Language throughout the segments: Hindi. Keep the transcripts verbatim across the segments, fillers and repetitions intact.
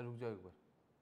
रुक जाओ एक बार।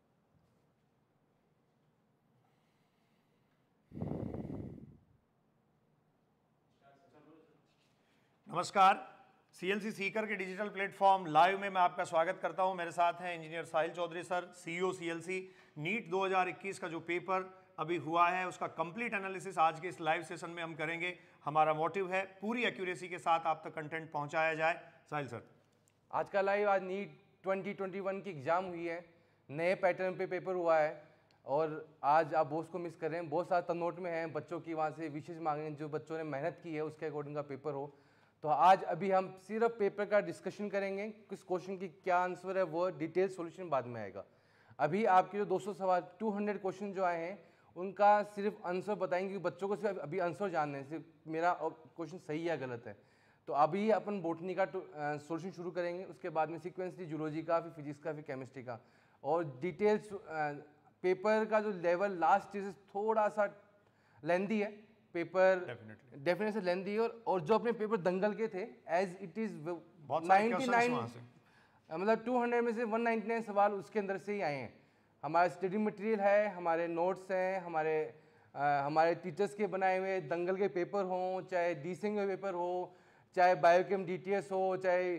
नमस्कार, सीएलसी सीकर के डिजिटल प्लेटफॉर्म लाइव में मैं आपका स्वागत करता हूं। मेरे साथ हैं engineer Sahil Chaudhary sir, CEO CLC. NEET दो हज़ार इक्कीस का जो पेपर अभी हुआ है उसका कंप्लीट एनालिसिस आज के इस लाइव सेशन में हम करेंगे। हमारा मोटिव है पूरी एक्यूरेसी के साथ आप तक कंटेंट पहुंचाया जाए। साहिल सर, आज का लाइव, आज नीट ट्वेंटी ट्वेंटी वन की एग्ज़ाम हुई है, नए पैटर्न पे पेपर हुआ है और आज आप बोस को मिस कर रहे हैं। बहुत सारा तनोट में हैं, बच्चों की वहाँ से विशेष मांगे, जो बच्चों ने मेहनत की है उसके अकॉर्डिंग का पेपर हो। तो आज अभी हम सिर्फ पेपर का डिस्कशन करेंगे, किस क्वेश्चन की क्या आंसर है वो डिटेल सॉल्यूशन बाद में आएगा। अभी आपके जो दो सौ सवाल दो सौ क्वेश्चन जो आए हैं उनका सिर्फ आंसर बताएंगे, क्योंकि बच्चों को सिर्फ अभी आंसर जानना है, सिर्फ मेरा क्वेश्चन सही या गलत है। तो अभी अपन बॉटनी का सॉल्यूशन शुरू करेंगे, उसके बाद में सीक्वेंसली जूलॉजी का, फिर फिजिक्स का, फिर केमिस्ट्री का। और डिटेल्स पेपर का जो लेवल लास्ट चीज थोड़ा सा लेंदी है, पेपर डेफिनेटली से लेंदी है। और, और जो अपने पेपर दंगल के थे एज इट इज निन्यानवे मतलब दो सौ में से एक सौ निन्यानवे सवाल उसके अंदर से ही आए हैं। हमारा स्टडी मटेरियल है, हमारे नोट्स हैं, हमारे आ, हमारे टीचर्स के बनाए हुए दंगल के पेपर हों, चाहे डीसिंग के पेपर हो, चाहे बायोकेम डीटीएस हो, चाहे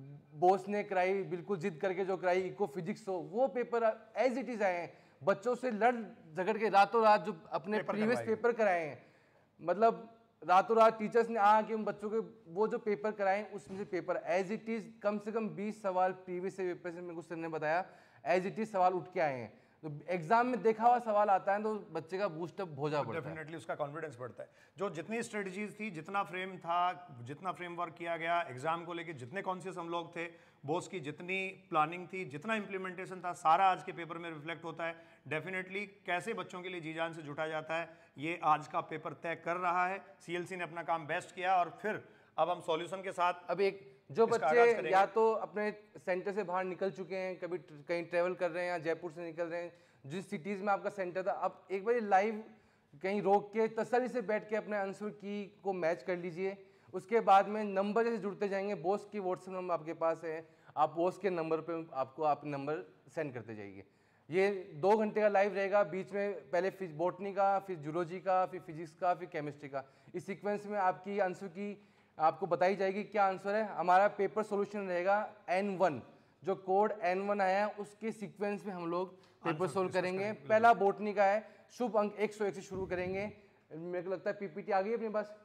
बोस ने कराई बिल्कुल जिद करके जो कराई इको फिजिक्स हो, वो पेपर एज इट इज आए हैं। बच्चों से लड़ झगड़ के रातों रात जो अपने प्रीवियस पेपर कराए हैं, मतलब रातों रात टीचर्स ने आके उन बच्चों के वो जो पेपर कराए उसमें से पेपर एज इट इज कम से कम बीस सवाल प्रीवियस से पेपर से मेरे को सर ने बताया एज इट इज सवाल उठ के आए हैं। तो एग्जाम में देखा हुआ सवाल आता है तो बच्चे का बूस्टअप हो जा पड़ता है, डेफिनेटली उसका कॉन्फिडेंस बढ़ता है। जो जितनी स्ट्रेटजीज थी, जितना फ्रेम था, जितना फ्रेमवर्क किया गया एग्जाम को लेके, जितने कॉन्शियस हम लोग थे, बोस की जितनी प्लानिंग थी, जितना इंप्लीमेंटेशन था, सारा आज के पेपर में रिफ्लेक्ट होता है। डेफिनेटली कैसे बच्चों के लिए जी जान से जुटा जाता है ये आज का पेपर तय कर रहा है। सीएलसी ने अपना काम बेस्ट किया और फिर अब हम सॉल्यूशन के साथ अब एक जो बच्चे या तो अपने सेंटर से बाहर निकल चुके हैं, कभी कहीं ट्रेवल कर रहे हैं या जयपुर से निकल रहे हैं, जिस सिटीज में आपका सेंटर था, अब एक बार लाइव कहीं रोक के तसल्ली से बैठ के अपने आंसर की को मैच कर लीजिए। उसके बाद में नंबर जैसे जुड़ते जाएंगे, बॉस की व्हाट्सएप नंबर आपके पास है, आप बॉस के नंबर पे आपको आप नंबर सेंड करते जाइए। ये दो घंटे का लाइव रहेगा, बीच में पहले बॉटनी का, फिर जूलॉजी का, फिर फिजिक्स का, फिर केमिस्ट्री का। इस सीक्वेंस में आपकी आंसर की आपको बताई जाएगी क्या आंसर है। हमारा पेपर सॉल्यूशन रहेगा एन वन, जो कोड एन वन आया है उसके सीक्वेंस में हम लोग पेपर सोल्व करेंगे। पहला बॉटनी का है, शुभ अंक एक सौ एक से शुरू करेंगे। मेरे को लगता है पीपीटी आ गई अपने पास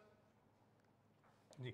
जी।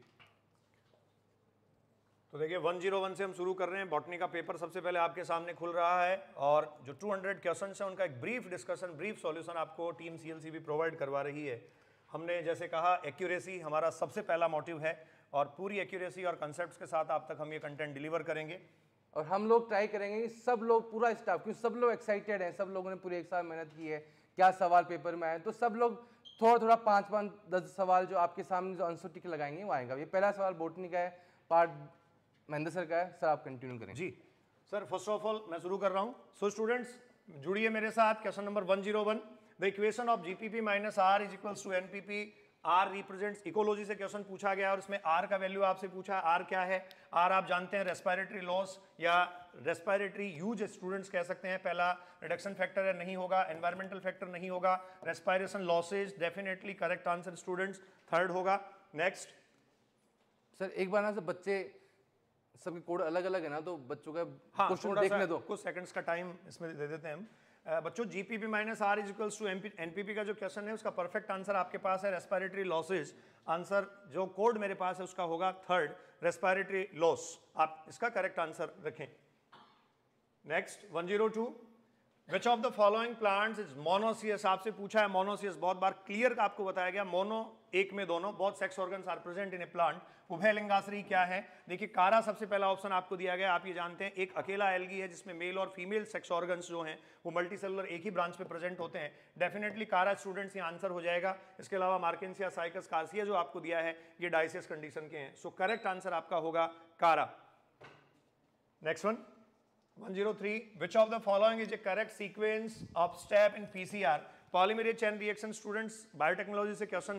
तो देखिए एक सौ एक से हम शुरू कर रहे हैं। बॉटनी का पेपर सबसे पहले आपके सामने खुल रहा है और जो दो सौ क्वेश्चंस हैं उनका एक ब्रीफ डिस्कशन, ब्रीफ सॉल्यूशन आपको टीम सीएलसी भी प्रोवाइड करवा रही है। हमने जैसे कहा एक्यूरेसी हमारा सबसे पहला मोटिव है और पूरी एक्यूरेसी और कंसेप्ट्स के साथ आप तक हम ये कंटेंट डिलीवर करेंगे। और हम लोग ट्राई करेंगे कि सब लोग, पूरा स्टाफ, क्योंकि सब लोग एक्साइटेड हैं, सब लोगों ने पूरी एक साल मेहनत की है, क्या सवाल पेपर में आए, तो सब लोग थोड़ा थोड़ा पाँच पाँच दस सवाल जो आपके सामने जो आंसर टिक लगाएंगे वो आएगा। ये पहला सवाल बॉटनी का है, पार्ट महेंद्र सर का है। सर आप कंटिन्यू करें। जी सर, फर्स्ट ऑफ ऑल मैं शुरू कर रहा हूँ। सो स्टूडेंट्स जुड़िए मेरे साथ। क्वेश्चन नंबर एक सौ एक, the equation of GPP minus R is equals to NPP. R represents ecology से क्वेश्चन पूछा गया और इसमें आर का वैल्यू आपसे पूछा। आर क्या है? आर आप जानते हैं रेस्पिरेटरी लॉस या रेस्पिरेटरी यूज स्टूडेंट्स कह सकते हैं। पहला रिडक्शन फैक्टर है, नहीं होगा। एनवायरमेंटल फैक्टर नहीं होगा। Respiration losses definitely correct answer students, third होगा। नेक्स्ट सर एक बार ना सब बच्चे, सबके कोड अलग अलग है ना, तो बच्चों का हाँ, क्वेश्चन देखने दो, कुछ सेकंड्स का टाइम इसमें दे देते हैं हम। बच्चों GPP minus R is equals to NPP का जो क्वेश्चन है उसका परफेक्ट आंसर आपके पास है रेस्पिरेटरी लॉसेज। आंसर जो कोड मेरे पास है उसका होगा थर्ड, रेस्पिरेटरी लॉस। आप इसका करेक्ट आंसर रखें। नेक्स्ट एक सौ दो, which of the following plants is monoecious. आपसे पूछा है मोनोसियस, बहुत बार क्लियर आपको बताया गया मोनो एक में दोनों, बहुत sex organs are present in a plant. उभयलिंगाश्री क्या है? देखिए कारा सबसे पहला ऑप्शन आपको दिया गया। आप ये जानते हैं एक अकेला एल्गी है जिसमें मेल और फीमेल सेक्स ऑर्गन्स जो हैं वो मल्टीसेलुलर एक ही ब्रांच पे प्रेजेंट होते हैं। डेफिनेटली कारा स्टूडेंट्स ये आंसर हो जाएगा। इसके अलावा मार्केंसिया, साइकस, कार्सिया जो आपको दिया है ये डाइसियस कंडीशन के हैं। सो करेक्ट आंसर आपका होगा कारा। नेक्स्ट वन एक सौ तीन, which of the following is a correct sequence of step in PCR? Polymerase chain reaction students biotechnology से क्वेश्चन है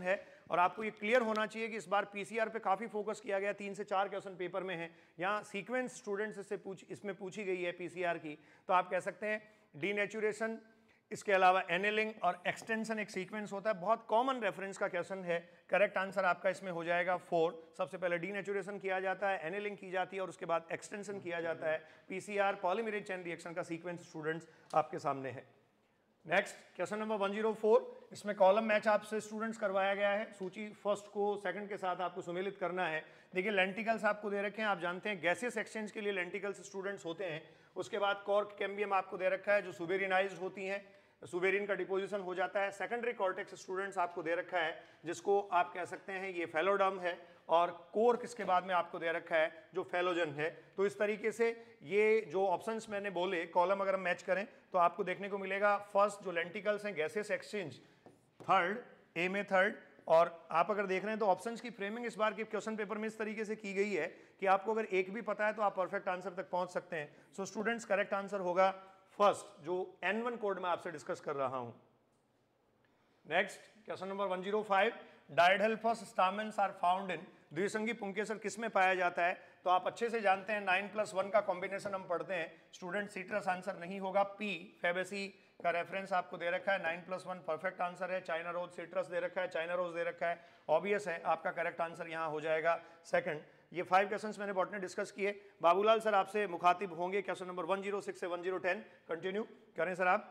और आपको ये क्लियर होना चाहिए कि इस बार पीसीआर पे काफ़ी फोकस किया गया, तीन से चार क्वेश्चन पेपर में है। यहाँ सीक्वेंस स्टूडेंट्स इससे पूछ इसमें पूछी गई है पीसीआर की, तो आप कह सकते हैं डीनेचुरेशन, इसके अलावा एनेलिंग और एक्सटेंशन एक सीक्वेंस होता है, बहुत कॉमन रेफरेंस का क्वेश्चन है। करेक्ट आंसर आपका इसमें हो जाएगा फोर। सबसे पहले डीनेचुरेशन किया जाता है, एनेलिंग की जाती है और उसके बाद एक्सटेंशन किया जाता है। पीसीआर पॉलीमरेज चेन रिएक्शन का सीक्वेंस स्टूडेंट्स आपके सामने है। Next question number one zero four, इसमें कॉलम मैच आपसे स्टूडेंट्स करवाया गया है। सूची फर्स्ट को सेकंड के साथ आपको सुमेलित करना है। देखिए लेंटिकल्स आपको दे रखे हैं, आप जानते हैं गैसियस एक्सचेंज के लिए लेंटिकल्स स्टूडेंट्स होते हैं। उसके बाद कॉर्क कैम्बियम आपको दे रखा है जो सुबेरिनाइज्ड होती हैं, सुबेरिन का डिपोजिशन हो जाता है। सेकेंडरी कॉर्टेक्स स्टूडेंट्स आपको दे रखा है जिसको आप कह सकते हैं ये फेलोडम है, और कोर्क इसके बाद में आपको दे रखा है जो फेलोजन है। तो इस तरीके से ये जो ऑप्शंस मैंने बोले कॉलम अगर हम मैच करें तो आपको देखने को मिलेगा फर्स्ट जो लेंटिकल्स हैं गैसियस एक्सचेंज, थर्ड ए में थर्ड। और आप अगर देख रहे हैं तो ऑप्शंस की फ्रेमिंग इस बार के क्वेश्चन पेपर में इस तरीके से की गई है कि आपको अगर एक भी पता है तो आप परफेक्ट आंसर तक पहुंच सकते हैं। सो स्टूडेंट्स करेक्ट आंसर होगा फर्स्ट जो एन वन कोड में आपसे डिस्कस कर रहा हूं। Next question number one zero five, diadelphous stamens are found in, द्विसंगी पुंकेसर किस में पाया जाता है? तो आप अच्छे से जानते हैं नाइन प्लस वन का कॉम्बिनेशन हम पढ़ते हैं। स्टूडेंट सीट्रस आंसर नहीं होगा, पी फेबेसी का रेफरेंस आपको दे रखा है, nine plus one perfect answer है। चाइना रोज सीट्रस दे रखा है, चाइना रोज दे रखा है, ऑब्वियस है आपका करेक्ट आंसर यहाँ हो जाएगा सेकंड। ये फाइव क्वेश्चंस मैंने बॉटनी डिस्कस किए। बाबूलाल सर आपसे मुखातिब होंगे question number one zero six से वन जीरो टेन, कंटिन्यू करें सर आप।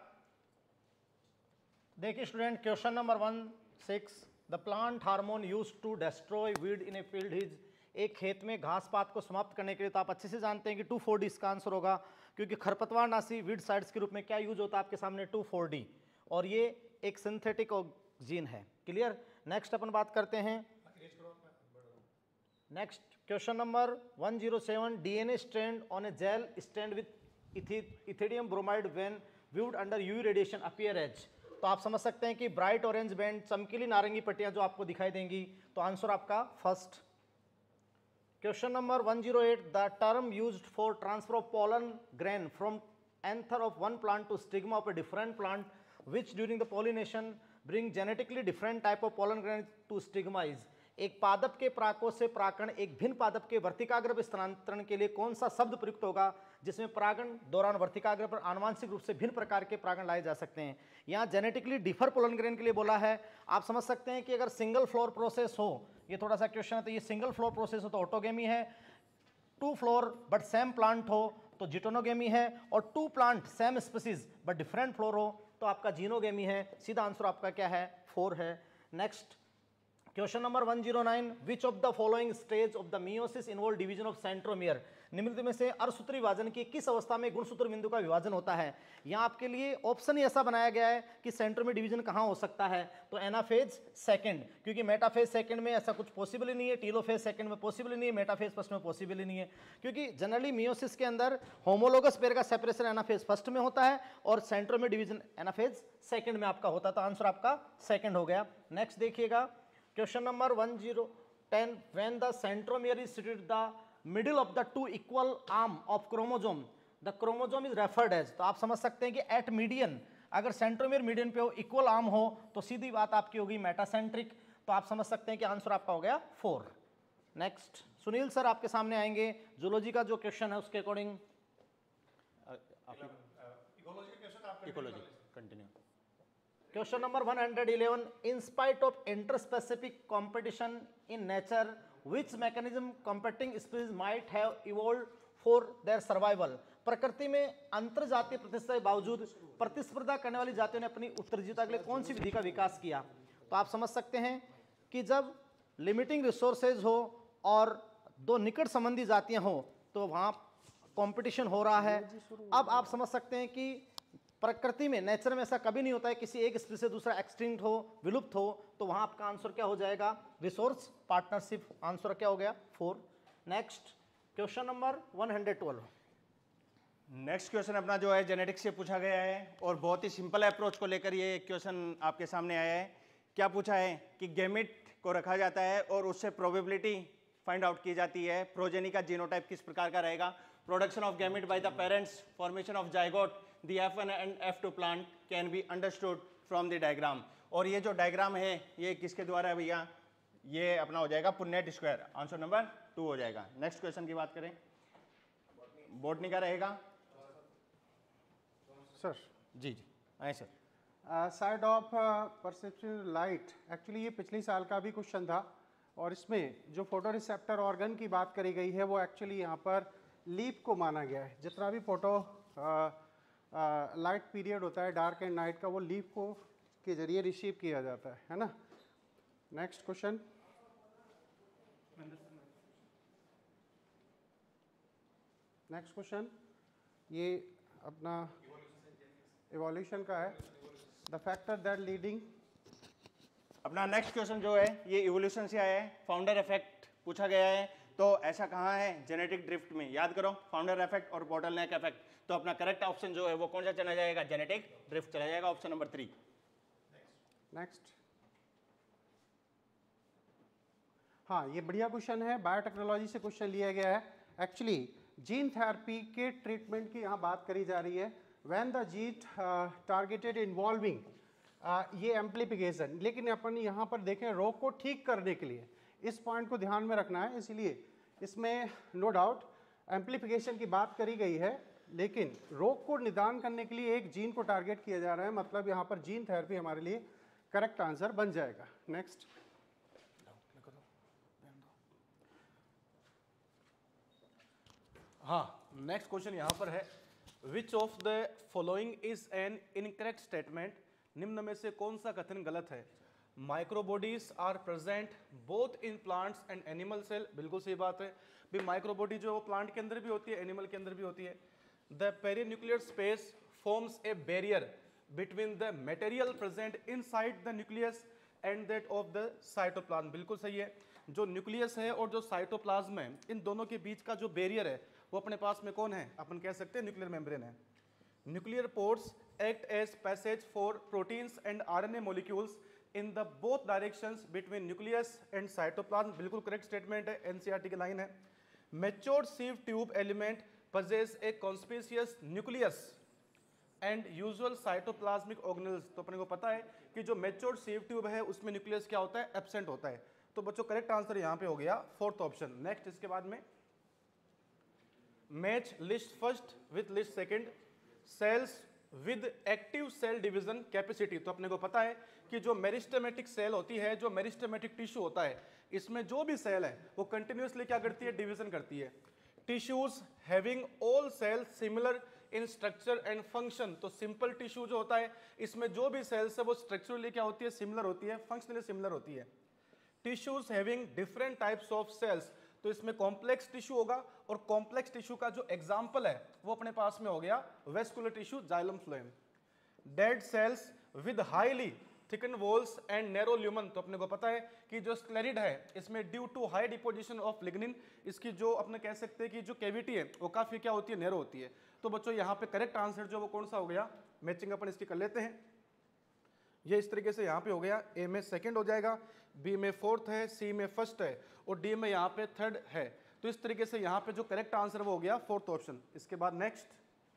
देखिए student question number one six, the plant hormone use to destroy weed in a field is, एक खेत में घास पात को समाप्त करने के लिए, तो आप अच्छे से जानते हैं कि टू फोर डी इसका आंसर होगा, क्योंकि खरपतवार नाशी वीड साइड्स के रूप में क्या यूज होता है आपके सामने, टू फोर डी, और ये एक सिंथेटिक जीन है। क्लियर। नेक्स्ट अपन बात करते हैं next question number one zero seven, DNA strand on a gel stand with ethidium bromide when viewed under UV radiation appear as, तो आप समझ सकते हैं कि ब्राइट ऑरेंज बैंड, चमकीली नारंगी पट्टियां जो आपको दिखाई देंगी, तो आंसर आपका first. Question number one zero eight, the term used for transfer of pollen grain from anther of one plant to stigma of a different plant which during the pollination bring genetically different type of pollen grain to stigma is, एक पादप के परागकोश से परागकण एक भिन्न पादप के वर्तिकाग्र स्थानांतरण के लिए कौन सा शब्द प्रयुक्त होगा जिसमें परागण दौरान वर्तिकाग्र पर आनुवांशिक रूप से भिन्न प्रकार के परागण लाए जा सकते हैं। यहाँ जेनेटिकली डिफर पोलन ग्रेन के लिए बोला है। आप समझ सकते हैं कि अगर सिंगल फ्लोर प्रोसेस हो, ये थोड़ा सा क्वेश्चन है, तो ये सिंगल फ्लोर प्रोसेस हो तो ऑटोगेमी है, two flower but same plant हो तो जिटोनोगेमी है, और two plant same species but different flower हो तो आपका जीनोगेमी है। सीधा आंसर आपका क्या है, फोर है। Next question number one zero nine, which of the following stage of the meiosis involve division of centromere, निम्नलिखित में से अर्धसूत्री विभाजन की किस अवस्था में गुणसूत्र बिंदु का विभाजन होता है? यहाँ आपके लिए ऑप्शन ही ऐसा बनाया गया है कि सेंट्रोमियर डिवीजन कहाँ हो सकता है, तो एनाफेज सेकंड, क्योंकि मेटाफेज सेकंड में ऐसा कुछ पॉसिबल ही नहीं है, टीलोफेज सेकंड में पॉसिबल ही नहीं है, मेटाफेज फर्स्ट में पॉसिबल ही नहीं है, क्योंकि जनरली मियोसिस के अंदर होमोलोगस पेयर का सेपरेशन एनाफेज फर्स्ट में होता है और सेंट्रोमियर डिवीजन एनाफेज सेकंड में आपका होता है, तो आंसर आपका सेकंड हो गया। नेक्स्ट देखिएगा question number one zero ten, when the centromere is sited the middle of the two equal arm of chromosome the chromosome is referred as, तो आप समझ सकते हैं कि एट मीडियन, अगर सेंट्रोमियर मीडियन पे हो, इक्वल आर्म हो, तो सीधी बात आपकी होगी मेटासेंट्रिक, तो आप समझ सकते हैं कि आंसर आपका हो गया फोर। नेक्स्ट सुनील सर आपके सामने आएंगे, जूलॉजी का जो क्वेश्चन है उसके according ecology continue. Question number one hundred eleven, in spite of interspecific competition in nature, which mechanism competing species might have evolved for their survival? प्रकृति में अंतर जातीय प्रतिस्पर्धा के बावजूद प्रतिस्पर्धा करने वाली जातियों ने अपनी उत्तरजीविता के लिए कौन सी विधि का विकास किया? तो आप समझ सकते हैं कि जब लिमिटिंग रिसोर्सेज हो और दो निकट संबंधी जातियां हो तो वहाँ कंपटीशन हो रहा है। अब आप समझ सकते हैं कि प्रकृति में, नेचर में ऐसा कभी नहीं होता है किसी एक स्पीसीज से दूसरा एक्सटिंक्ट हो, विलुप्त हो, तो वहां आपका आंसर क्या हो जाएगा, रिसोर्स पार्टनरशिप, आंसर क्या हो गया, four. Next question number one hundred twelve. Next question अपना जो है जेनेटिक्स से पूछा गया है और बहुत ही सिंपल अप्रोच को लेकर ये क्वेश्चन आपके सामने आया है। क्या पूछा है कि गैमेट को रखा जाता है और उससे प्रोबेबिलिटी फाइंड आउट की जाती है, प्रोजेनी का जीनोटाइप किस प्रकार का रहेगा, production of gamete by the parents, formation of zygote, the F one and F two plant can be understood from the diagram। और ये जो डायग्राम है ये किसके द्वारा है भैया, ये अपना हो जाएगा Punnett square, answer number two हो जाएगा। नेक्स्ट क्वेश्चन की बात करें, बॉटनी का रहेगा सर। जी जी आए sir. Side of perception light, actually ये पिछले साल का भी क्वेश्चन था और इसमें जो फोटो रिसेप्टर ऑर्गन की बात करी गई है वो एक्चुअली यहाँ पर लीप को माना गया है। जितना भी फोटो लाइट पीरियड होता है डार्क एंड नाइट का, वो लीप को के जरिए रिसीव किया जाता है है ना। नेक्स्ट क्वेश्चन, नेक्स्ट क्वेश्चन ये अपना इवोल्यूशन का है। द फैक्टर दैट लीडिंग, अपना नेक्स्ट क्वेश्चन जो है ये इवोल्यूशन से आया है, फाउंडर इफेक्ट पूछा गया है। तो ऐसा कहाँ है जेनेटिक ड्रिफ्ट में, याद करो फाउंडर इफेक्ट और बॉटलनेक इफेक्ट। तो अपना करेक्ट ऑप्शन जो है वो कौन सा चला जाएगा, जेनेटिक ड्रिफ्ट चला जाएगा, ऑप्शन नंबर थ्री। नेक्स्ट, हाँ ये बढ़िया क्वेश्चन है, बायोटेक्नोलॉजी से क्वेश्चन लिया गया है। एक्चुअली जीन थेरेपी के ट्रीटमेंट की यहाँ बात करी जा रही है। When the gene targeted involving ये एम्प्लीफिकेशन, लेकिन अपन यहाँ पर देखें रोग को ठीक करने के लिए इस पॉइंट को ध्यान में रखना है, इसलिए इसमें नो डाउट एम्प्लीफिकेशन की बात करी गई है, लेकिन रोग को निदान करने के लिए एक जीन को टारगेट किया जा रहा है, मतलब यहाँ पर जीन थेरेपी हमारे लिए करेक्ट आंसर बन जाएगा। नेक्स्ट, हाँ नेक्स्ट क्वेश्चन यहाँ पर है, which of the following is an incorrect statement, निम्न में से कौन सा कथन गलत है। Microbodies are present both in plants and animal cell, बिल्कुल सही बात है भी, माइक्रोबॉडी जो प्लांट के अंदर भी होती है एनिमल के अंदर भी होती है। The perinuclear space forms a barrier between the material present inside the nucleus and that of the cytoplasm, बिल्कुल सही है। जो न्यूक्लियस है और जो साइटोप्लाज्म है, इन दोनों के बीच का जो बैरियर है वो अपने पास में कौन है, अपन कह सकते हैं न्यूक्लियर मेम्ब्रेन है। Nuclear pores act as passage for proteins and RNA molecules in the both directions between nucleus and cytoplasm, बिल्कुल करेक्ट स्टेटमेंट है, एनसीईआरटी की लाइन है। Matured sieve tube element possess a conspicuous nucleus and usual cytoplasmic organelles, तो अपने को पता है कि जो मैच्योर्ड सीव ट्यूब है उसमें न्यूक्लियस क्या होता है, एब्सेंट होता है। तो बच्चों करेक्ट आंसर यहाँ पे हो गया फोर्थ ऑप्शन। नेक्स्ट, इसके बाद में match list first with list second, cells with active cell division capacity, तो अपने को पता है कि जो मेरिस्टेमेटिक सेल होती है, जो मेरिस्टेमेटिक टिश्यू होता है, इसमें जो भी सेल है वो कंटिन्यूसली क्या करती है, डिवीजन करती है। Tissues having all cells similar in structure and function, तो सिंपल टिश्यू जो होता है इसमें जो भी सेल्स है वो स्ट्रक्चरली क्या होती है, सिमिलर होती है, फंक्शनली सिमिलर होती है। Tissues having different types of cells, तो इसमें कॉम्प्लेक्स टिश्यू होगा, और कॉम्प्लेक्स टिश्यू का जो एग्जांपल है वो अपने पास में हो गया vascular tissue, xylem phloem. Dead cells with highly thicken walls and narrow lumen, तो अपने को पता है कि जो स्क्लेरिड है इसमें due to high deposition of lignin, इसकी जो अपने कह सकते हैं कि जो कैविटी है वो काफी क्या होती है, नैरो होती है। तो बच्चों यहाँ पे करेक्ट आंसर जो वो कौन सा हो गया, मैचिंग अपन इसकी कर लेते हैं। ये इस तरीके से यहाँ पे हो गया, ए में सेकंड हो जाएगा, बी में फोर्थ है, सी में फर्स्ट है और डी में यहाँ पे थर्ड है। तो इस तरीके से यहाँ पे जो करेक्ट आंसर वो हो गया फोर्थ ऑप्शन। इसके बाद next,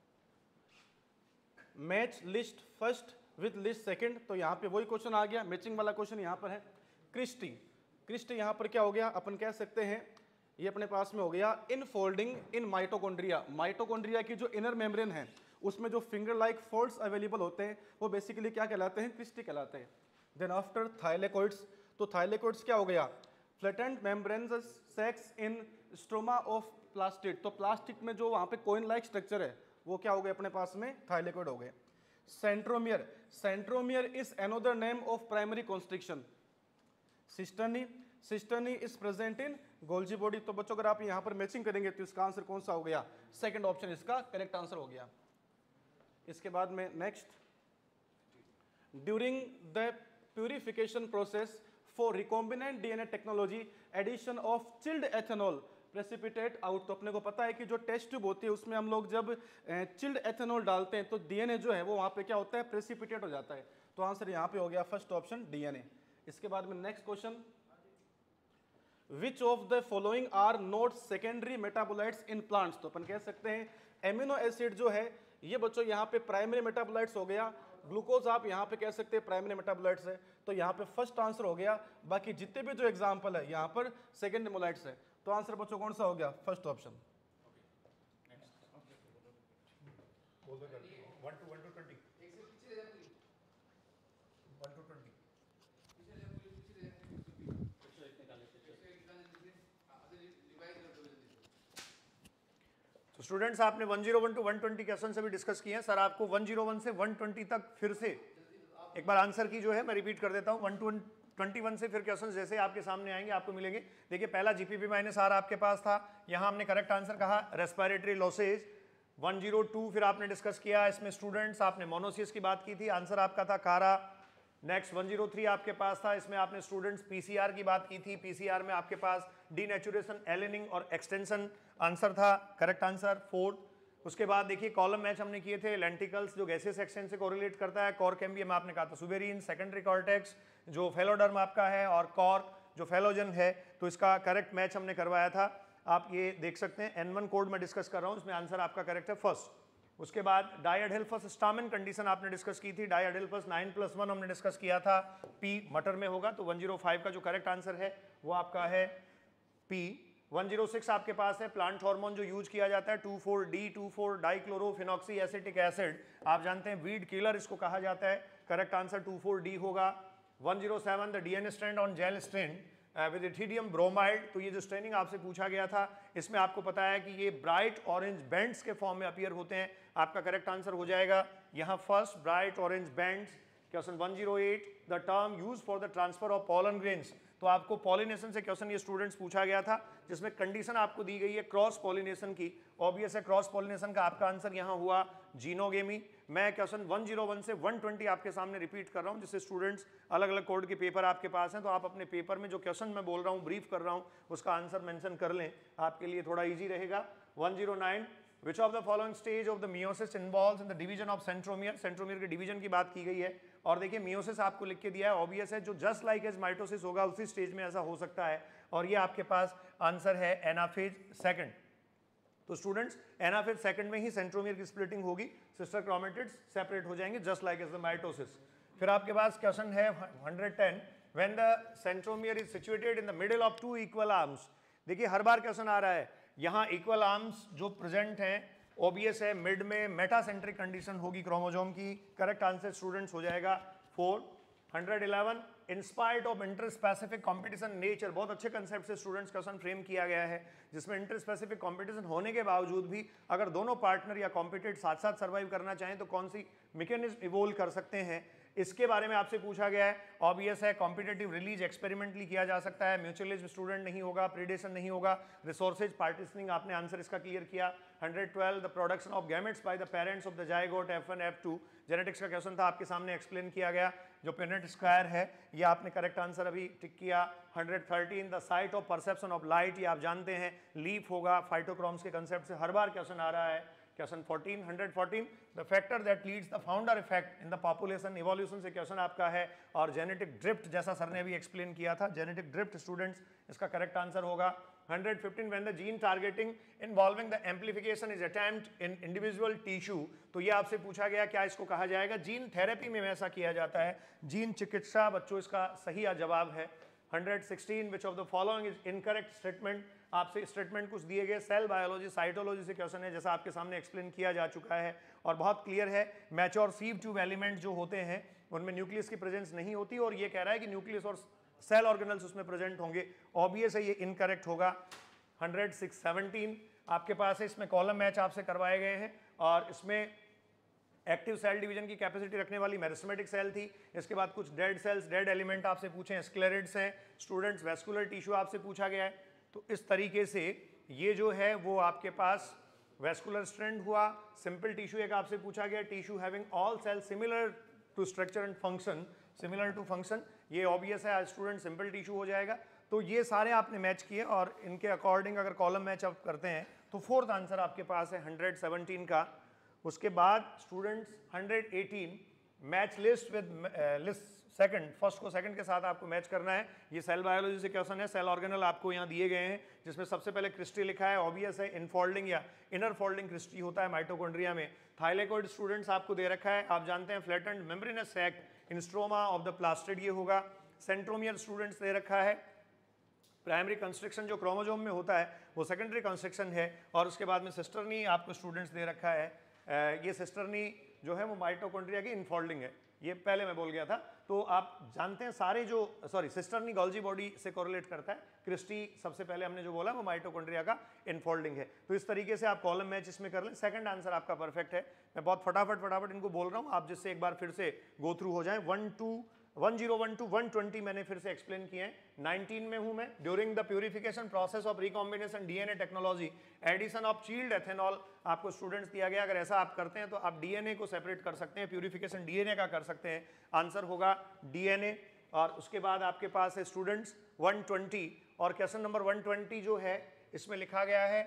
match list first with list second, तो यहाँ पे वही क्वेश्चन आ गया, मैचिंग वाला क्वेश्चन यहाँ पर है। क्रिस्टी, क्रिस्टी यहाँ पर क्या हो गया, अपन कह सकते हैं ये अपने पास में हो गया infolding in mitochondria. Mitochondria की जो इनर मेम्ब्रेन है उसमें जो फिंगर लाइक फोल्ड्स अवेलेबल होते हैं वो बेसिकली क्या कहलाते हैं, क्रिस्टी कहलाते हैं। देन आफ्टर थाइलेकोइड्स, तो थाइलेकोइड्स क्या हो गया, flattened membranes sacs in stroma of plastid, तो प्लास्टिक में जो वहाँ पे कोइन लाइक स्ट्रक्चर है वो क्या हो गए अपने पास में, थाइलेकोइड हो गए। Centromere, centromere is another name of primary constriction. Cisternae, cisternae is present in Golgi body, तो बच्चों अगर आप यहाँ पर मैचिंग करेंगे तो इसका आंसर कौन सा हो गया, सेकंड ऑप्शन इसका करेक्ट आंसर हो गया। इसके बाद में next, during the purification process for recombinant DNA technology addition of chilled ethanol precipitate out, तो अपने को पता है कि जो टेस्ट ट्यूब होती है उसमें हम लोग जब चिल्ड एथेनॉल डालते हैं तो डीएनए जो है वो वहाँ पे क्या होता है, प्रेसिपिटेट हो जाता है। तो आंसर यहाँ पे हो गया फर्स्ट ऑप्शन डीएनए। इसके बाद में next question, which of the following are not secondary metabolites in plants, तो अपन कह सकते हैं एमिनो एसिड जो है ये बच्चों यहाँ पे प्राइमरी मेटाबोलाइट्स हो गया, ग्लूकोज आप यहाँ पे कह सकते हैं प्राइमरी मेटाबोलाइट्स है, तो यहाँ पे फर्स्ट आंसर हो गया। बाकी जितने भी जो एग्जाम्पल है यहाँ पर सेकेंड मोलाइट्स है, तो आंसर बच्चों कौन सा हो गया? First option. तो स्टूडेंट्स आपने one zero one to one twenty question से भी डिस्कस किए हैं। सर आपको वन ज़ीरो वन से वन ट्वेंटी तक फिर से एक बार आंसर की जो है मैं रिपीट कर देता हूँ। वन टू ट्वेंटी वन से फिर क्वेश्चन जैसे आपके सामने आएंगे आपको मिलेंगे। देखिए पहला जीपीपी माइनस आर आपके पास था, यहाँ हमने करेक्ट आंसर कहा respiratory losses. One zero two फिर आपने डिस्कस किया, इसमें स्टूडेंट्स आपने मोनोसिस की बात की थी, आंसर आपका था कारा। नेक्स्ट वन ज़ीरो थ्री आपके पास था, इसमें आपने स्टूडेंट्स पीसीआर की बात की थी, पीसीआर में आपके पास डीनेचुरेशन, एलिनिंग और एक्सटेंशन आंसर था, करेक्ट आंसर फोर्थ। उसके बाद देखिए कॉलम मैच हमने किए थे, लेंटिकल्स जो गैसियस एक्सटेंशन से कोरिलेट करता है, कॉर कैम्बियम आपने कहा था सुबेरिन, सेकेंडरी कॉर्टेक्स जो फेलोडर्म आपका है और कॉर जो फेलोजन है, तो इसका करेक्ट मैच हमने करवाया था। आप ये देख सकते हैं एन वन कोड में डिस्कस कर रहा हूँ, इसमें आंसर आपका करेक्ट है फर्स्ट। उसके बाद डायअडेल्फस स्टामिन कंडीशन आपने डिस्कस की थी, डायअडेल्फस नाइन प्लस वन हमने डिस्कस किया था, पी मटर में होगा, तो वन ज़ीरो फाइव का जो करेक्ट आंसर है वो आपका है पी। वन ज़ीरो सिक्स आपके पास है प्लांट हार्मोन जो यूज किया जाता है, two four D two four dichlorophenoxy acetic acid, आप जानते हैं वीड किलर इसको कहा जाता है, correct answer two four D होगा। One zero seven the DNA strand on gel strand with ethidium bromide, तो ये जो स्ट्रेनिंग आपसे पूछा गया था इसमें आपको पता है कि ये ब्राइट ऑरेंज बैंड्स के फॉर्म में अपीयर होते हैं, आपका करेक्ट आंसर हो जाएगा यहाँ first bright orange bands. Question one zero eight the term use for the transfer of pollen grains, तो आपको पॉलिनेशन से क्वेश्चन ये स्टूडेंट्स पूछा गया था जिसमें कंडीशन आपको दी गई है क्रॉस पॉलिनेशन की, ऑब्वियस है क्रॉस पॉलिनेशन का आपका आंसर यहाँ हुआ जीनोगेमी। मैं क्वेश्चन वन ज़ीरो वन से वन ट्वेंटी आपके सामने रिपीट कर रहा हूँ, जिससे स्टूडेंट्स अलग अलग कोड के पेपर आपके पास हैं, तो आप अपने पेपर में जो क्वेश्चन मैं बोल रहा हूँ ब्रीफ कर रहा हूँ उसका आंसर मेंशन कर लें, आपके लिए थोड़ा इजी रहेगा। One zero nine Which of the following stage of the meiosis involves in the division of centromere? Centromere के डिवीजन की बात की गई है, और देखिए meiosis आपको लिख के दिया है, ऑब्वियस है जो जस्ट लाइक एज माइटोसिस होगा उसी स्टेज में ऐसा हो सकता है, और ये आपके पास आंसर है एनाफेज सेकंड। तो स्टूडेंट्स एनाफेज सेकंड में ही सेंट्रोमियर की स्प्लिटिंग होगी, सिस्टर क्रोमेटिड्स सेपरेट हो जाएंगे just like as the mitosis. फिर आपके पास क्वेश्चन है one ten when the centromere is situated in the middle of two equal arms. देखिए हर बार क्वेश्चन आ रहा है, यहाँ इक्वल आर्म्स जो प्रेजेंट हैं ओबीएस है, मिड में मेटासेंट्रिक कंडीशन होगी क्रोमोसोम की, करेक्ट आंसर स्टूडेंट्स हो जाएगा four. Hundred eleven in spite of interspecific competition nature, बहुत अच्छे कंसेप्ट से स्टूडेंट्स क्वेश्चन फ्रेम किया गया है, जिसमें इंटर स्पेसिफिक कॉम्पिटिशन होने के बावजूद भी अगर दोनों पार्टनर या कॉम्पिटेट साथ साथ सर्वाइव करना चाहें तो कौन सी मैकेनिज्म इवोल्व कर सकते हैं, इसके बारे में आपसे पूछा गया है। ऑब्वियस है कॉम्पिटेटिव रिलीज एक्सपेरिमेंटली किया जा सकता है, म्यूचुअलिज्म स्टूडेंट नहीं होगा, प्रीडेशन नहीं होगा, रिसोर्सेज पार्टीशनिंग आपने आंसर इसका क्लियर किया। Hundred twelve the production of gametes by the parents of the zygote F one F two, genetics का क्वेश्चन था आपके सामने एक्सप्लेन किया गया, जो पेनेट स्क्वायर है ये आपने करेक्ट आंसर अभी टिक किया। Hundred thirteen the site of perception of light, ये आप जानते हैं लीफ होगा, फाइटोक्रोम्स के कंसेप्ट से हर बार क्वेश्चन आ रहा है। Question fourteen hundred fourteen the factor that leads the founder effect in the population evolution से क्वेश्चन आपका है, और जेनेटिक ड्रिफ्ट जैसा सर ने अभी एक्सप्लेन किया था, जेनेटिक ड्रिफ्ट स्टूडेंट्स इसका करेक्ट आंसर होगा। Hundred fifteen when the gene targeting involving the amplification is attempt in individual tissue, तो ये आपसे पूछा गया क्या इसको कहा जाएगा, जीन थेरेपी में ऐसा किया जाता है, जीन चिकित्सा बच्चों इसका सही जवाब है। Hundred sixteen which of the following is incorrect statement, आपसे स्टेटमेंट कुछ दिए गए, सेल बायोलॉजी साइटोलॉजी से क्वेश्चन है जैसा आपके सामने एक्सप्लेन किया जा चुका है और बहुत क्लियर है। मैच्योर सीव ट्यूब एलिमेंट जो होते हैं उनमें न्यूक्लियस की प्रेजेंस नहीं होती, और ये कह रहा है कि न्यूक्लियस और सेल ऑर्गेनल्स उसमें प्रेजेंट होंगे, ऑब्वियस है ये इनकरेक्ट होगा। हंड्रेड सिक्स सेवनटीन आपके पास है, इसमें कॉलम मैच आपसे करवाए गए हैं, और इसमें एक्टिव सेल डिवीजन की कैपेसिटी रखने वाली मेरिस्टेमेटिक सेल थी, इसके बाद कुछ डेड सेल्स, डेड एलिमेंट आपसे पूछे हैं, स्क्लेरिड्स हैं स्टूडेंट्स, वेस्कुलर टिश्यू आपसे पूछा गया है, तो इस तरीके से ये जो है वो आपके पास वेस्कुलर स्ट्रैंड हुआ। सिंपल टिश्यू एक आपसे पूछा गया, tissue having all cell similar to structure and function, similar to function, ये ऑब्वियस है स्टूडेंट सिंपल टिश्यू हो जाएगा। तो ये सारे आपने मैच किए, और इनके अकॉर्डिंग अगर कॉलम मैच आप करते हैं तो फोर्थ आंसर आपके पास है हंड्रेड सेवनटीन का। उसके बाद students hundred eighteen match list with list second, first को सेकंड के साथ आपको मैच करना है। ये सेल बायोलॉजी से क्वेश्चन है। सेल ऑर्गेनल आपको यहाँ दिए गए हैं, जिसमें सबसे पहले क्रिस्टी लिखा है, ऑब्वियस है, इनफोल्डिंग या इनर फोल्डिंग क्रिस्टी होता है माइटोकॉन्ड्रिया में। थाइलेकोइड स्टूडेंट्स आपको दे रखा है, आप जानते हैं flattened membranous sac in stroma of the plastid ये होगा। सेंट्रोमियर स्टूडेंट्स दे रखा है। प्राइमरी कंस्ट्रक्शन जो क्रोमोजोम में होता है वो सेकेंडरी कंस्ट्रक्शन है। और उसके बाद में सिस्टर्नी आपको स्टूडेंट्स दे रखा है। ये सिस्टर्नी जो है वो माइटोकॉन्ड्रिया की इनफोल्डिंग है, ये पहले मैं बोल गया था। तो आप जानते हैं सारे जो सॉरी सिस्टर्नी गोल्जी बॉडी से कोरिलेट करता है। क्रिस्टी सबसे पहले हमने जो बोला वो माइटोकॉन्ड्रिया का इनफोल्डिंग है। तो इस तरीके से आप कॉलम मैच इसमें कर लें। सेकंड आंसर आपका परफेक्ट है। मैं बहुत फटाफट फटाफट इनको बोल रहा हूँ, आप जिससे एक बार फिर से गो थ्रू हो जाएं। One to one zero one to one twenty मैंने फिर से एक्सप्लेन किए हैं। नाइनटीन में हूं मैं। During the purification process of recombination DNA technology addition of chilled ethanol आपको स्टूडेंट्स दिया गया। अगर ऐसा आप करते हैं तो आप डीएनए को सेपरेट कर सकते हैं, प्यूरिफिकेशन डीएनए का कर सकते हैं। आंसर होगा डीएनए। और उसके बाद आपके पास है स्टूडेंट्स वन ट्वेंटी, और क्वेश्चन नंबर वन ट्वेंटी जो है इसमें लिखा गया है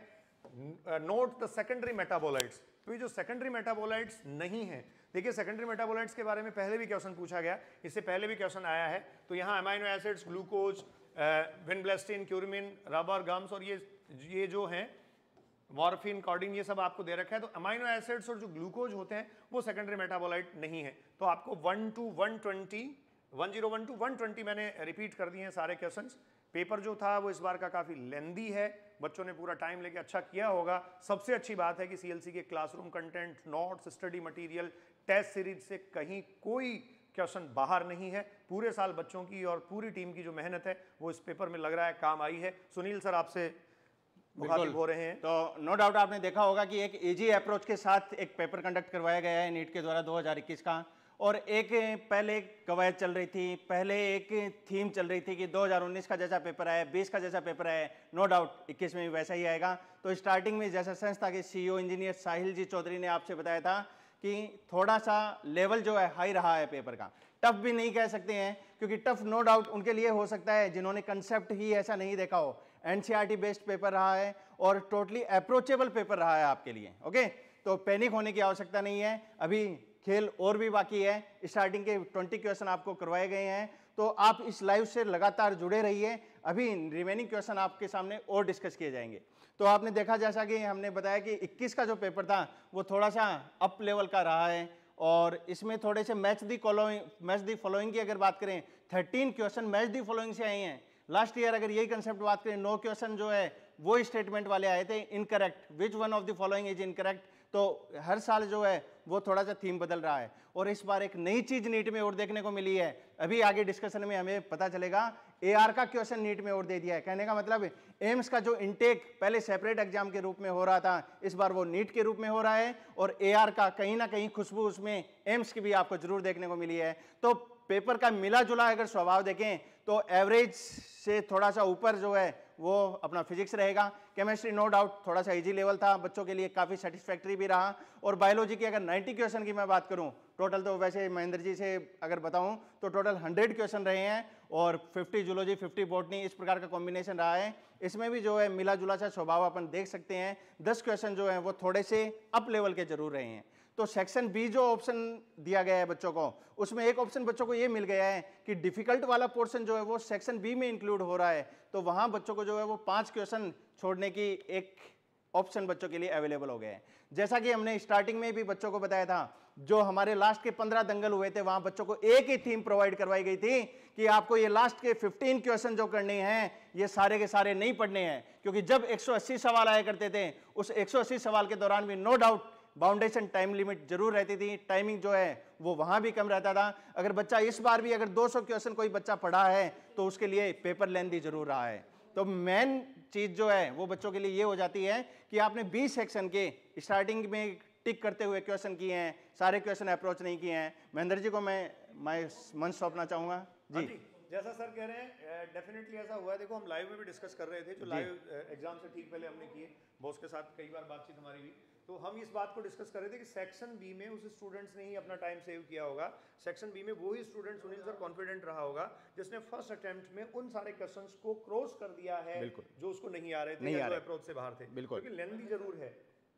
नोट द सेकेंडरी मेटाबोलाइट्स। तो ये जो सेकेंडरी मेटाबोलाइट्स नहीं है, देखिए सेकेंडरी मेटाबोलाइट्स के बारे में पहले भी क्वेश्चन पूछा गया, इससे पहले भी क्वेश्चन आया है। तो यहाँ amino acids, glucose, vinblastine, curcumin, rubber, gums और ये ये जो हैं मॉर्फिन, कॉर्डिन, ये सब आपको दे रखा है। तो अमाइनो एसिड्स और जो ग्लूकोज होते हैं वो सेकेंडरी मेटाबोलाइट नहीं है। तो आपको one to one twenty one zero one to one twenty मैंने रिपीट कर दिए हैं सारे क्वेश्चंस। पेपर जो था वो इस बार का काफ़ी लेंदी है, बच्चों ने पूरा टाइम लेके अच्छा किया होगा। सबसे अच्छी बात है कि सीएलसी के classroom content, notes, study material, test series से कहीं कोई क्वेश्चन बाहर नहीं है। पूरे साल बच्चों की और पूरी टीम की जो मेहनत है वो इस पेपर में लग रहा है काम आई है। सुनील सर आपसे मुखातिब हो रहे हैं। तो नो डाउट आपने देखा होगा कि एक इजी अप्रोच के साथ एक पेपर कंडक्ट करवाया गया है नीट के द्वारा दो हज़ार इक्कीस का। और एक पहले एक कवायद चल रही थी, पहले एक थीम चल रही थी कि दो हज़ार उन्नीस का जैसा पेपर है, बीस का जैसा पेपर है, नो डाउट इक्कीस में भी वैसा ही आएगा। तो स्टार्टिंग में जैसा संस्था के सीईओ इंजीनियर साहिल जी चौधरी ने आपसे बताया था कि थोड़ा सा लेवल जो है हाई रहा है पेपर का। टफ भी नहीं कह सकते हैं, क्योंकि टफ नो डाउट उनके लिए हो सकता है जिन्होंने कंसेप्ट ही ऐसा नहीं देखा हो। एनसीईआरटी बेस्ड पेपर रहा है और टोटली अप्रोचेबल पेपर रहा है आपके लिए। ओके, तो पैनिक होने की आवश्यकता नहीं है। अभी खेल और भी बाकी है। स्टार्टिंग के बीस क्वेश्चन आपको करवाए गए हैं, तो आप इस लाइव से लगातार जुड़े रहिए। अभी रिमेनिंग क्वेश्चन आपके सामने और डिस्कस किए जाएंगे। तो आपने देखा, जैसा कि हमने बताया कि इक्कीस का जो पेपर था वो थोड़ा सा अप लेवल का रहा है, और इसमें थोड़े से match the following match the following की अगर बात करें, thirteen question match the following से आए हैं। लास्ट ईयर अगर यही कंसेप्ट बात करें, नौ क्वेश्चन जो है वो स्टेटमेंट वाले आए थे, incorrect, which one of the following is incorrect. तो हर साल जो है वो थोड़ा सा थीम बदल रहा है। और इस बार एक नई चीज नीट में और देखने को मिली है, अभी आगे डिस्कशन में हमें पता चलेगा। एआर का क्वेश्चन नीट में और दे दिया है। कहने का मतलब एम्स का जो इनटेक पहले सेपरेट एग्जाम के रूप में हो रहा था, इस बार वो नीट के रूप में हो रहा है। और एआर का कहीं ना कहीं खुशबू उसमें एम्स की भी आपको जरूर देखने को मिली है। तो पेपर का मिला जुला अगर स्वभाव देखें तो एवरेज से थोड़ा सा ऊपर जो है वो अपना फिजिक्स रहेगा। केमिस्ट्री नो डाउट थोड़ा सा इजी लेवल था, बच्चों के लिए काफ़ी सेटिस्फैक्ट्री भी रहा। और बायोलॉजी की अगर नब्बे क्वेश्चन की मैं बात करूं, टोटल तो वैसे महेंद्र जी से अगर बताऊं तो टोटल सौ क्वेश्चन रहे हैं, और पचास जूलॉजी, पचास बॉटनी, इस प्रकार का कॉम्बिनेशन रहा है। इसमें भी जो है मिला जुला सा स्वभाव अपन देख सकते हैं। दस क्वेश्चन जो है वो थोड़े से अप लेवल के जरूर रहे हैं। तो सेक्शन बी जो ऑप्शन दिया गया है बच्चों को, उसमें एक ऑप्शन बच्चों को ये मिल गया है कि डिफिकल्ट वाला पोर्शन जो है वो सेक्शन बी में इंक्लूड हो रहा है। तो वहां बच्चों को जो है वो पांच क्वेश्चन छोड़ने की एक ऑप्शन बच्चों के लिए अवेलेबल हो गए हैं। जैसा कि हमने स्टार्टिंग में भी बच्चों को बताया था, जो हमारे लास्ट के पंद्रह दंगल हुए थे वहां बच्चों को एक ही थीम प्रोवाइड करवाई गई थी कि आपको ये लास्ट के पंद्रह क्वेश्चन जो करने हैं ये सारे के सारे नहीं पढ़ने हैं, क्योंकि जब एक सौ अस्सी सवाल आया करते थे उस एक सौ अस्सी सवाल के दौरान भी नो डाउट बाउंडेशन टाइम लिमिट जरूर रहती थी। टाइमिंग जो है वो वहां भी कम रहता था। अगर बच्चा इस बार भी अगर दो सौ क्वेश्चन कोई बच्चा पढ़ा है तो उसके लिए पेपर लेंथी जरूर रहा है। तो मेन चीज जो है वो बच्चों के लिए ये हो जाती है कि आपने बीस सेक्शन के स्टार्टिंग में टिक करते हुए क्वेश्चन किए हैं, सारे क्वेश्चन अप्रोच नहीं किए हैं। महेंद्र जी को मैं मैं मंच सौंपना चाहूंगा जी। जैसा सर कह रहे हैं डेफिनेटली ऐसा हुआ है। देखो हम लाइव में भी डिस्कस कर रहे थे, जो लाइव एग्जाम से ठीक पहले हमने किए, बॉस के साथ कई बार बातचीत हमारी हुई, तो हम इस बात को डिस्कस कर रहे थे कि सेक्शन बी में उस स्टूडेंट्स ने ही अपना टाइम सेव किया होगा। सेक्शन बी में वो ही स्टूडेंट सुनील सर कॉन्फिडेंट रहा होगा जिसने फर्स्ट अटेम्प्ट में उन सारे क्वेश्चंस को क्रॉस कर दिया है जो उसको नहीं आ रहे थे या जो अप्रोच से बाहर थे, क्योंकि लेंथी जरूर है।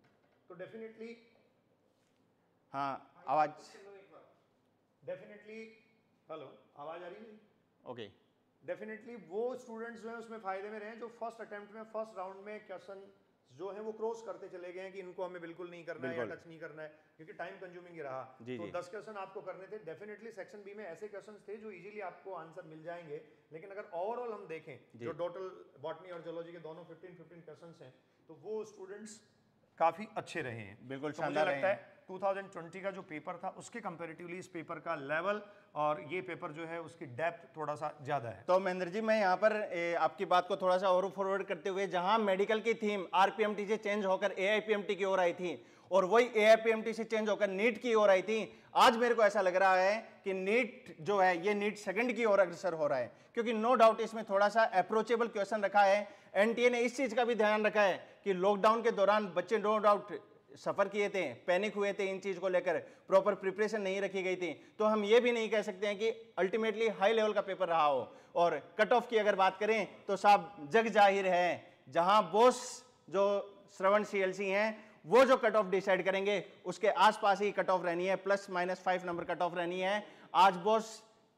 तो डेफिनेटली हाँ आवाज डेफिनेटली हेलो, आवाज आ रही है? ओके, डेफिनेटली वो स्टूडेंट्स जो हैं उसमें फायदे में रहे हैं जो फर्स्ट अटेम्प्ट में फर्स्ट राउंड में क्वेश्चन जो है वो क्रॉस करते चले गए हैं कि इनको हमें बिल्कुल नहीं करना है या टच नहीं करना है, क्योंकि टाइम कंज्यूमिंग ही रहा। जी, तो जी। दस क्वेश्चन आपको करने थे। डेफिनेटली सेक्शन बी में ऐसे क्वेश्चंस थे जो इजीली आपको आंसर मिल जाएंगे, लेकिन अगर ओवरऑल हम देखें जो टोटल बॉटनी और जोलॉजी के दोनों फिफ्टीन फिफ्टीन क्वेश्चंस हैं तो वो स्टूडेंट्स काफी अच्छे रहे हैं। बिल्कुल तो मुझे शानदार लगता रहे है टू थाउजेंड ट्वेंटी का जो पेपर था उसके कंपैरेटिवली इस पेपर का लेवल और ये पेपर जो है उसकी डेप्थ थोड़ा सा ज्यादा है। तो महेंद्र जी, मैं यहाँ पर ए, आपकी बात को थोड़ा सा और फॉरवर्ड करते हुए, जहां मेडिकल की थीम आरपीएमटी से चेंज होकर एआईपीएमटी की ओर आई थी और वही एआईपीएमटी से चेंज होकर नीट की ओर आई थी, आज मेरे को ऐसा लग रहा है कि नीट जो है ये नीट सेकंड की ओर अग्रसर हो रहा है, क्योंकि नो डाउट इसमें थोड़ा सा अप्रोचेबल क्वेश्चन रखा है। एनटीए ने इस चीज का भी ध्यान रखा है कि लॉकडाउन के दौरान बच्चे नो डाउट सफर किए थे, पैनिक हुए थे, इन चीज को लेकर प्रॉपर प्रिपरेशन नहीं रखी गई थी। तो हम ये भी नहीं कह सकते हैं कि अल्टीमेटली हाई लेवल का पेपर रहा हो। और कट ऑफ की अगर बात करें तो साहब जग जाहिर है, जहां बोस जो श्रवण सीएलसी हैं वो जो कट ऑफ डिसाइड करेंगे उसके आसपास ही कट ऑफ रहनी है, plus minus five number cut off रहनी है। आज बोस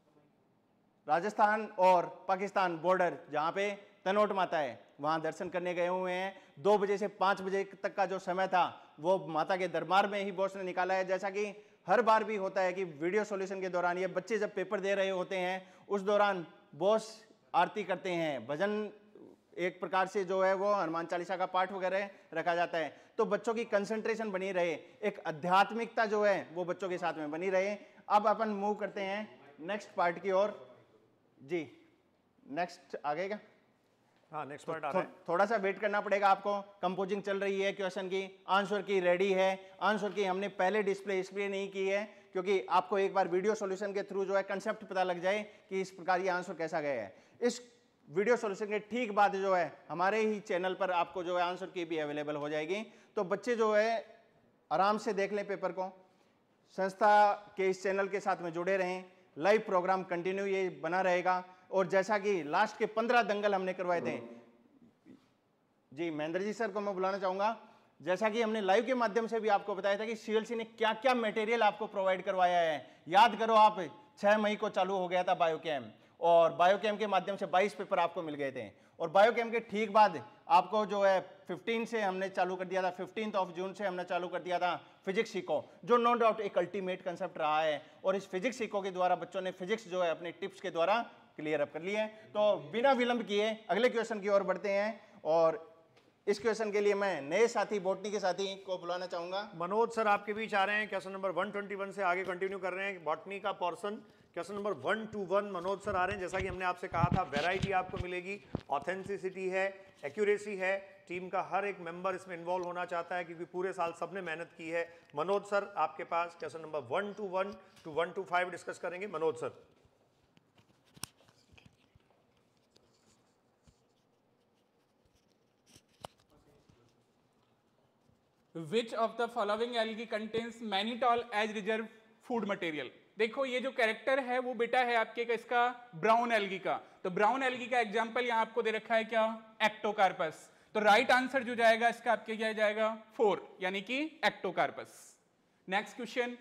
राजस्थान और पाकिस्तान बॉर्डर जहां पे तनोट माता है वहां दर्शन करने गए हुए हैं। दो बजे से पांच बजे तक का जो समय था वो माता के दरबार में ही बॉस ने निकाला है। जैसा कि हर बार भी होता है कि वीडियो सॉल्यूशन के दौरान ये बच्चे जब पेपर दे रहे होते हैं उस दौरान बॉस आरती करते हैं, भजन एक प्रकार से जो है वो हनुमान चालीसा का पाठ वगैरह रखा जाता है, तो बच्चों की कंसंट्रेशन बनी रहे, एक आध्यात्मिकता जो है वो बच्चों के साथ में बनी रहे। अब अपन मूव करते हैं नेक्स्ट पार्ट की ओर। जी नेक्स्ट आगे का हाँ नेक्स्ट तो पार्ट आ थो, रहा है। थोड़ा सा वेट करना पड़ेगा आपको। कंपोजिंग चल रही है, क्वेश्चन की आंसर की रेडी है। आंसर की हमने पहले डिस्प्ले इसलिए नहीं की है क्योंकि आपको एक बार वीडियो सॉल्यूशन के थ्रू जो है कंसेप्ट पता लग जाए कि इस प्रकार ये आंसर कैसा गया है। इस वीडियो सॉल्यूशन के ठीक बाद जो है हमारे ही चैनल पर आपको जो है आंसर की भी अवेलेबल हो जाएगी। तो बच्चे जो है आराम से देख लें पेपर को, संस्था के इस चैनल के साथ में जुड़े रहें, लाइव प्रोग्राम कंटिन्यू ये बना रहेगा। और जैसा कि लास्ट के पंद्रह दंगल हमने करवाए थे, जी महेंद्र जी सर को मैं बुलाना चाहूंगा। जैसा कि हमने लाइव के माध्यम से भी आपको बताया था कि सीएलसी ने क्या क्या मटेरियल आपको प्रोवाइड करवाया है। याद करो आप छह मई को चालू हो गया था बायोकेम, और बायोकेम के माध्यम से बाईस पेपर आपको मिल गए थे। और बायोकेम के ठीक बाद आपको जो है पंद्रह से हमने चालू कर दिया था, फिफ्टींथ ऑफ जून से हमने चालू कर दिया था फिजिक्स सीखो, जो नो डाउट एक अल्टीमेट कंसेप्ट रहा है। और इस फिजिक्स सीखो के द्वारा बच्चों ने फिजिक्स जो है अपने टिप्स के द्वारा क्लियर अप कर लिए हैं। तो बिना विलंब किए अगले क्वेश्चन की ओर बढ़ते हैं। और इस क्वेश्चन के लिए मैं नए साथी बॉटनी के साथी को बुलाना चाहूंगा। मनोज सर आपके बीच आ रहे हैं। Question number one twenty one से आगे कंटिन्यू कर रहे हैं बॉटनी का portion. Question number one to one Manoj sir आ रहे हैं। जैसा कि हमने आपसे कहा था वैरायटी आपको मिलेगी, ऑथेंटिसिटी है, एक्यूरेसी है। टीम का हर एक मेंबर इसमें इन्वॉल्व होना चाहता है क्योंकि पूरे साल सबने मेहनत की है। मनोज सर आपके पास question number one to one to one two five discuss करेंगे। Manoj sir. Which of the following algae contains mannitol as reserve food material? देखो ये जो कैरेक्टर है वो बेटा है आपके का इसका ब्राउन एल्गी का। तो ब्राउन एल्गी का एग्जांपल यहाँ आपको दे रखा है क्या, एक्टोकार्पस। तो राइट आंसर जो जाएगा इसका आपके क्या जाएगा, फोर, यानी कि एक्टोकार्पस। Next question.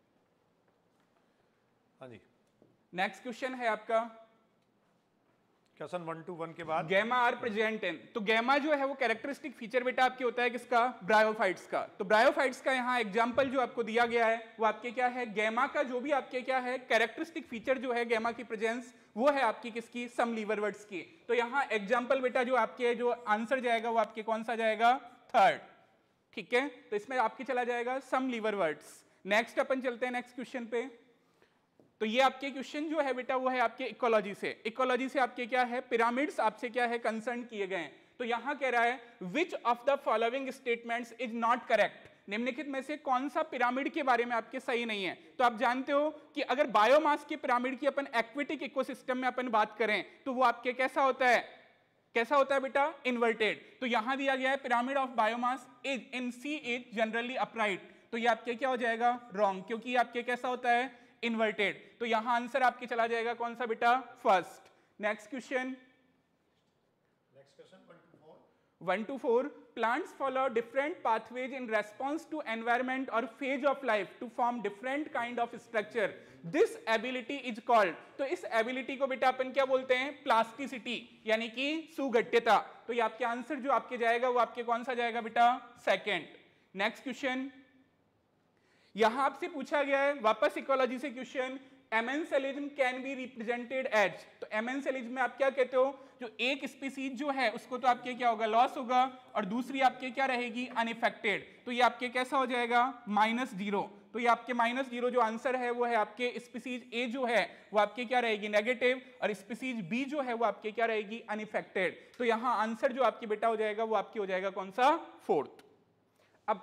हाँ जी नेक्स्ट क्वेश्चन है आपका क्वेश्चन वन टू वन के बाद गैमा आर प्रेजेंट इन। तो गैमा जो है वो कैरेक्टरिस्टिक फीचर बेटा आपके होता है किसका, ब्रायोफाइट्स का। तो ब्रायोफाइट्स का यहाँ एग्जांपल जो आपको दिया गया है वो आपके क्या है, गैमा का जो भी आपके क्या है कैरेक्टरिस्टिक फीचर जो है गैमा की प्रेजेंस वो है आपकी किसकी, सम लीवरवर्ड्स की। तो यहाँ एग्जाम्पल बेटा जो आपके जो आंसर जाएगा वो आपके कौन सा जाएगा, थर्ड। ठीक है, तो इसमें आपके चला जाएगा सम लीवरवर्ड्स। नेक्स्ट अपन चलते हैं नेक्स्ट क्वेश्चन पे। तो ये आपके क्वेश्चन जो है बेटा वो है आपके इकोलॉजी से। इकोलॉजी से आपके क्या है, पिरामिड्स आपसे क्या है कंसर्न किए गए हैं। तो यहां कह रहा है which of the following statements is not correct. निम्नलिखित में से कौन सा पिरामिड के बारे में आपके सही नहीं है। तो आप जानते हो कि अगर बायोमास के पिरामिड की अपन एक्वेटिक इकोसिस्टम में अपन बात करें तो वो आपके कैसा होता है, कैसा होता है बेटा, इन्वर्टेड। तो यहां दिया गया है pyramid of biomass is in sea is generally upright. तो ये आपके क्या हो जाएगा, रॉन्ग, क्योंकि ये आपके कैसा होता है, इन्वर्टेड। तो यहां आंसर आपके चला जाएगा कौन सा बेटा, first. Next question one two four. plants follow different pathways in response to environment or phase of life to form different kind of structure. This ability is called, तो इस ability को बेटा अपन क्या बोलते हैं? प्लास्टिसिटी, यानी कि सुगठ्यता. तो ये आपके आंसर जो आपके जाएगा वो आपके कौन सा जाएगा बेटा? सेकेंड. नेक्स्ट क्वेश्चन, यहां आपसे पूछा गया है वापस इकोलॉजी से question, amensalism can be represented as. तो एमेंसेलिज्म में आप क्या कहते हो? जो एक स्पीसीज जो है उसको तो आपके क्या होगा? लॉस होगा, और दूसरी आपके क्या रहेगी? अनइफेक्टेड. तो ये आपके कैसा हो जाएगा? Minus zero. तो ये आपके माइनस जीरो जो आंसर है वो है आपके स्पीसीज ए जो है वो आपके क्या रहेगी? नेगेटिव, और स्पीसीज बी जो है वो आपके क्या रहेगी? अनइफेक्टेड. तो यहां आंसर जो आपके बेटा हो जाएगा वो आपके हो जाएगा कौन सा? फोर्थ. अब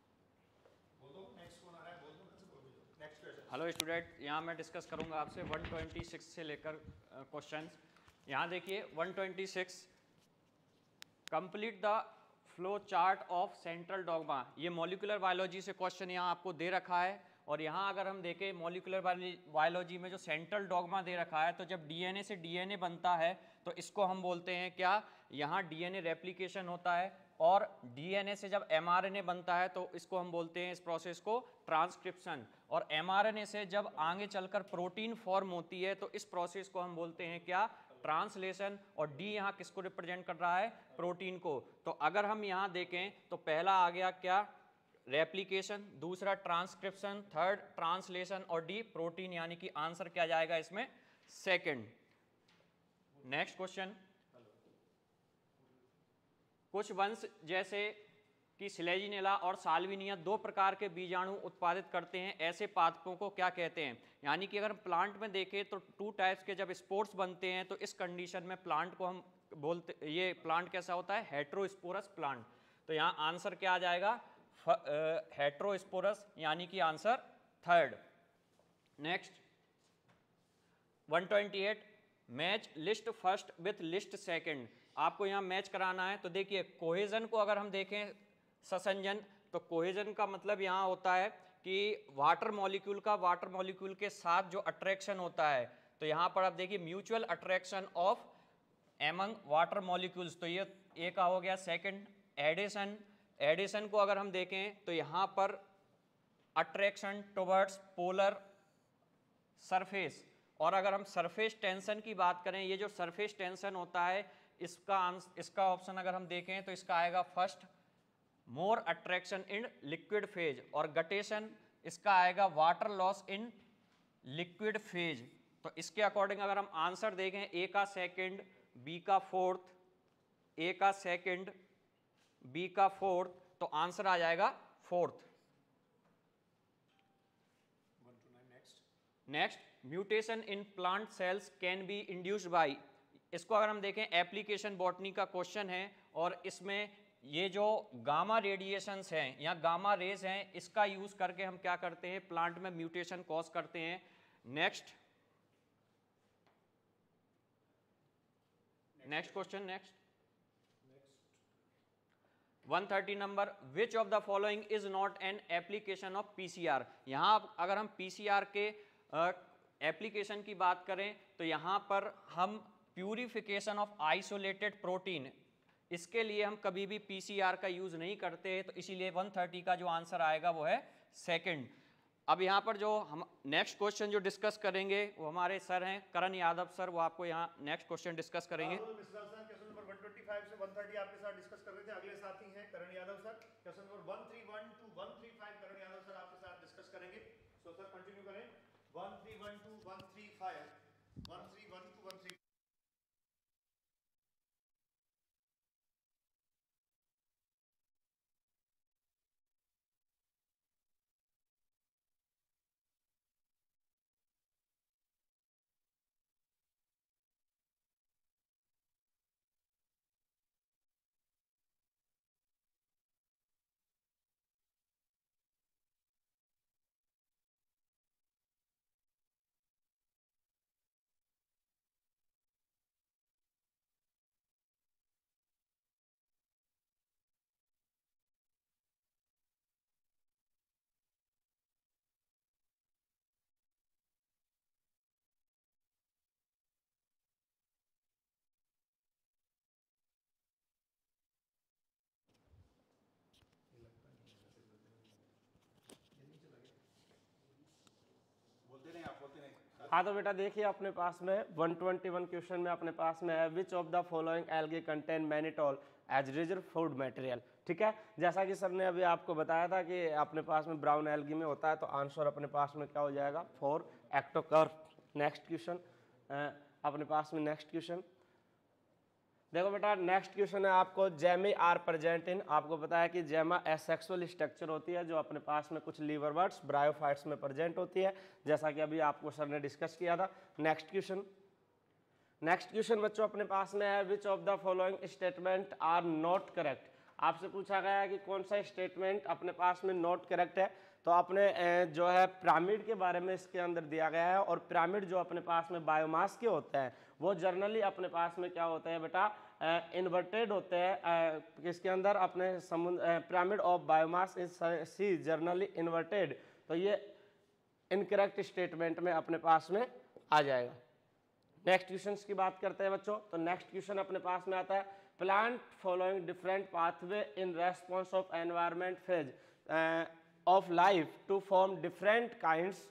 हेलो स्टूडेंट, यहाँ मैं डिस्कस करूँगा आपसे एक सौ छब्बीस से लेकर क्वेश्चंस. यहाँ देखिए एक सौ छब्बीस, complete the flow chart of central dogma. ये मॉलिक्यूलर बायोलॉजी से क्वेश्चन यहाँ आपको दे रखा है. और यहाँ अगर हम देखें मॉलिक्यूलर बायोलॉजी में जो सेंट्रल डॉग्मा दे रखा है, तो जब डीएनए से डीएनए बनता है तो इसको हम बोलते हैं क्या? यहाँ डीएनए रेप्लिकेशन होता है, और डीएनए से जब एमआरएनए बनता है तो इसको हम बोलते हैं इस प्रोसेस को ट्रांसक्रिप्शन. और एमआरएनए से जब आगे चलकर प्रोटीन फॉर्म होती है तो इस प्रोसेस को हम बोलते हैं क्या? ट्रांसलेशन. और डी यहाँ किसको रिप्रेजेंट कर रहा है? प्रोटीन को. तो अगर हम यहाँ देखें तो पहला आ गया क्या? रेप्लिकेशन, दूसरा ट्रांसक्रिप्शन, थर्ड ट्रांसलेशन, और डी प्रोटीन, यानी कि आंसर क्या जाएगा इसमें? सेकंड. नेक्स्ट क्वेश्चन, कुछ वंश जैसे कि सिलेजिनेला और साल्विनिया दो प्रकार के बीजाणु उत्पादित करते हैं, ऐसे पादपों को क्या कहते हैं? यानी कि अगर प्लांट में देखें तो टू टाइप्स के जब स्पोर्स बनते हैं तो इस कंडीशन में प्लांट को हम बोलते, ये प्लांट कैसा होता है? Heterosporous plant. तो यहाँ आंसर क्या आ जाएगा? हेट्रोस्पोरस, यानी कि आंसर थर्ड. नेक्स्ट एक सौ अट्ठाईस, match list first with list second. आपको यहाँ मैच कराना है. तो देखिए कोहेजन को अगर हम देखें, ससंजन, तो कोहेजन का मतलब यहाँ होता है कि वाटर मॉलिक्यूल का वाटर मॉलिक्यूल के साथ जो अट्रैक्शन होता है. तो यहाँ पर आप देखिए mutual attraction of among water molecules. तो ये ए का हो गया. सेकंड एडिशन, एडिशन को अगर हम देखें तो यहाँ पर अट्रैक्शन टुवर्ड्स पोलर सरफेस. और अगर हम सरफेस टेंशन की बात करें, ये जो सरफेस टेंशन होता है इसका इसका ऑप्शन अगर हम देखें तो इसका आएगा first, more attraction in liquid phase. और गटेशन इसका आएगा water loss in liquid phase. तो इसके अकॉर्डिंग अगर हम आंसर देखें, ए का सेकंड, बी का फोर्थ, ए का सेकंड, बी का फोर्थ, तो आंसर आ जाएगा fourth. Next, mutation in plant cells can be induced by. इसको अगर हम देखें एप्लीकेशन बॉटनी का क्वेश्चन है, और इसमें ये जो गामा रेडिएशंस हैं या गामा रेज हैं, इसका यूज करके हम क्या करते हैं? प्लांट में म्यूटेशन कॉज करते हैं. नेक्स्ट नेक्स्ट क्वेश्चन, नेक्स्ट एक सौ तीस number, which of the following is not an application of PCR. यहां अगर हम पीसीआर के एप्लीकेशन uh, की बात करें तो यहां पर हम प्यूरिफिकेशन ऑफ आइसोलेटेड प्रोटीन, इसके लिए हम कभी भी पीसीआर का यूज नहीं करते, तो इसीलिए एक सौ तीस का जो आंसर आएगा वो है सेकंड. अब यहाँ पर जो हम नेक्स्ट क्वेश्चन जो डिस्कस करेंगे वो हमारे सर हैं करण यादव सर, वो आपको यहाँ नेक्स्ट क्वेश्चन डिस्कस करेंगे. क्वेश्चन नंबर एक सौ पच्चीस से एक सौ तीस आपके साथ डिस्कस कर रहे थे. अगले साथी हैं Karan Yadav sir. Question number एक सौ इकतीस टू एक सौ पैंतीस करण यादव सर आपके साथ डिस्कस करेंगे. सो सर कंटिन्यू करें. एक सौ इकतीस टू एक सौ पैंतीस, एक सौ इकतीस टू एक सौ पैंतीस. हाँ तो बेटा देखिए अपने पास में एक सौ इक्कीस क्वेश्चन में अपने पास में है which of the following algae contain mannitol as reserve food material. ठीक है, जैसा कि सर ने अभी आपको बताया था कि अपने पास में ब्राउन एल्गी में होता है, तो आंसर अपने पास में क्या हो जाएगा, फोर एक्टोकर्फ। नेक्स्ट क्वेश्चन अपने पास में नेक्स्ट क्वेश्चन देखो बेटा, नेक्स्ट क्वेश्चन है आपको जेमी आर प्रेजेंट इन, आपको पता है कि जेमा एसेक्सुअल स्ट्रक्चर होती है जो अपने पास में कुछ लीवरवर्ट्स ब्रायोफाइट्स में प्रेजेंट होती है, जैसा कि अभी आपको सर ने डिस्कस किया था। नेक्स्ट क्वेश्चन नेक्स्ट क्वेश्चन बच्चों अपने पास में है which of the following statement are not correct. आपसे पूछा गया है कि कौन सा स्टेटमेंट अपने पास में नॉट करेक्ट है, तो आपने जो है पिरामिड के बारे में इसके अंदर दिया गया है, और पिरामिड जो अपने पास में बायोमास के होते हैं वो जर्नली अपने पास में क्या होते हैं बेटा, इन्वर्टेड होते हैं। किसके अंदर, अपने समुद्र pyramid of biomass is sea generally inverted, तो ये इनकरेक्ट स्टेटमेंट में अपने पास में आ जाएगा। नेक्स्ट क्वेश्चन की बात करते हैं बच्चों, तो नेक्स्ट क्वेश्चन अपने पास में आता है plant following different pathway in response of environment phase of life to form different kinds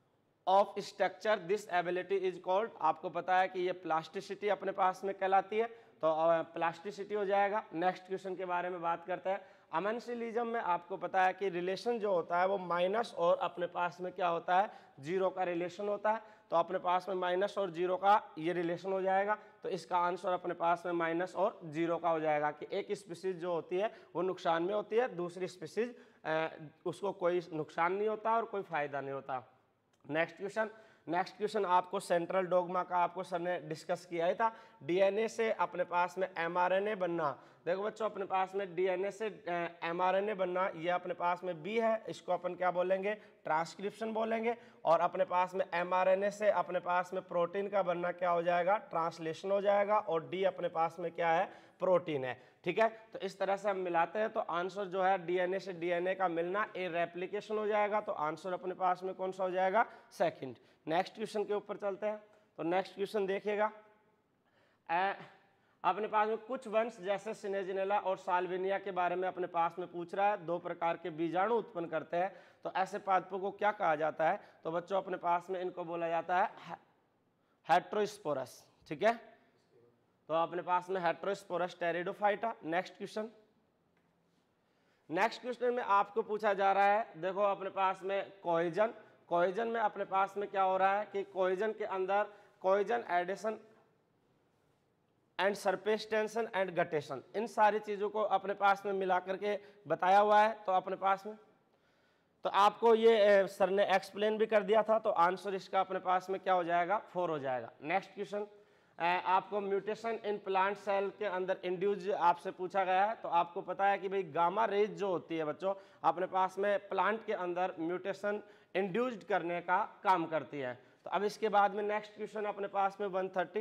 of structure, this ability is called. आपको पता है कि ये प्लास्टिसिटी अपने पास में कहलाती है, तो प्लास्टिसिटी हो जाएगा। नेक्स्ट क्वेश्चन के बारे में बात करते हैं, अमेंसिलिज्म में आपको पता है कि रिलेशन जो होता है वो माइनस और अपने पास में क्या होता है, जीरो का रिलेशन होता है, तो अपने पास में माइनस और जीरो का ये रिलेशन हो जाएगा, तो इसका आंसर अपने पास में माइनस और जीरो का हो जाएगा कि एक स्पीसीज जो होती है वो नुकसान में होती है, दूसरी स्पीसीज उसको कोई नुकसान नहीं होता और कोई फायदा नहीं होता। नेक्स्ट क्वेश्चन नेक्स्ट क्वेश्चन आपको सेंट्रल डोगमा का आपको सर ने डिस्कस किया ही था, डीएनए से अपने पास में एमआरएनए बनना। देखो बच्चों अपने पास में डीएनए से एमआरएनए बनना, ये अपने पास में बी है, इसको अपन क्या बोलेंगे, ट्रांसक्रिप्शन बोलेंगे, और अपने पास में एमआरएनए से अपने पास में प्रोटीन का बनना क्या हो जाएगा, ट्रांसलेशन हो जाएगा, और डी अपने पास में क्या है, प्रोटीन है। ठीक है, तो इस तरह से हम मिलाते हैं तो आंसर जो है डीएनए से डीएनए का मिलना ए रेप्लिकेशन हो जाएगा, तो आंसर अपने पास में कौन सा हो जाएगा, सेकंड। नेक्स्ट क्वेश्चन के ऊपर चलते हैं, तो नेक्स्ट क्वेश्चन देखिएगा, अपने पास में कुछ वंश जैसे सिनेजिनेला और साल्विनिया के बारे में अपने पास में पूछ रहा है, दो प्रकार के बीजाणु उत्पन्न करते हैं, तो ऐसे पादपों को क्या कहा जाता है, तो बच्चों अपने पास में इनको बोला जाता है हेट्रोस्पोरस। ठीक है, तो अपने पास में heterosporous pteridophyta. Next question next question में आपको पूछा जा रहा है, देखो अपने पास में कोहेजन कोहेजन में अपने पास में क्या हो रहा है कि कोहेजन के अंदर cohesion adhesion and surface tension and guttation, इन सारी चीज़ों को अपने पास में मिला करके बताया हुआ है, तो अपने पास में तो आपको ये सर ने एक्सप्लेन भी कर दिया था, तो आंसर इसका अपने पास में क्या हो जाएगा, फोर हो जाएगा। नेक्स्ट क्वेश्चन आपको म्यूटेशन इन प्लांट सेल के अंदर इंड्यूज आपसे पूछा गया है, तो आपको पता है कि भाई गामा रेज जो होती है बच्चों अपने पास में प्लांट के अंदर म्यूटेशन इंड्यूस्ड करने का काम करती है। तो अब इसके बाद में नेक्स्ट क्वेश्चन अपने पास में one thirty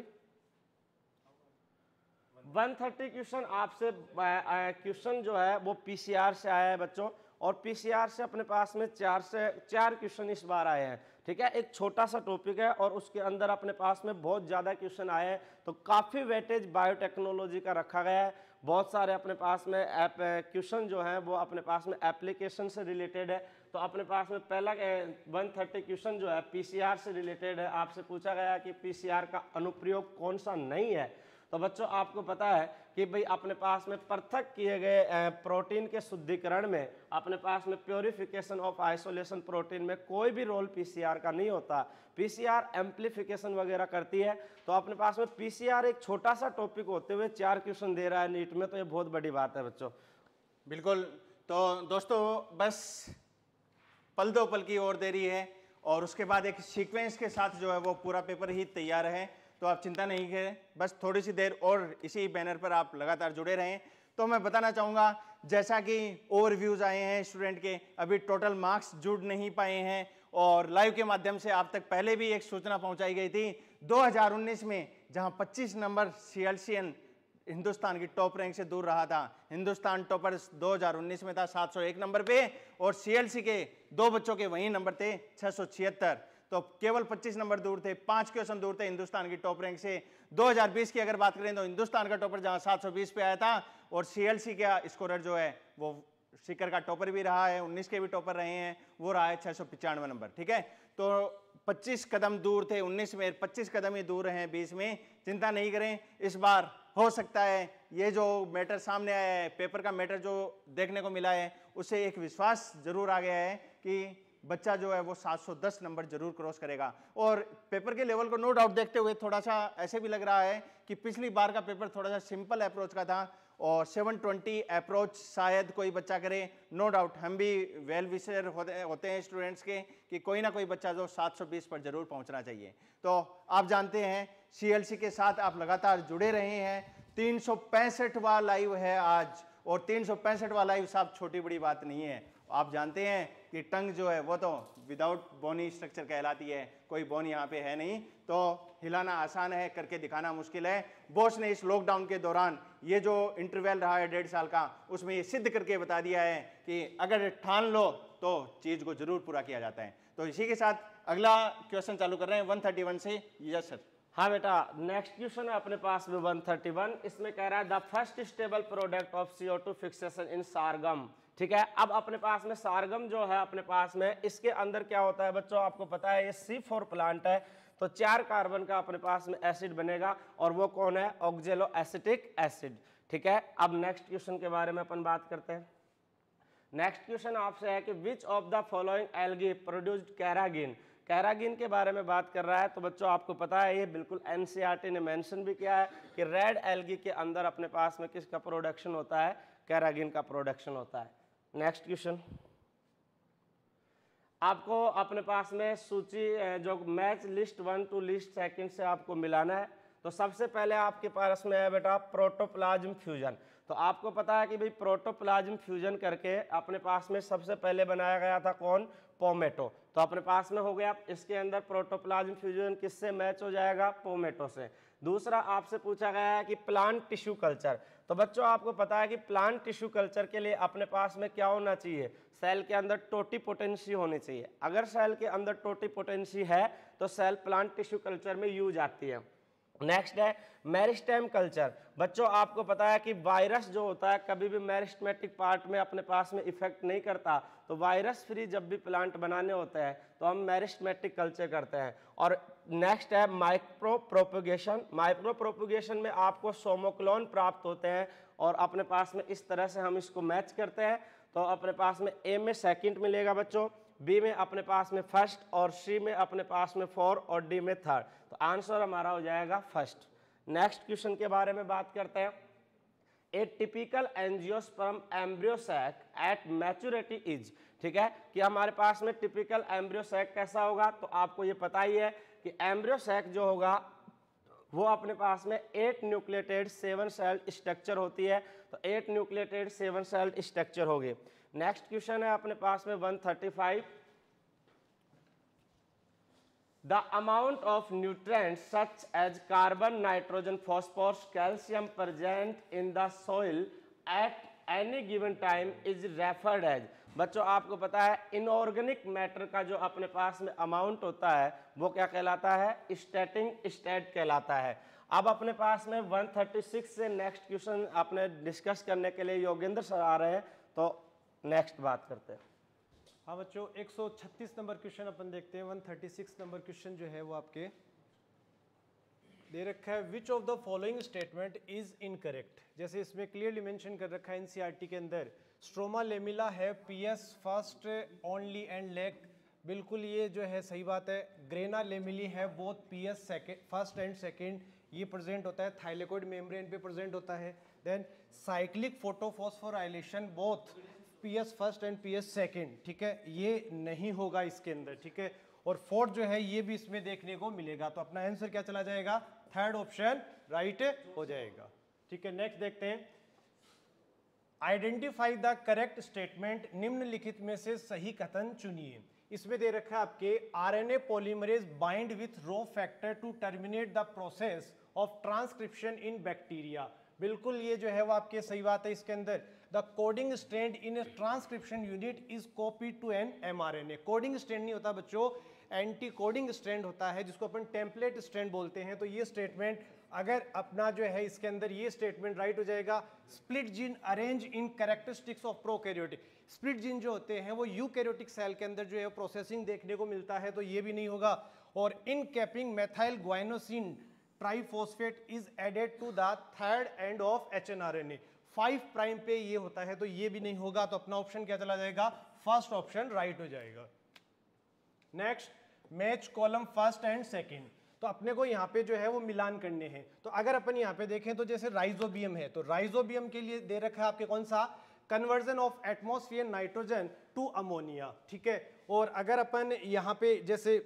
one thirty question आपसे क्वेश्चन जो है वो पीसीआर से आया है बच्चों, और पीसीआर से अपने पास में चार से चार क्वेश्चन इस बार आए हैं। ठीक है, एक छोटा सा टॉपिक है और उसके अंदर अपने पास में बहुत ज़्यादा क्वेश्चन आए हैं, तो काफ़ी वेटेज बायोटेक्नोलॉजी का रखा गया है। बहुत सारे अपने पास में ऐप क्वेश्चन जो हैं वो अपने पास में एप्लीकेशन से रिलेटेड है, तो अपने पास में पहला वन थर्टी क्वेश्चन जो है पीसीआर से रिलेटेड है। आपसे पूछा गया कि पीसीआर का अनुप्रयोग कौन सा नहीं है, तो बच्चों आपको पता है कि भाई अपने पास में पृथक किए गए प्रोटीन के शुद्धिकरण में अपने पास में प्योरिफिकेशन ऑफ आइसोलेशन प्रोटीन में कोई भी रोल पीसीआर का नहीं होता, पीसीआर एम्प्लीफिकेशन वगैरह करती है। तो अपने पास में पीसीआर एक छोटा सा टॉपिक होते हुए चार क्वेश्चन दे रहा है नीट में, तो ये बहुत बड़ी बात है बच्चों। बिल्कुल, तो दोस्तों बस पल दो पल की और देरी है, और उसके बाद एक सीक्वेंस के साथ जो है वो पूरा पेपर ही तैयार है, तो आप चिंता नहीं करें, बस थोड़ी सी देर और इसी बैनर पर आप लगातार जुड़े रहें। तो मैं बताना चाहूँगा, जैसा कि ओवरव्यूज़ आए हैं स्टूडेंट के, अभी टोटल मार्क्स जुड़ नहीं पाए हैं, और लाइव के माध्यम से आप तक पहले भी एक सूचना पहुंचाई गई थी दो हज़ार उन्नीस में, जहां पच्चीस नंबर सीएलसीएन हिंदुस्तान की टॉप रैंक से दूर रहा था। हिंदुस्तान टॉपर दो हज़ार उन्नीस में था सात सौ एक नंबर पे, और सीएलसी के दो बच्चों के वही नंबर थे छह सौ छिहत्तर, तो केवल पच्चीस नंबर दूर थे, पांच क्वेश्चन दूर थे हिंदुस्तान की टॉप रैंक से। दो हज़ार बीस की अगर बात करें तो हिंदुस्तान का टॉपर जहां सात सौ बीस पे आया था, और सीएलसी का स्कोरर जो है वो सीकर का टॉपर भी रहा है, उन्नीस के भी टॉपर रहे हैं, वो रहा है छह सौ पचानवे नंबर। ठीक है, तो पच्चीस कदम दूर थे, उन्नीस में पच्चीस कदम ही दूर हैं बीस में, चिंता नहीं करें। इस बार हो सकता है ये जो मैटर सामने आया है, पेपर का मैटर जो देखने को मिला है, उससे एक विश्वास जरूर आ गया है कि बच्चा जो है वो सात सौ दस नंबर जरूर क्रॉस करेगा। और पेपर के लेवल को नो डाउट देखते हुए थोड़ा सा ऐसे भी लग रहा है कि पिछली बार का पेपर थोड़ा सा सिंपल अप्रोच का था और सात सौ बीस अप्रोच शायद कोई बच्चा करे। नो डाउट हम भी वेल विशर होते होते हैं स्टूडेंट्स के कि कोई ना कोई बच्चा जो सात सौ बीस पर जरूर पहुंचना चाहिए। तो आप जानते हैं सीएलसी के साथ आप लगातार जुड़े रहे हैं। तीन सौ पैंसठवां लाइव है आज, और तीन सौ पैंसठवां लाइव साहब छोटी बड़ी बात नहीं है। आप जानते हैं कि टंग जो है वो तो विदाउट बोनी स्ट्रक्चर कहलाती है, कोई बोन यहाँ पे है नहीं, तो हिलाना आसान है, करके दिखाना मुश्किल है। बॉस ने इस लॉकडाउन के दौरान ये जो इंटरवल रहा है डेढ़ साल का, उसमें ये सिद्ध करके बता दिया है कि अगर ठान लो तो चीज़ को जरूर पूरा किया जाता है। तो इसी के साथ अगला क्वेश्चन चालू कर रहे हैं एक सौ इकतीस से। Yes sir. हाँ बेटा, नेक्स्ट क्वेश्चन है अपने पास में एक सौ इकतीस। इसमें कह रहा है the first stable product of C O two fixation in sorghum. ठीक है, अब अपने पास में सारगम जो है अपने पास में, इसके अंदर क्या होता है बच्चों, आपको पता है ये सी फोर प्लांट है, तो चार कार्बन का अपने पास में एसिड बनेगा, और वो कौन है, ऑक्जेलो एसिटिक एसिड। ठीक है, अब नेक्स्ट क्वेश्चन के बारे में अपन बात करते हैं। नेक्स्ट क्वेश्चन आपसे है कि which of the following algae produced carrageenan. Carrageenan के बारे में बात कर रहा है, तो बच्चों आपको पता है ये बिल्कुल एनसीईआरटी ने मेंशन भी किया है कि रेड एल्गी के अंदर अपने पास में किसका प्रोडक्शन होता है, कैरागिन का प्रोडक्शन होता है। नेक्स्ट क्वेश्चन, आपको अपने पास में सूची जो match list one two list second से आपको मिलाना है। तो सबसे पहले आपके पास में है बेटा प्रोटोप्लाज्म फ्यूजन। तो आपको पता है कि भाई प्रोटोप्लाज्म फ्यूजन करके अपने पास में सबसे पहले बनाया गया था कौन, पोमेटो। तो अपने पास में हो गया, इसके अंदर प्रोटोप्लाज्म फ्यूजन किससे मैच हो जाएगा, पोमेटो से। दूसरा आपसे पूछा गया है कि प्लांट टिश्यू कल्चर। तो बच्चों आपको पता है कि प्लांट टिश्यू कल्चर के लिए अपने पास में क्या होना चाहिए, सेल के अंदर टोटीपोटेंसी होनी चाहिए। अगर सेल के अंदर टोटीपोटेंसी है तो सेल प्लांट टिश्यू कल्चर में यूज आती है। नेक्स्ट है मेरिस्टेम कल्चर। बच्चों आपको पता है कि वायरस जो होता है कभी भी मेरिस्टेमेटिक पार्ट में अपने पास में इफेक्ट नहीं करता, तो वायरस फ्री जब भी प्लांट बनाने होते हैं तो हम मेरिस्टेमेटिक कल्चर करते हैं। और नेक्स्ट है माइक्रो प्रोपोगेशन। माइक्रो प्रोपोगेशन में आपको सोमोक्लोन प्राप्त होते हैं, और अपने पास में इस तरह से हम इसको मैच करते हैं। तो अपने पास में ए में सेकंड मिलेगा बच्चों, बी में अपने पास में फर्स्ट, और सी में अपने पास में फोर, और डी में थर्ड। तो आंसर हमारा हो जाएगा फर्स्ट। नेक्स्ट क्वेश्चन के बारे में बात करते हैं। A typical angiosperm embryo sac at maturity is. ठीक है, कि हमारे पास में टिपिकल एम्ब्रियो सैक कैसा होगा, तो आपको ये पता ही है कि एम्ब्रियो सैक जो होगा वो अपने पास में eight nucleotide seven celled structure होती है। तो eight nucleotide seven celled structure होगी। नेक्स्ट क्वेश्चन है अपने पास में एक सौ पैंतीस। The amount of nutrients such as carbon, nitrogen, phosphorus, calcium present in the soil at any given time is referred as। बच्चों आपको पता है इनऑर्गेनिक मैटर का जो अपने पास में अमाउंट होता है वो क्या कहलाता है, स्टैटिंग स्टेट कहलाता है। अब अपने पास में एक सौ छत्तीस से नेक्स्ट क्वेश्चन अपने डिस्कस करने के लिए योगेंद्र सर आ रहे हैं, तो नेक्स्ट बात करते हैं। हाँ बच्चों, एक सौ छत्तीस नंबर क्वेश्चन अपन देखते हैं। एक सौ छत्तीस नंबर क्वेश्चन जो है वो आपके दे रखा है, which of the following statement is incorrect. जैसे इसमें क्लियरली मेंशन कर रखा है एनसीईआरटी के अंदर, स्ट्रोमा लेमिला है PS first only and lack. बिल्कुल ये जो है सही बात है। ग्रेना लेमिली है both PS second first and second, ये प्रेजेंट होता है थाइलेकोइड मेम्ब्रेन पे प्रेजेंट होता है। Then cyclic photophosphorylation both PS first and PS second, ठीक है, ये नहीं होगा इसके अंदर, ठीक है। और फोर्थ जो है ये भी इसमें देखने को मिलेगा। तो अपना आंसर क्या चला जाएगा, थर्ड ऑप्शन राइट हो जाएगा, ठीक है। नेक्स्ट देखते हैं, आइडेंटिफाई द करेक्ट स्टेटमेंट, निम्नलिखित में से सही कथन चुनिए। इसमें दे रखा है आपके RNA polymerase bind with rho factor to terminate the process of transcription in bacteria. बिल्कुल ये जो है वो आपके सही बात है। इसके अंदर the coding strand in transcription unit is copied to an mRNA. Coding strand नहीं होता बच्चों, एंटी कोडिंग स्ट्रैंड होता है जिसको अपन टेम्पलेट स्ट्रैंड बोलते हैं। तो ये स्टेटमेंट अगर अपना जो है इसके अंदर ये स्टेटमेंट राइट हो जाएगा। Split gene arrange in characteristics of prokaryotic, split gene जो होते हैं वो यूकैरियोटिक सेल के अंदर जो है प्रोसेसिंग देखने को मिलता है, तो ये भी नहीं होगा। और in capping methyl guanosine triphosphate is added to the third end of hnRNA, five prime पे ये होता है, तो ये भी नहीं होगा। तो अपना ऑप्शन क्या चला जाएगा, फर्स्ट ऑप्शन राइट हो जाएगा। Next, match column first and second, तो अपने को यहाँ पे जो है वो मिलान करने हैं। तो अगर अपन यहाँ पे देखें तो जैसे राइजोबियम है, तो राइजोबियम के लिए दे रखा है आपके कौन सा, conversion of atmosphere nitrogen to ammonia, ठीक है। और अगर अपन यहाँ पे जैसे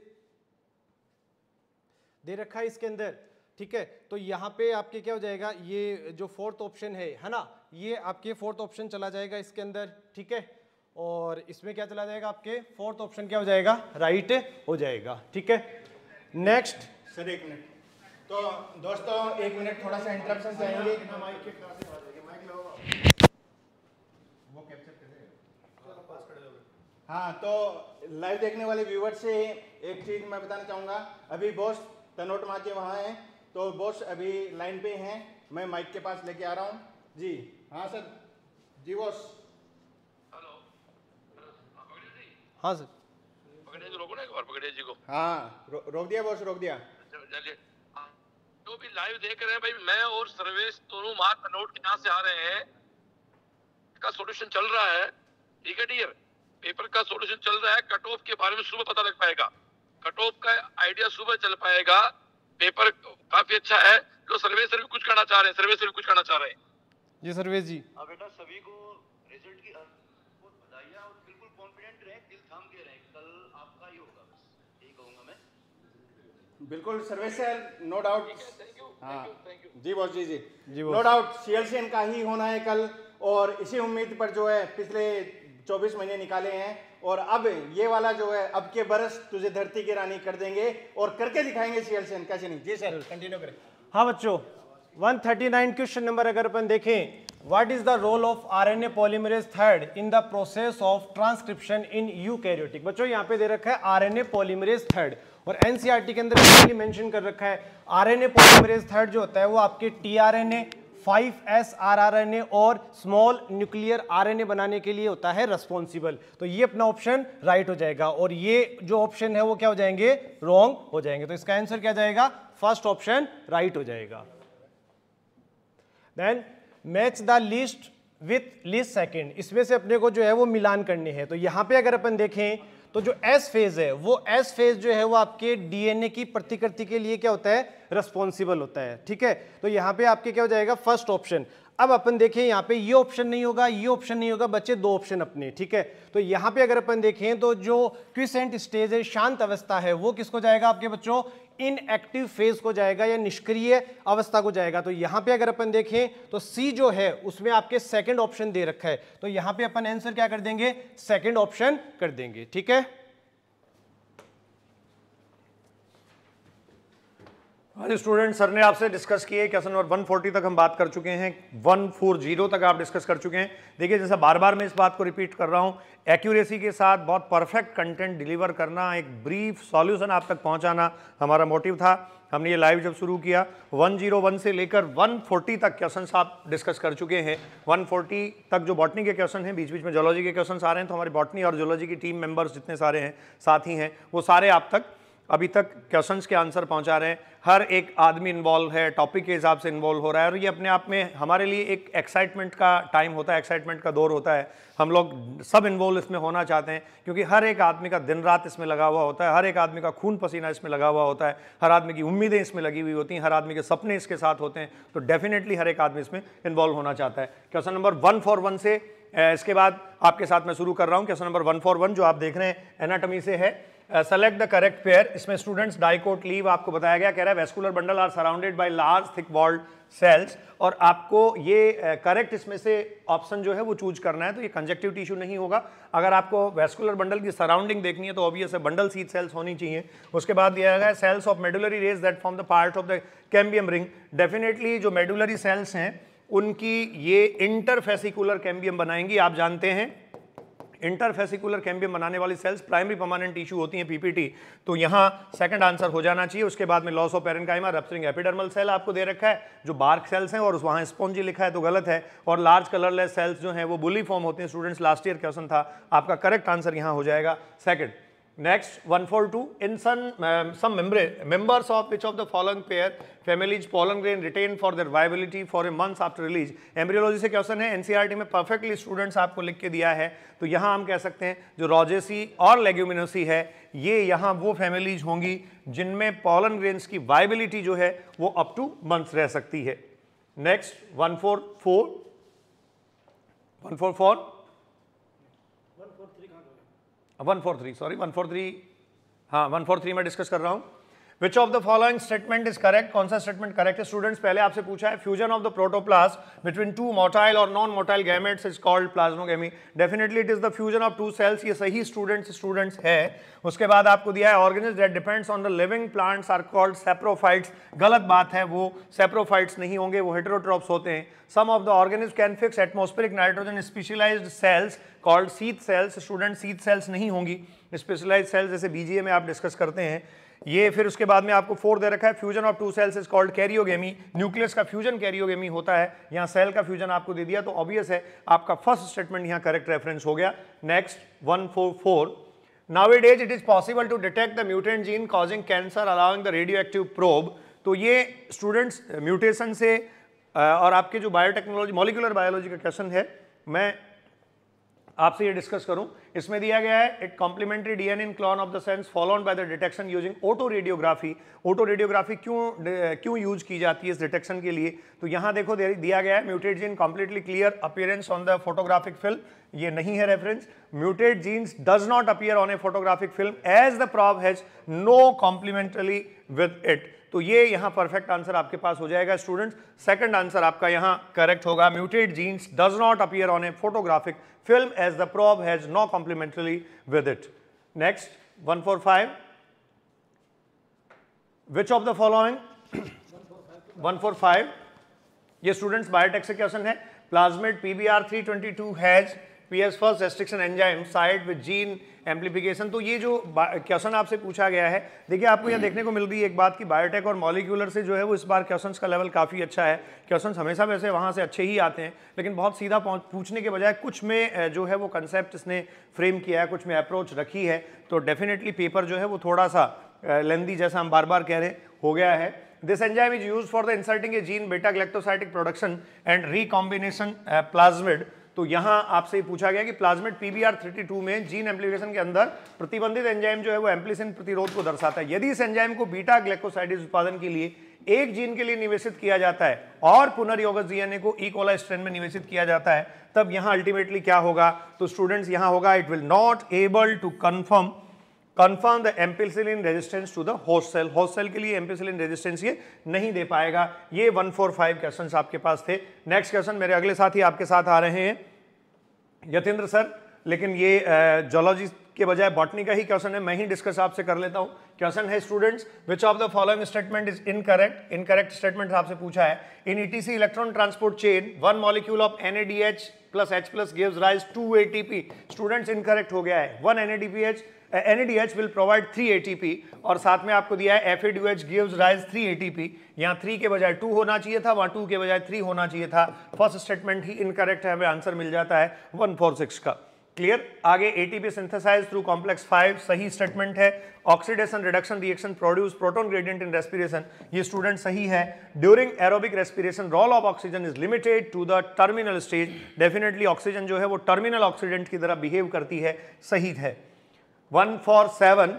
दे रखा है इसके अंदर, ठीक है, तो यहाँ पे आपके क्या हो जाएगा, ये जो फोर्थ ऑप्शन है है ना, ये आपके फोर्थ ऑप्शन चला जाएगा इसके अंदर, ठीक है। और इसमें क्या चला जाएगा, आपके फोर्थ ऑप्शन क्या हो जाएगा, राइट हो जाएगा, ठीक है। नेक्स्ट सर एक मिनट, तो दोस्तों एक मिनट थोड़ा सा इंटरप्शन चाहिए। वो कैप्चर कर हाँ, तो लाइव देखने वाले व्यूअर से एक चीज मैं बताना चाहूँगा। अभी बॉस तनोट माँ के वहाँ हैं, तो बॉस अभी लाइन पे हैं, मैं माइक के पास लेके आ रहा हूँ जी। हाँ सर जी बॉस। हाँ सर, पकड़िए जी, रोको ना एक बार, पकड़िए जी को। हाँ रो, रोक दिया बॉस, रोक दिया। चलिए, जो भी लाइव देख रहे हैं भाई, मैं और सर्वेश दोनों मार्क नोट के यहाँ से आ रहे हैं, का सॉल्यूशन चल रहा है, ठीक है डियर, पेपर का सॉल्यूशन चल रहा है। कट ऑफ के बारे में सुबह पता लग पाएगा, कट ऑफ का आइडिया सुबह चल पाएगा। पेपर काफी अच्छा है। जो सर्वेश सर भी कुछ करना चाह रहे हैं, सर्वेश सर भी कुछ करना चाह रहे हैं जी सर्वेश जी। अब बेटा सभी को रिजल्ट की बहुत बधाई और बिल्कुल कॉन्फिडेंट रहे, दिल थाम के रहे, कल आपका ही होगा, बस यही कहूंगा मैं। बिल्कुल सर्वेश सर, नो डाउट। हाँ जी बॉस जी जी जी नो डाउट सीएलसीएन का ही होना है कल, और इसी उम्मीद पर जो है पिछले चौबीस महीने निकाले हैं, और अब ये वाला जो है अब के बरस तुझे धरती की रानी कर देंगे और करके दिखाएंगे सीएलसीएन, कैसे नहीं। जी सर कंटिन्यू करें। हाँ बच्चों, एक सौ उनतालीस क्वेश्चन नंबर अगर अपन देखें, what is the role of RNA polymerase third in the process of transcription in eukaryotic. बच्चों यहाँ पे दे रखा है आरएनए पॉलीमरेज थर्ड, और एनसीईआरटी के अंदर क्लियरली मेंशन कर रखा है आरएनए पॉलीमरेज थर्ड जो होता है वो आपके टीआरएनए, फाइव एस आरआरएनए और स्मॉल न्यूक्लियर आरएनए बनाने के लिए होता है रेस्पॉन्सिबल। तो ये अपना ऑप्शन राइट हो जाएगा, और ये जो ऑप्शन है वो क्या हो जाएंगे, रॉन्ग हो जाएंगे। तो इसका आंसर क्या जाएगा, फर्स्ट ऑप्शन राइट हो जाएगा। Then match the list with list second, इसमें से अपने को जो है वो मिलान करने हैं। तो यहाँ पे अगर अपन देखें तो जो एस फेज है, वो एस फेज जो है वो आपके डीएनए की प्रतिकृति के लिए क्या होता है, रिस्पॉन्सिबल होता है, ठीक है। तो यहाँ पे आपके क्या हो जाएगा, फर्स्ट ऑप्शन। अब अपन देखें यहाँ पे ये ऑप्शन नहीं होगा, ये ऑप्शन नहीं होगा, बच्चे दो ऑप्शन अपने, ठीक है। तो यहाँ पे अगर अपन देखें तो जो क्विसेंट स्टेज है, शांत अवस्था है, वो किसको जाएगा आपके बच्चों, इनएक्टिव फेज को जाएगा या निष्क्रिय अवस्था को जाएगा। तो यहाँ पे अगर अपन देखें तो सी जो है उसमें आपके सेकंड ऑप्शन दे रखा है, तो यहाँ पे अपन आंसर क्या कर देंगे, सेकंड ऑप्शन कर देंगे, ठीक है। आज स्टूडेंट सर ने आपसे डिस्कस किए क्वेश्चन नंबर एक सौ चालीस तक हम बात कर चुके हैं, एक सौ चालीस तक आप डिस्कस कर चुके हैं। देखिए जैसा बार बार मैं इस बात को रिपीट कर रहा हूं, एक्यूरेसी के साथ बहुत परफेक्ट कंटेंट डिलीवर करना, एक ब्रीफ सॉल्यूशन आप तक पहुंचाना हमारा मोटिव था। हमने ये लाइव जब शुरू किया एक सौ एक से लेकर एक सौ चालीस तक क्वेश्चन आप डिस्कस कर चुके हैं। एक सौ चालीस तक जो बॉटनी के क्वेश्चन हैं, बीच बीच में जोलॉजी के क्वेश्चन आ रहे हैं, तो हमारे बॉटनी और जोलॉजी की टीम मेंबर्स जितने सारे हैं, साथी हैं, वो सारे आप तक अभी तक क्वेश्चंस के आंसर पहुंचा रहे हैं। हर एक आदमी इन्वॉल्व है, टॉपिक के हिसाब से इन्वॉल्व हो रहा है, और ये अपने आप में हमारे लिए एक एक्साइटमेंट का टाइम होता है, एक्साइटमेंट का दौर होता है। हम लोग सब इन्वॉल्व इसमें होना चाहते हैं, क्योंकि हर एक आदमी का दिन रात इसमें लगा हुआ होता है, हर एक आदमी का खून पसीना इसमें लगा हुआ होता है, हर आदमी की उम्मीदें इसमें लगी हुई होती हैं, हर आदमी के सपने इसके साथ होते हैं। तो डेफिनेटली हर एक आदमी इसमें इन्वॉल्व होना चाहता है। Question number one four one से इसके बाद आपके साथ मैं शुरू कर रहा हूँ। Question number one four one जो आप देख रहे हैं एनाटॉमी से है, सेलेक्ट द करेक्ट पेयर। इसमें स्टूडेंट्स डाइकोट लीव आपको बताया गया, कह रहा है vascular bundle are surrounded by large thick walled cells, और आपको ये करेक्ट uh, इसमें से ऑप्शन जो है वो चूज करना है। तो ये कंजक्टिव टिश्यू नहीं होगा। अगर आपको वेस्कुलर बंडल की सराउंडिंग देखनी है तो ऑब्वियस है बंडल सीथ सेल्स होनी चाहिए। उसके बाद दिया गया cells of medullary rays that form the part of the cambium ring. Definitely जो मेडुलरी सेल्स हैं उनकी ये इंटरफेसिकुलर कैम्बियम बनाएंगी। आप जानते हैं इंटरफेसिकुलर कैम्बियम बनाने वाली सेल्स प्राइमरी परमानेंट टिश्यू होती हैं पीपीटी, तो यहाँ सेकंड आंसर हो जाना चाहिए। उसके बाद में loss of parenchyma, rupturing epidermal cell आपको दे रखा है जो बार्क सेल्स हैं और उस वहाँ स्पॉन्जी लिखा है तो गलत है, और लार्ज कलरलेस सेल्स जो हैं वो बुली फॉर्म होते हैं। स्टूडेंट्स लास्ट ईयर क्वेश्चन था, आपका करेक्ट आंसर यहाँ हो जाएगा second. Next, one forty-two. In some, um, some membrane, members of which of the following pair families pollen grain retain for their viability for a month after release? Embryology से क्वेश्चन है, एनसीईआरटी में perfectly स्टूडेंट्स आपको लिख के दिया है, तो यहाँ हम कह सकते हैं जो रोजेसी और लेग्यूमिनोसी है, ये यहाँ वो फैमिलीज होंगी जिनमें पॉलन ग्रेन्स की वाइबिलिटी जो है वो अप टू मंथ्स रह सकती है। Next one four four one four four one four three sorry one four three हाँ वन फोर थ्री में डिस्कस कर रहा हूं। Which of the following statement is correct? कौन सा स्टेटमेंट करेक्ट है? स्टूडेंट्स पहले आपसे पूछा है fusion of the protoplasm between two motile और non motile gametes is called plasmogamy. Definitely it is the fusion of two cells, ये सही स्टूडेंट्स स्टूडेंट्स है। उसके बाद आपको दिया है organism that depends on the living plants are called saprophytes, गलत बात है, वो सैप्रोफाइट्स नहीं होंगे, वो हेटेरोट्रोप्स होते हैं। Some of the organism can fix atmospheric nitrogen specialized cells called sheath cells, student sheath cells नहीं होंगी, स्पेशलाइज्ड सेल्स जैसे बीजीए में आप डिस्कस करते हैं ये। फिर उसके बाद में आपको फोर दे रखा है fusion of two cells is called karyogamy, nucleus का फ्यूजन कैरियोगेमी होता है, यहाँ सेल का फ्यूजन आपको दे दिया तो ऑब्वियस है आपका फर्स्ट स्टेटमेंट यहाँ करेक्ट रेफरेंस हो गया। Next one four four Nowadays it is possible to detect the mutant gene causing cancer allowing the radioactive probe, तो ये स्टूडेंट्स म्यूटेशन से और आपके जो बायोटेक्नोलॉजी मॉलिक्यूलर बायोलॉजी का क्वेश्चन है मैं आपसे ये डिस्कस करूं। इसमें दिया गया है it complementary DNA in clone of the sense followed by the detection using auto radiography. Auto radiography क्यों क्यों यूज की जाती है इस डिटेक्शन के लिए? तो यहाँ देखो दिया गया है muted gene completely clear appearance on the photographic film, ये नहीं है reference. Muted genes does not appear on a photographic film as the probe has no complementary with it, तो ये यहाँ परफेक्ट आंसर आपके पास हो जाएगा स्टूडेंट्स। सेकंड आंसर आपका यहाँ करेक्ट होगा, muted genes does not appear on a photographic film as the probe has no complementary with it. Next one four five, which of the following one four five, ये स्टूडेंट्स बायोटेक से क्वेश्चन है। Plasmid P B R three twenty-two has P S first restriction enzyme site with gene amplification, तो ये जो क्वेश्चन आपसे पूछा गया है, देखिए आपको यहाँ देखने को मिल रही है एक बात की बायोटेक और मॉलिक्यूलर से जो है वो इस बार क्वेश्चंस का लेवल काफ़ी अच्छा है। क्वेश्चंस हमेशा वैसे वहाँ से अच्छे ही आते हैं, लेकिन बहुत सीधा पूछने के बजाय कुछ में जो है वो कंसेप्ट इसने फ्रेम किया है, कुछ में अप्रोच रखी है, तो डेफिनेटली पेपर जो है वो थोड़ा सा लेंदी जैसा हम बार बार कह रहे हो गया है। This enzyme is use for the inserting a gene beta galactosidic production and recombination plasmid, तो यहाँ आपसे पूछा गया कि plasmid P B R thirty-two में जीन एम्प्लीफिकेशन के अंदर प्रतिबंधित एंजाइम जो है वो एम्प्लिसिन प्रतिरोध को दर्शाता है। यदि इस एंजाइम को बीटा ग्लाइकोसाइडेज उत्पादन के लिए एक जीन के लिए निवेशित किया जाता है और पुनर्योगज डीएनए को ई कोलाई स्ट्रेन में निवेशित किया जाता है, तब यहाँ अल्टीमेटली क्या होगा? तो स्टूडेंट्स यहाँ होगा it will not able to confirm confirm the ampicillin resistance to the host cell, host cell के लिए एम्पिसिलिन रेजिस्टेंस ये नहीं दे पाएगा। ये वन फोर फाइव क्वेश्चंस आपके पास थे। नेक्स्ट क्वेश्चन मेरे अगले साथी आपके साथ आ रहे हैं यतेंद्र सर, लेकिन ये जोलॉजी के बजाय बॉटनी का ही क्वेश्चन है, मैं ही डिस्कस आपसे कर लेता हूं। क्वेश्चन है students which of the following statement is incorrect? Incorrect statement आपसे पूछा है। In ETC electron transport chain one molecule of N A D H plus H plus gives rise to A T P, students incorrect हो गया है। One N A D P H N A D H will provide three A T P और साथ में आपको दिया है F A D H gives rise three A T P, यहाँ थ्री के बजाय टू होना चाहिए था, वहाँ टू के बजाय थ्री होना चाहिए था। फर्स्ट स्टेटमेंट ही इनकरेक्ट है, हमें आंसर मिल जाता है वन फोर सिक्स का। क्लियर? आगे ATP synthesize through complex five सही स्टेटमेंट है। Oxidation reduction reaction produce proton gradient in respiration, ये स्टूडेंट सही है। During aerobic respiration role of oxygen is limited to the terminal stage, definitely oxygen जो है वो टर्मिनल ऑक्सीडेंट की तरह बिहेव करती है, सही है। One four seven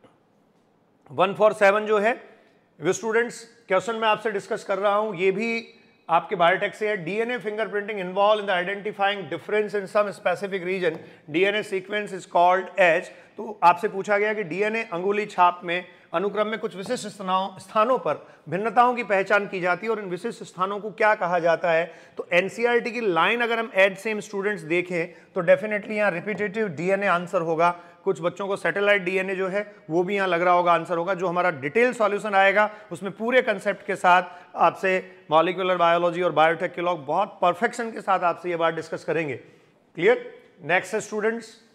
one four seven जो है वो स्टूडेंट्स क्वेश्चन मैं आपसे डिस्कस कर रहा हूं, ये भी आपके बायोटेक से है। DNA fingerprinting involve in the identifying difference in some specific region, DNA sequence is called as, तो आपसे पूछा गया कि डीएनए अंगुली छाप में अनुक्रम में कुछ विशिष्ट स्थानों स्थानों पर भिन्नताओं की पहचान की जाती है और इन विशिष्ट स्थानों को क्या कहा जाता है? तो एनसीईआरटी की लाइन अगर हम एड सेम स्टूडेंट्स देखें तो डेफिनेटली यहाँ रिपीटेटिव डीएनए आंसर होगा। कुछ बच्चों को सैटेलाइट डीएनए जो है वो भी यहाँ लग रहा होगा आंसर होगा। जो हमारा डिटेल सॉल्यूशन आएगा उसमें पूरे कंसेप्ट के साथ आपसे मॉलिक्यूलर बायोलॉजी और बायोटेक के लोग बहुत परफेक्शन के साथ आपसे ये बात डिस्कस करेंगे। क्लियर? नेक्स्ट है स्टूडेंट्स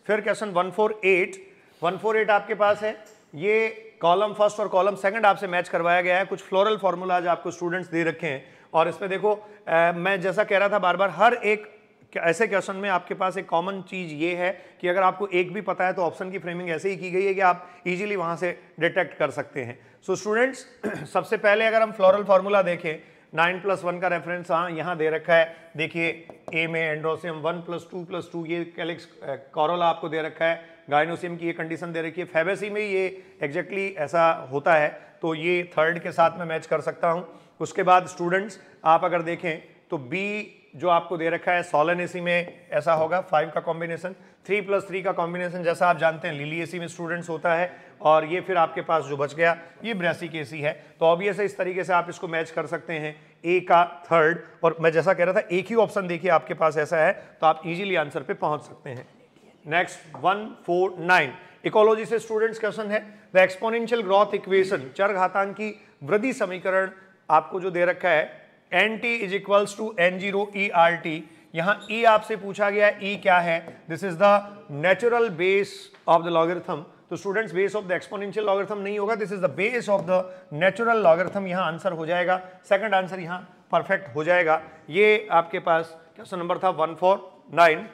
फिर question one four eight one four eight आपके पास है, ये कॉलम फर्स्ट और कॉलम सेकंड आपसे मैच करवाया गया है। कुछ फ्लोरल फॉर्मूलाज आपको स्टूडेंट्स दे रखे हैं और इसमें देखो आ, मैं जैसा कह रहा था बार बार, हर एक ऐसे क्वेश्चन में आपके पास एक कॉमन चीज ये है कि अगर आपको एक भी पता है तो ऑप्शन की फ्रेमिंग ऐसे ही की गई है कि आप इजीली वहां से डिटेक्ट कर सकते हैं। सो स्टूडेंट्स, सबसे पहले अगर हम फ्लोरल फार्मूला देखें, नाइन प्लस वन का रेफरेंस हाँ यहाँ दे रखा है। देखिए ए में androecium one plus two plus two, ये कैलिक्स कोरोला आपको दे रखा है। गाइनोसियम की ये कंडीशन दे रखी है। फैबेसी में ये एग्जैक्टली ऐसा होता है, तो ये थर्ड के साथ में मैच कर सकता हूँ। उसके बाद स्टूडेंट्स आप अगर देखें तो बी जो आपको दे रखा है सोलेनेसी में ऐसा होगा, फाइव का कॉम्बिनेशन, थ्री प्लस थ्री का कॉम्बिनेशन जैसा आप जानते हैं लिलिएसी में स्टूडेंट्स होता है। और ये फिर आपके पास जो बच गया ये ब्रेसिकेसी है। तो ऑब्वियस है इस तरीके से आप इसको मैच कर सकते हैं, ए का थर्ड। और मैं जैसा कह रहा था एक ही ऑप्शन देखिए आपके पास ऐसा है, तो आप इजीली आंसर पे पहुंच सकते हैं। Next one four nine ecology से स्टूडेंट्स क्वेश्चन है, द एक्सपोनेंशियल ग्रोथ इक्वेशन, चर घातांक की वृद्धि समीकरण आपको जो दे रखा है, n t is equals to n zero e r t. यहाँ ई आपसे पूछा गया है, ई क्या है? This is the natural base of the logarithm. तो students base of the exponential logarithm नहीं होगा, this is the base of the natural logarithm. यहाँ आंसर हो जाएगा, सेकंड आंसर यहाँ परफेक्ट हो जाएगा। ये आपके पास क्वेश्चन नंबर था वन फोर नाइन।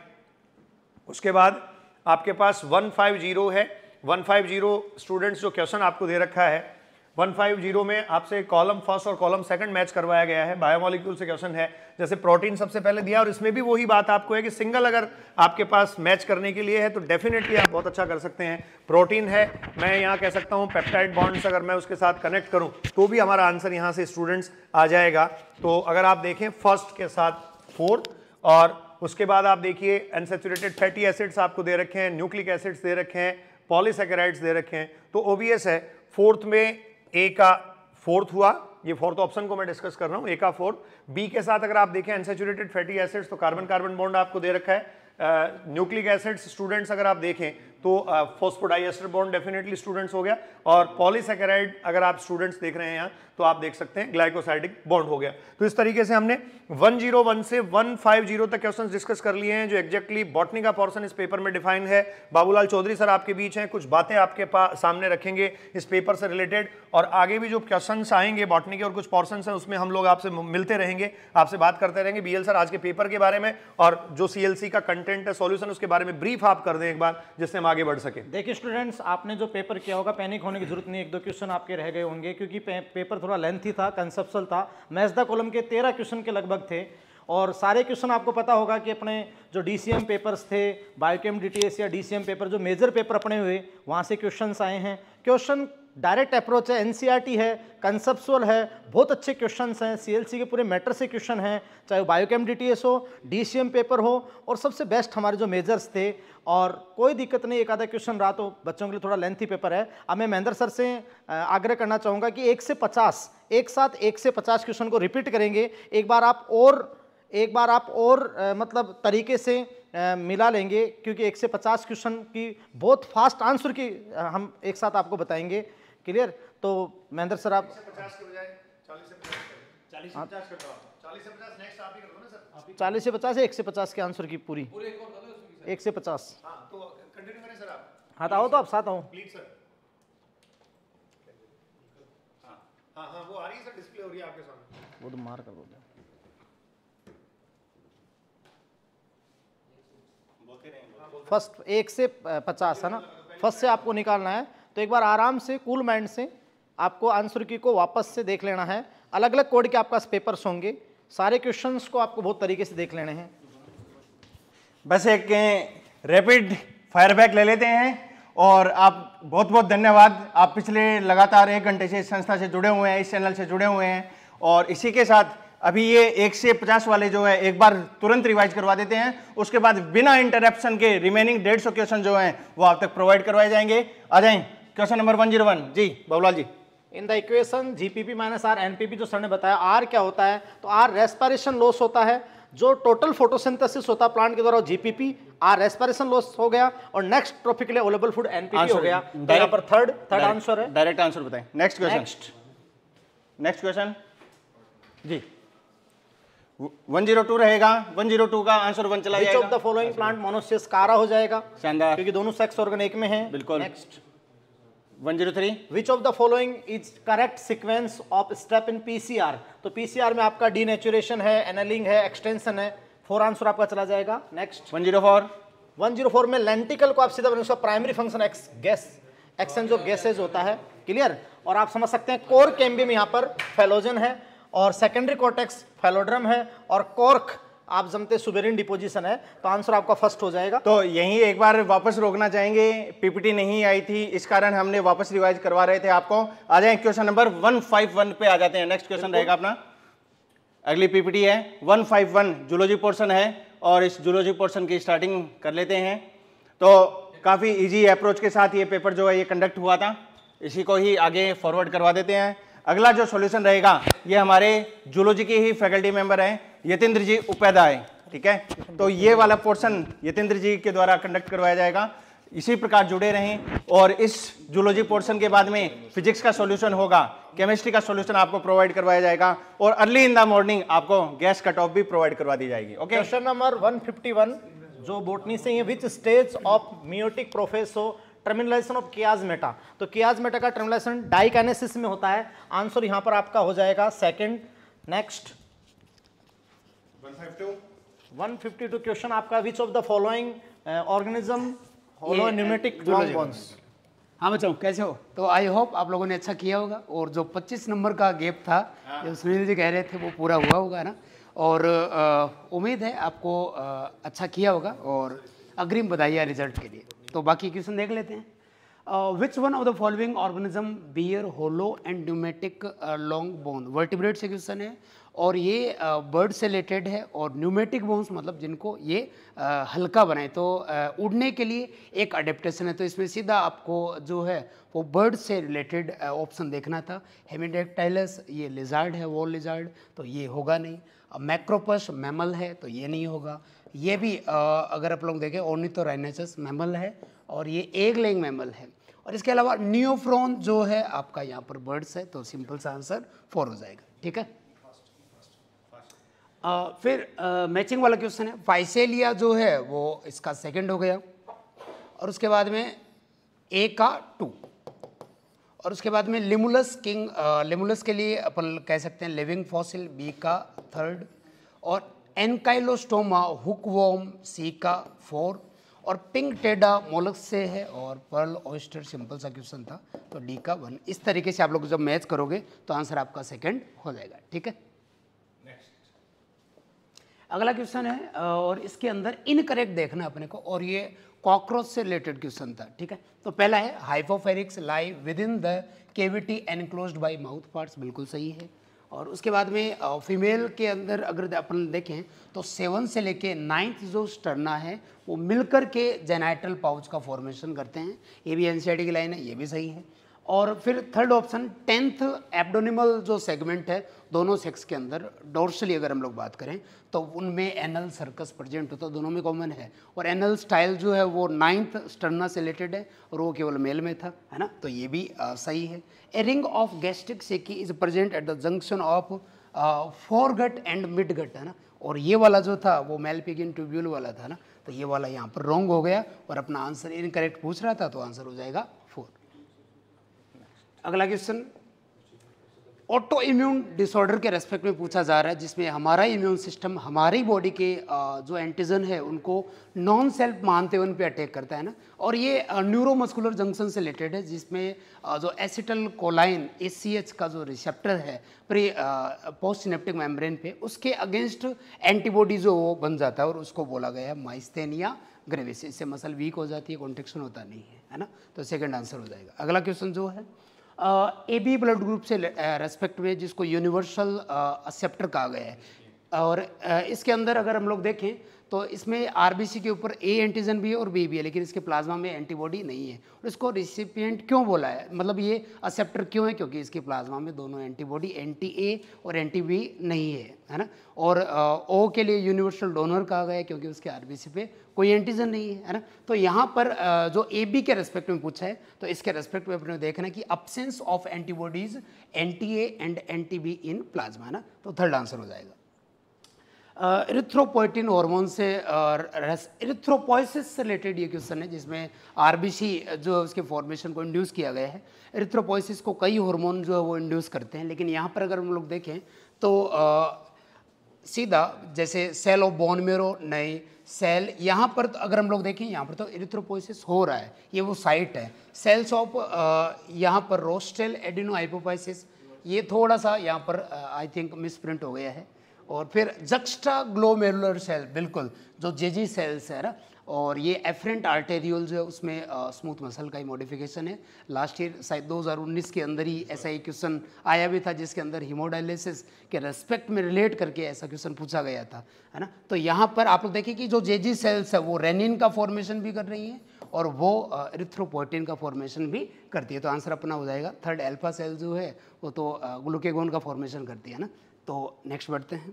उसके बाद आपके पास वन फाइव जीरो है। वन फाइव जीरो स्टूडेंट्स जो क्वेश्चन आपको दे रखा है, वन फाइव जीरो में आपसे कॉलम फर्स्ट और कॉलम सेकंड मैच करवाया गया है। बायोमोलिक्यूल से क्वेश्चन है, जैसे प्रोटीन सबसे पहले दिया और इसमें भी वही बात आपको है कि सिंगल अगर आपके पास मैच करने के लिए है तो डेफिनेटली आप बहुत अच्छा कर सकते हैं। प्रोटीन है, मैं यहाँ कह सकता हूँ पेप्टाइड बॉन्ड्स अगर मैं उसके साथ कनेक्ट करूँ तो भी हमारा आंसर यहाँ से स्टूडेंट्स आ जाएगा। तो अगर आप देखें फर्स्ट के साथ फोर्थ, और उसके बाद आप देखिए अनसैचुरेटेड फैटी एसिड्स आपको दे रखे हैं, न्यूक्लिक एसिड्स दे रखे हैं, पॉलीसैकेराइड्स दे रखे हैं। तो ओबीएस है फोर्थ में ए का फोर्थ हुआ, ये फोर्थ ऑप्शन को मैं डिस्कस कर रहा हूं, ए का फोर्थ। बी के साथ अगर आप देखें अनसैचुरेटेड फैटी एसिड्स, तो कार्बन कार्बन बॉन्ड आपको दे रखा है। न्यूक्लिक एसिड्स स्टूडेंट्स अगर आप देखें तो फॉस्फोडाइएस्टर बॉन्ड डेफिनेटली स्टूडेंट्स हो गया, और पॉलीसैकेराइड अगर आप स्टूडेंट्स देख रहे हैं यहाँ तो आप देख सकते हैं ग्लाइकोसाइडिक बॉन्ड हो गया। तो इस तरीके से हमने वन जीरो वन से वन फाइव जीरो तक क्वेश्चंस डिस्कस कर लिए हैं, जो एग्जैक्टली बॉटनी का पोर्शन इस पेपर में डिफाइन है। बाबूलाल चौधरी सर आपके बीच हैं, कुछ बातें आपके पास सामने रखेंगे इस पेपर से रिलेटेड, और आगे भी जो क्वेश्चंस आएंगे बॉटनी के और कुछ पोर्शन हैं उसमें हम लोग आपसे मिलते रहेंगे, आपसे बात करते रहेंगे। बीएल सर आज के पेपर के बारे में और जो सीएलसी का कंटेंट है, सॉल्यूशन, उसके बारे में ब्रीफ आप कर दें एक बार, जिससे हम आगे बढ़ सके। देखिए स्टूडेंट्स, आपने जो पेपर किया होगा पैनिक होने की जरूरत नहीं, एक दो क्वेश्चन आपके रह गए होंगे क्योंकि पे, पेपर थोड़ा लेंथी था, कंसेप्चुअल था। मैथ्स द कॉलम के तेरह क्वेश्चन के लगभग थे, और सारे क्वेश्चन आपको पता होगा कि अपने जो डीसीएम पेपर्स थे, बायोकेम डीटीएस या डीसीएम पेपर, जो मेजर पेपर अपने हुए वहाँ से क्वेश्चंस आए हैं। क्वेश्चन डायरेक्ट अप्रोच है, एनसीईआरटी है, कंसेप्चुअल है, बहुत अच्छे क्वेश्चंस हैं, सीएलसी के पूरे मैटर से क्वेश्चन हैं, चाहे वो बायोकेम डीटीएस हो, डीसीएम पेपर हो, और सबसे बेस्ट हमारे जो मेजर्स थे। और कोई दिक्कत नहीं, एक आधा क्वेश्चन रहा तो बच्चों के लिए थोड़ा लेंथी पेपर है। अब मैं महेंद्र सर से आग्रह करना चाहूँगा कि एक से पचास एक साथ एक से पचास क्वेश्चन को रिपीट करेंगे, एक बार आप और एक बार आप और आ, मतलब तरीके से आ, मिला लेंगे, क्योंकि एक से पचास क्वेश्चन की बहुत फास्ट आंसर की आ, हम एक साथ आपको बताएंगे। क्लियर? तो महेंद्र सर आप चालीस से पचास एक से पचास के आंसर की पूरी एक से पचास। तो कंटिन्यू करें सर आप। हाँ, तो आओ तो आप साथ आओ प्लीज सर। हाँ हाँ वो आ रही है सर, डिस्प्ले हो रही है आपके सामने। वो तो मार कर दो। फर्स्ट एक से पचास है ना, फर्स्ट से आपको निकालना है, तो एक बार आराम से कूल माइंड से आपको आंसर की को वापस से देख लेना है। अलग अलग कोड के आपके पास पेपर्स होंगे, सारे क्वेश्चंस को आपको बहुत तरीके से देख लेने हैं। बस एक रैपिड फायरबैक ले लेते हैं। और आप बहुत बहुत धन्यवाद, आप पिछले लगातार एक घंटे से इस संस्था से जुड़े हुए हैं, इस चैनल से जुड़े हुए हैं। और इसी के साथ अभी ये एक से पचास वाले जो है एक बार तुरंत रिवाइज करवा देते हैं, उसके बाद बिना इंटरप्शन के रिमेनिंग डेढ़ सौ क्वेश्चन जो हैं वो आप तक प्रोवाइड करवाए जाएंगे। आ जाएं question number one zero one. जी Babulal ji. In the equation GPP minus R NPP, जो सर ने बताया आर क्या होता है, तो आर रेस्पिरेशन लॉस होता है, जो टोटल फोटोसिंथेसिस होता है प्लांट के द्वारा जीपीपी, आर रेस्पिरेशन लॉस हो गया, और next trophically available food NPP हो गया। तो यहाँ पर थर्ड थर्ड आंसर है। डायरेक्ट आंसर बताएं। नेक्स्ट क्वेश्चन नेक्स्ट क्वेश्चन जी। वन जीरो टू रहेगा, वन जीरो टू का आंसर वन चला विच जाएगा। Of the following plant monoecious Chara हो जाएगा, शानदार, क्योंकि दोनों सेक्स ऑर्गन एक में हैं। बिल्कुल। Next one zero three, which of the following is correct sequence of step in PCR. तो पीसीआर में आपका डीनेचुरेशन है, एनलिंग है, एक्सटेंशन है। फोर आंसर आपका चला जाएगा। Next one zero four, one zero four में लेंटिकल को आप सीधा बना, उसका primary function ex gas exchange of gases होता है। क्लियर। और आप समझ सकते हैं कोर कैम्बियम यहाँ पर फेलोजन है और सेकेंडरी कॉर्टेक्स फेलोड्रम है और कॉर्क आप जमते सुबेरिन डिपोजिशन है। तो आंसर आपका फर्स्ट हो जाएगा। तो यही एक बार वापस रोकना चाहेंगे, पीपीटी नहीं आई थी इस कारण हमने वापस रिवाइज करवा रहे थे आपको। आ जाए question number one five one पे आ जाते हैं। नेक्स्ट क्वेश्चन रहेगा अपना, अगली पीपीटी है one five one, zoology portion है और इस जूलॉजी पोर्शन की स्टार्टिंग कर लेते हैं। तो काफ़ी इजी अप्रोच के साथ ये पेपर जो है ये कंडक्ट हुआ था, इसी को ही आगे फॉरवर्ड करवा देते हैं। अगला जो सॉल्यूशन रहेगा ये हमारे जूलॉजी के ही फैकल्टी मेंबर हैं यतेंद्र जी उपाध्याय, ठीक है। तो ये वाला पोर्शन यतेंद्र जी के द्वारा कंडक्ट करवाया जाएगा। इसी प्रकार जुड़े रहें और इस जूलॉजी पोर्शन के बाद में फिजिक्स का सॉल्यूशन होगा, केमिस्ट्री का सॉल्यूशन आपको प्रोवाइड करवाया जाएगा और अर्ली इन द मॉर्निंग आपको गैस कट ऑफ भी प्रोवाइड करवा दी जाएगी। Okay, question number one fifty one जो बोटनी से है, which stage of meiotic process हो टर्मिनलाइजेशन ऑफ कियाजमेटा। तो कियाजमेटा का टर्मिनलाइजेशन डाइकाइनेसिस में होता है। आंसर यहां पर आपका हो जाएगा second. Next one fifty two question आपका, which of the following organism hollow pneumatic compounds. हाँ बच्चों कैसे हो? तो आई होप आप लोगों ने अच्छा किया होगा और जो पच्चीस नंबर का गैप था जो सुनील जी कह रहे थे वो पूरा हुआ होगा ना, और उम्मीद है आपको आ, अच्छा किया होगा और अग्रिम बधाइयाँ रिजल्ट के लिए। तो बाकी क्वेश्चन देख लेते हैं। Which one of the following organism bear hollow and pneumatic long bone. Vertebrate से क्वेश्चन है और ये बर्ड से रिलेटेड है और न्यूमेटिक बोन्स मतलब जिनको ये uh, हल्का बनाए, तो uh, उड़ने के लिए एक अडेप्टेशन है। तो इसमें सीधा आपको जो है वो बर्ड से रिलेटेड ऑप्शन uh, देखना था। हेमिडेक्टाइलस ये लिजार्ड है, वॉल लिजार्ड, तो ये होगा नहीं। मैक्रोपस मैमल है तो ये नहीं होगा। ये भी uh, अगर आप लोग देखें ऑर्निथोराइनोसरस मैमल है और ये एग लेइंग मैमल है। और इसके अलावा नियोफ्रॉन जो है आपका यहाँ पर बर्ड्स है, तो सिंपल सा आंसर फोर हो जाएगा। ठीक है। Uh, फिर मैचिंग uh, वाला क्वेश्चन है, फाइसेलिया जो है वो इसका सेकंड हो गया और उसके बाद में ए का टू और उसके बाद में लिमुलस किंग, लिमुलस के लिए अपन कह सकते हैं लिविंग फॉसिल, बी का थर्ड, और एनकाइलोस्टोमा हुकवॉर्म सी का फोर, और पिंक टेडा मोलक्स से है और पर्ल ऑयस्टर सिंपल सा क्वेश्चन था तो डी का वन। इस तरीके से आप लोग जब मैच करोगे तो आंसर आपका सेकंड हो जाएगा। ठीक है। अगला क्वेश्चन है और इसके अंदर इनकरेक्ट देखना अपने को, और ये कॉकरोच से रिलेटेड क्वेश्चन था। ठीक है। तो पहला है hypopharynx lie within the cavity enclosed by mouth parts, बिल्कुल सही है। और उसके बाद में फीमेल के अंदर अगर अपन देखें तो सेवन से लेके नाइन्थ जो स्टर्ना है वो मिलकर के जेनाइटल पाउच का फॉर्मेशन करते हैं। ये भी एनसीईआरटी की लाइन है, ये भी सही है। और फिर थर्ड ऑप्शन टेंथ एब्डोनिमल जो सेगमेंट है दोनों सेक्स के अंदर, डोर्सली अगर हम लोग बात करें तो उनमें एनल सर्कस प्रेजेंट होता है, दोनों में कॉमन है। और एनल स्टाइल जो है वो नाइन्थ स्टर्ना से रिलेटेड है और वो केवल मेल में था, है ना, तो ये भी आ, सही है। A ring of gastric caeca is present at the junction of foregut and midgut, है ना, और ये वाला जो था वो मेलपिगिन ट्यूब्यूल वाला था ना, तो ये वाला यहाँ पर रॉन्ग हो गया और अपना आंसर इनकरेक्ट पूछ रहा था तो आंसर हो जाएगा फोर। अगला क्वेश्चन ऑटो इम्यून डिसऑर्डर के रेस्पेक्ट में पूछा जा रहा है, जिसमें हमारा इम्यून सिस्टम हमारी बॉडी के जो एंटीजन है उनको नॉन सेल्फ मानते हुए उन पे अटैक करता है ना, और ये न्यूरोमस्कुलर जंक्शन से रिलेटेड है, जिसमें जो एसिटल कोलाइन ए सी एच का जो रिसेप्टर है प्री पोस्ट सिनेप्टिक मेम्ब्रेन पे, उसके अगेंस्ट एंटीबॉडी जो वो बन जाता है और उसको बोला गया है माइस्थेनिया ग्रेविस। इससे मसल वीक हो जाती है, कॉन्ट्रेक्शन होता नहीं है, है ना, तो सेकंड आंसर हो जाएगा। अगला क्वेश्चन जो है ए बी ब्लड ग्रुप से रेस्पेक्ट में, जिसको यूनिवर्सल एक्सेप्टर कहा गया है, और uh, इसके अंदर अगर हम लोग देखें तो इसमें आरबीसी के ऊपर ए एंटीजन भी है और बी भी है, लेकिन इसके प्लाज्मा में एंटीबॉडी नहीं है। और इसको रिसिपिएंट क्यों बोला है, मतलब ये एक्सेप्टर क्यों है, क्योंकि इसके प्लाज्मा में दोनों एंटीबॉडी एंटी ए और एंटी बी नहीं है, है ना। और ओ uh, के लिए यूनिवर्सल डोनर कहा गया है क्योंकि उसके आरबीसी पे कोई एंटीजन नहीं है, है ना। तो यहाँ पर uh, जो ए बी के रेस्पेक्ट में पूछा है तो इसके रेस्पेक्ट में अपने देखना है कि absence of antibodies anti A and anti B in plasma, है ना, तो थर्ड आंसर हो जाएगा। इरिथ्रोपोइटिन हार्मोन से इरिथ्रोपोइसिस से रिलेटेड ये क्वेश्चन है, जिसमें आरबीसी जो है उसके फॉर्मेशन को इंड्यूस किया गया है। इरिथ्रोपोइसिस को कई हार्मोन जो है वो इंड्यूस करते हैं, लेकिन यहाँ पर अगर हम लोग देखें तो आ, सीधा जैसे सेल ऑफ बोन मेरो नहीं, सेल यहाँ पर तो अगर हम लोग देखें यहाँ पर तो इरिथ्रोपोइसिस हो रहा है, ये वो साइट है। सेल्स ऑफ यहाँ पर रोस्टेल एडिनो हाइपोफाइसिस, ये थोड़ा सा यहाँ पर आई थिंक मिसप्रिंट हो गया है। और फिर जक्स्टा ग्लोमेरुलर सेल, बिल्कुल जो जेजी सेल्स है ना, और ये एफरेंट आर्टेरियोल जो है उसमें स्मूथ मसल का ही मॉडिफिकेशन है। लास्ट ईयर शायद दो हज़ार उन्नीस के अंदर ही ऐसा ही क्वेश्चन आया भी था, जिसके अंदर हीमोडायलिसिस के रेस्पेक्ट में रिलेट करके ऐसा क्वेश्चन पूछा गया था, है ना। तो यहाँ पर आप लोग देखिए कि जो जेजी सेल्स है वो रेनिन का फॉर्मेशन भी कर रही हैं और वो इरिथ्रोपोइटिन का फॉर्मेशन भी करती है। तो आंसर अपना हो जाएगा थर्ड। अल्फा सेल जो है वो तो ग्लूकेगोन का फॉर्मेशन करती है ना। तो नेक्स्ट बढ़ते हैं।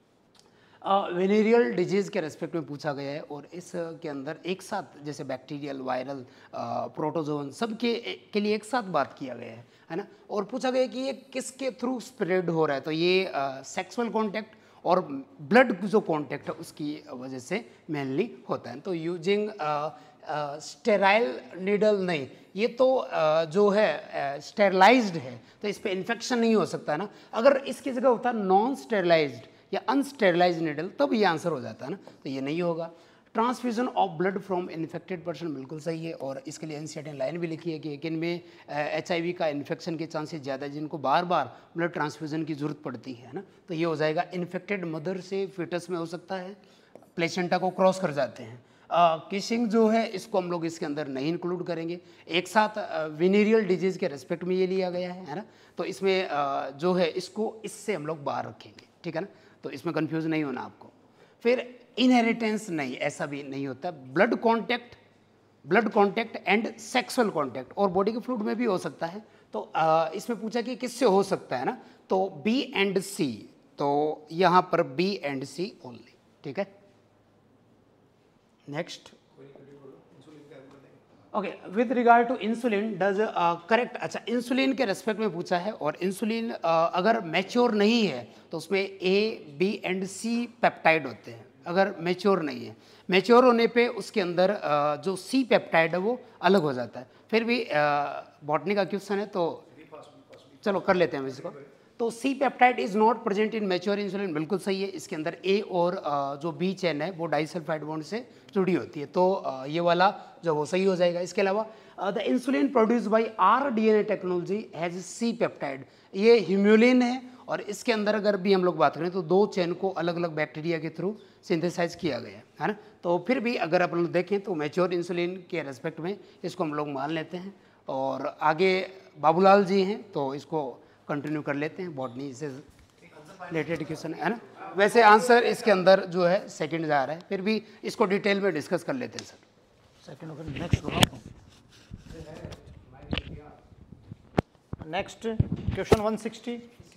वेनेरियल डिजीज़ के रेस्पेक्ट में पूछा गया है, और इसके अंदर एक साथ जैसे बैक्टीरियल, वायरल, प्रोटोजोन सब के के लिए एक साथ बात किया गया है, है ना। और पूछा गया कि ये किसके थ्रू स्प्रेड हो रहा है, तो ये सेक्सुअल कांटेक्ट और ब्लड जो कांटेक्ट है उसकी वजह से मेनली होता है। तो यूजिंग स्टेराइल नीडल नहीं, ये तो uh, जो है स्टेरलाइज्ड uh, है, तो इस पर इन्फेक्शन नहीं हो सकता ना। अगर इसकी जगह होता नॉन स्टेरलाइज्ड या अनस्टेरलाइज नीडल, तब ये आंसर हो जाता है ना, तो ये नहीं होगा। Transfusion of blood from infected person बिल्कुल सही है, और इसके लिए एनसीईआरटी लाइन भी लिखी है कि किन में एचआईवी का इन्फेक्शन के चांसेस ज़्यादा है, जिनको बार बार ब्लड ट्रांसफ्यूजन की जरूरत पड़ती है ना। तो ये हो जाएगा इन्फेक्टेड मदर से फिटस में हो सकता है, प्लेसेंटा को क्रॉस कर जाते हैं। किसिंग uh, जो है इसको हम लोग इसके अंदर नहीं इंक्लूड करेंगे, एक साथ विनेरियल डिजीज़ के रेस्पेक्ट में ये लिया गया है, है ना। तो इसमें uh, जो है इसको इससे हम लोग बाहर रखेंगे, ठीक है ना। तो इसमें कंफ्यूज नहीं होना आपको। फिर इनहेरिटेंस नहीं, ऐसा भी नहीं होता। Blood contact, blood contact and sexual contact, और बॉडी के फ्लूइड में भी हो सकता है। तो आ, इसमें पूछा कि किससे हो सकता है ना, तो बी एंड सी, तो यहाँ पर बी एंड सी ओनली, ठीक है। Next, okay, with regard to insulin does correct, अच्छा इंसुलिन के रेस्पेक्ट में पूछा है, और इंसुलिन uh, अगर मैच्योर नहीं है तो उसमें A B and C peptide होते हैं। अगर मैच्योर नहीं है, मैच्योर होने पे उसके अंदर uh, जो सी पेप्टाइड है वो अलग हो जाता है। फिर भी बॉटनी uh, का क्वेश्चन है तो चलो कर लेते हैं इसको। तो C peptide is not present in mature insulin, बिल्कुल सही है। इसके अंदर ए और uh, जो बी चेन है वो डाइसल्फाइड बॉन्ड से जुड़ी होती है, तो uh, ये वाला जो वो सही हो जाएगा। इसके अलावा the insulin produce by r DNA technology has C peptide, ये ह्यूम्यूलिन है, और इसके अंदर अगर भी हम लोग बात करें तो दो चेन को अलग अलग बैक्टीरिया के थ्रू सिंथेसाइज किया गया है, है ना। तो फिर भी अगर अपन लोग देखें तो मैच्योर इंसुलिन के रेस्पेक्ट में इसको हम लोग मान लेते हैं। और आगे बाबूलाल जी हैं तो इसको कंटिन्यू कर लेते हैं, बॉटनी से रिलेटेड क्वेश्चन है ना। वैसे आंसर इसके अंदर जो है सेकंड जा रहा है, फिर भी इसको डिटेल में डिस्कस कर लेते हैं सर। सेकंड होकर next next question one sixty.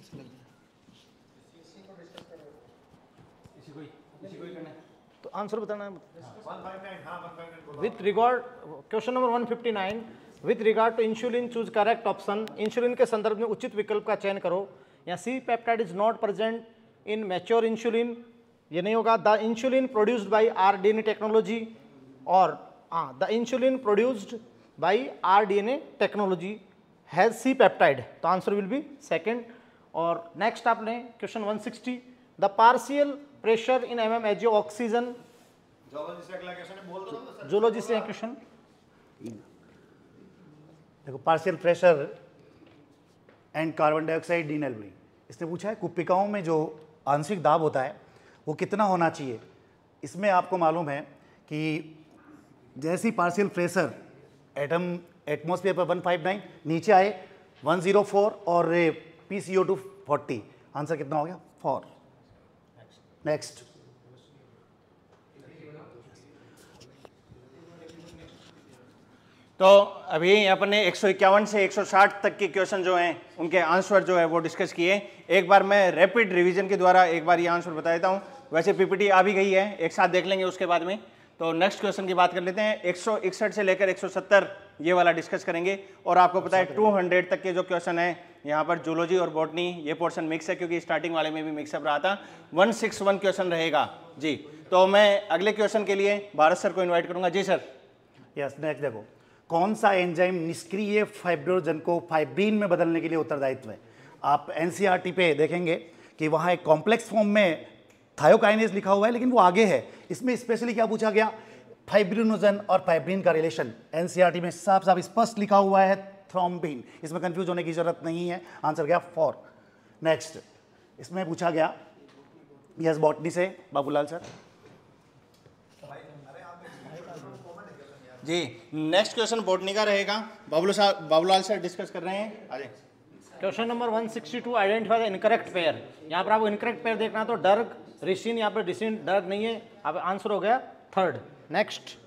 तो आंसर बताना है with regard question number one fifty nine, with regard to insulin choose correct option. Insulin के संदर्भ में उचित विकल्प का चयन करो। या C peptide is not present in mature insulin, ये नहीं होगा। The insulin produced by rDNA technology, और हाँ the insulin produced by rDNA technology has C peptide, तो आंसर विल बी सेकंड। और नेक्स्ट आपने question one sixty, the partial pressure in M M H oxygen, zoology से क्वेश्चन। देखो partial pressure and carbon dioxide डीनल्बिंग, इसने पूछा है कुपिकाओं में जो आंशिक दाब होता है वो कितना होना चाहिए। इसमें आपको मालूम है कि जैसी पार्शियल प्रेशर एटम एटमॉस्फेयर पर वन फाइव नाइन नीचे आए वन ज़ीरो फोर और P C O two forty, answer कितना हो गया फोर। नेक्स्ट, तो अभी अपने एक सौ इक्यावन से एक सौ साठ तक के क्वेश्चन जो हैं उनके आंसर जो है वो डिस्कस किए। एक बार मैं रैपिड रिवीजन के द्वारा एक बार ये आंसर बता देता हूँ। वैसे पीपीटी आ भी गई है, एक साथ देख लेंगे उसके बाद में। तो नेक्स्ट क्वेश्चन की बात कर लेते हैं। एक सौ इकसठ से लेकर एक सौ सत्तर ये वाला डिस्कस करेंगे। और आपको पता है टू हंड्रेड तक के जो क्वेश्चन है यहाँ पर जूलॉजी और बॉटनी ये पोर्शन मिक्स है, क्योंकि स्टार्टिंग वाले में भी मिक्सअप रहा था। वन सिक्स वन क्वेश्चन रहेगा जी। तो मैं अगले क्वेश्चन के लिए भारत सर को इन्वाइट करूंगा। जी सर। यस, नेक्स्ट देखो, कौन सा एंजाइम निष्क्रिय फाइब्रोजन को फाइब्रिन में बदलने के लिए उत्तरदायित्व है? आप एनसीईआरटी पे देखेंगे कि वहाँ एक कॉम्प्लेक्स फॉर्म में थायोकाइनेज लिखा हुआ है, लेकिन वो आगे है। इसमें स्पेशली क्या पूछा गया? फाइब्रिनोजन और फाइब्रिन का रिलेशन एनसीईआरटी में साफ साफ स्पष्ट लिखा हुआ है, थ्रोम्बिन। इसमें कंफ्यूज होने की जरूरत नहीं है, आंसर गया फोर। नेक्स्ट, इसमें पूछा गया यस बॉटनी से बाबूलाल सर। जी, नेक्स्ट क्वेश्चन बॉटनी का रहेगा। बाबूलाल साहब, बाबूलाल सर डिस्कस कर रहे हैं। अरे question number one sixty two, identify the incorrect pair. यहाँ पर आपको इनकरेक्ट पेयर देखना है, तो डर्ग रिसिन, यहाँ पर रिसिन डर्ग नहीं है, अब आंसर हो गया third. Next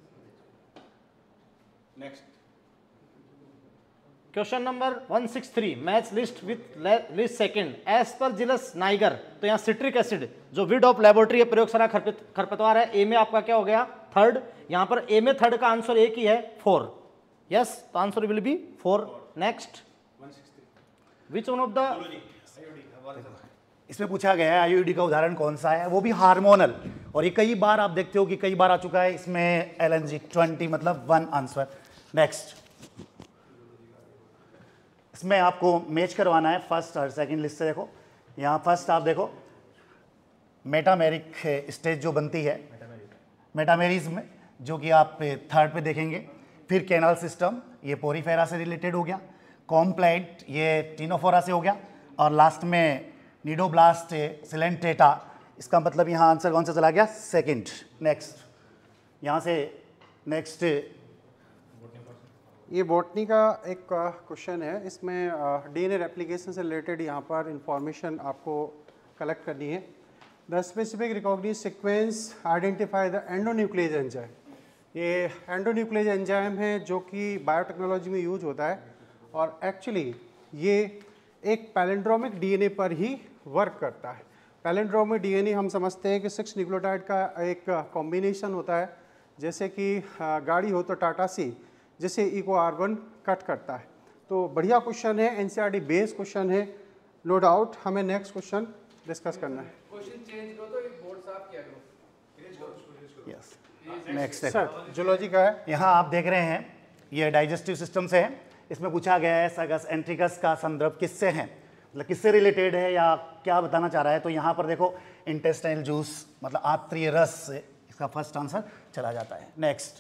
next question number one six three, match list with list second Aspergillus niger. तो यहाँ सिट्रिक एसिड जो विड ऑफ लेबोरेटरी प्रयोगशाला खरपतवार है, ए में आपका क्या हो गया? थर्ड। यहाँ पर ए में थर्ड का आंसर एक ही है, फोर। यस, तो answer will be four. Next, which one of the, इसमें पूछा गया है आईयूडी का उदाहरण कौन सा है, वो भी हार्मोनल। और ये कई बार आप देखते हो कि कई बार आ चुका है इसमें एलएनजी ट्वेंटी, मतलब वन आंसर। नेक्स्ट, इसमें आपको मैच करवाना है फर्स्ट और सेकंड लिस्ट से। देखो यहाँ फर्स्ट आप देखो मेटामेरिक स्टेज जो बनती है मेटामेरिज्म में, जो कि आप थर्ड पे देखेंगे। फिर कैनाल सिस्टम, ये पोरीफेरा से रिलेटेड हो गया। कॉम्प्लाइट, ये टीनोफोरा से हो गया। और लास्ट में निडोब्लास्ट सिलेंटेटा, इसका मतलब यहाँ आंसर कौन सा चला गया? सेकंड। नेक्स्ट, यहाँ से नेक्स्ट, ये बॉटनी का एक क्वेश्चन है। इसमें डीएनए रेप्लिकेशन से रिलेटेड यहाँ पर इंफॉर्मेशन आपको कलेक्ट करनी है। The specific recognize sequence identify the endonuclease enzyme. ये एंडोन्यूक्लियस एंजाइम है जो कि बायोटेक्नोलॉजी में यूज होता है, और एक्चुअली ये एक पैलेंड्रोमिक डीएनए पर ही वर्क करता है। पैलेंड्रोमिक डीएनए हम समझते हैं कि सिक्स न्यूक्लियोटाइड का एक कॉम्बिनेशन होता है, जैसे कि गाड़ी हो तो टाटा सी, जिसे इको आर वन कट करता है। तो बढ़िया क्वेश्चन है, एनसीईआरटी बेस क्वेश्चन है, नो डाउट। हमें नेक्स्ट क्वेश्चन डिस्कस करना है। क्वेश्चन चेंज करो तो एक बोर्ड साफ किया करो। यस, नेक्स्ट सर जूलॉजी का है। यहाँ आप देख रहे हैं ये डाइजेस्टिव सिस्टम से है। इसमें पूछा गया है सगस एंट्रिकस का संदर्भ किससे है, मतलब किससे रिलेटेड है या क्या बताना चाह रहा है। तो यहाँ पर देखो इंटेस्टाइनल जूस, मतलब आंत्रिय रस से इसका फर्स्ट आंसर चला जाता है। नेक्स्ट,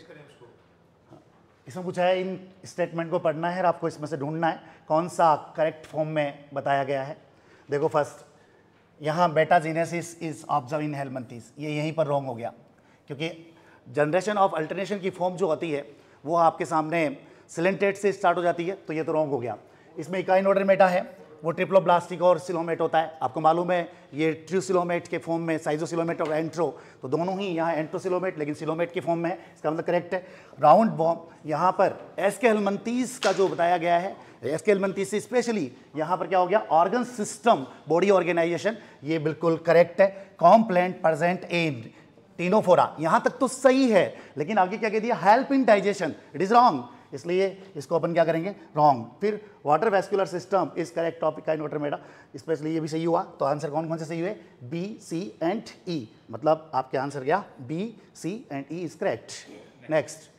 इसमें पूछा है इन स्टेटमेंट को पढ़ना है और आपको इसमें से ढूंढना है कौन सा करेक्ट फॉर्म में बताया गया है। देखो फर्स्ट, यहाँ metagenesis is observe in helminthes, ये यहीं पर रॉन्ग हो गया, क्योंकि जनरेशन ऑफ अल्टरनेशन की फॉर्म जो होती है वो आपके सामने सिलेंटेट से स्टार्ट हो जाती है, तो ये तो रॉन्ग हो गया। इसमें इकाइनोडर्मेटा है, वो ट्रिप्लोब्लास्टिक और सिलोमेट होता है। आपको मालूम है ये ट्रूसिलोमेट के फॉर्म में, साइजोसिलोमेट और एंट्रो, तो दोनों ही यहाँ एंट्रोसिलोमेट लेकिन सिलोमेट के फॉर्म में है, इसका मतलब करेक्ट है। राउंड बॉम्ब, यहाँ पर एस्के हेलमिंथीज का जो बताया गया है, एस्के हेलमिंथीज से स्पेशली यहाँ पर क्या हो गया? ऑर्गन सिस्टम, बॉडी ऑर्गेनाइजेशन, ये बिल्कुल करेक्ट है। कॉम्प्लेंट प्रेजेंट इन टीनोफोरा, यहाँ तक तो सही है, लेकिन आगे क्या कह दिया? Help in digestion, it is wrong, इसलिए इसको अपन क्या करेंगे? रॉन्ग। फिर water vascular system is correct topic Echinodermata, specially ये भी सही हुआ। तो आंसर कौन कौन से सही हुए? बी, सी एंड ई, मतलब आपके आंसर क्या? B, C and E is correct. Next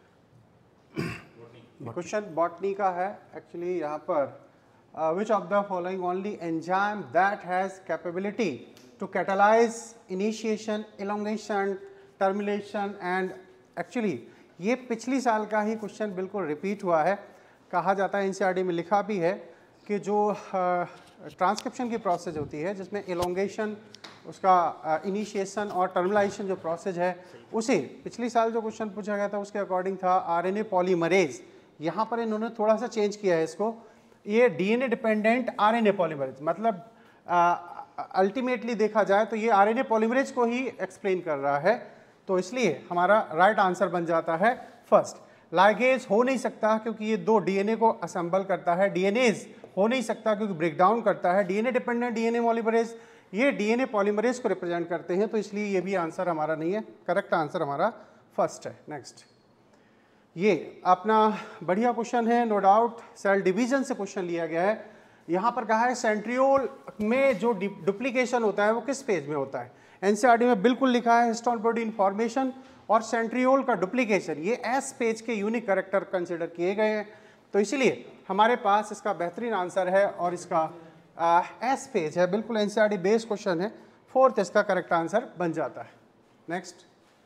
question botany का है एक्चुअली। यहाँ पर which of the following only enzyme that has capability to catalyse initiation, elongation, termination and, actually ये पिछली साल का ही क्वेश्चन बिल्कुल रिपीट हुआ है। कहा जाता है, एनसीईआरटी में लिखा भी है कि जो ट्रांसक्रिप्शन की प्रोसेस होती है जिसमें इलोंगेशन, उसका इनिशिएशन और टर्मिनेशन जो प्रोसेस है, उसे पिछली साल जो क्वेश्चन पूछा गया था उसके अकॉर्डिंग था आरएनए पॉलीमरेज। यहाँ पर इन्होंने थोड़ा सा चेंज किया है इसको, ये डीएनए डिपेंडेंट आरएनए पॉलीमरेज, मतलब अल्टीमेटली देखा जाए तो ये आरएनए पॉलीमरेज को ही एक्सप्लेन कर रहा है। तो इसलिए हमारा राइट आंसर बन जाता है फर्स्ट। लाइगेज हो नहीं सकता क्योंकि ये दो डीएनए को असेंबल करता है। डीएनएज हो नहीं सकता क्योंकि ब्रेक डाउन करता है। डीएनए डिपेंडेंट डीएनए पॉलीमरेज, ये डीएनए पॉलीमरेज को रिप्रेजेंट करते हैं, तो इसलिए ये भी आंसर हमारा नहीं है। करेक्ट आंसर हमारा फर्स्ट है। नेक्स्ट, ये अपना बढ़िया क्वेश्चन है, नो डाउट सेल डिवीजन से क्वेश्चन लिया गया है। यहाँ पर कहा है सेंट्रियोल में जो डुप्लीकेशन होता है वो किस पेज में होता है। एनसीईआरटी में बिल्कुल लिखा है हिस्टोन प्रोटीन फॉर्मेशन और सेंट्रियोल का डुप्लीकेशन, ये एस पेज के यूनिक कैरेक्टर कंसिडर किए गए हैं, तो इसलिए हमारे पास इसका बेहतरीन आंसर है और इसका एस पेज है, बिल्कुल एनसीईआरटी बेस्ड क्वेश्चन है, फोर्थ इसका करेक्ट आंसर बन जाता है। नेक्स्ट,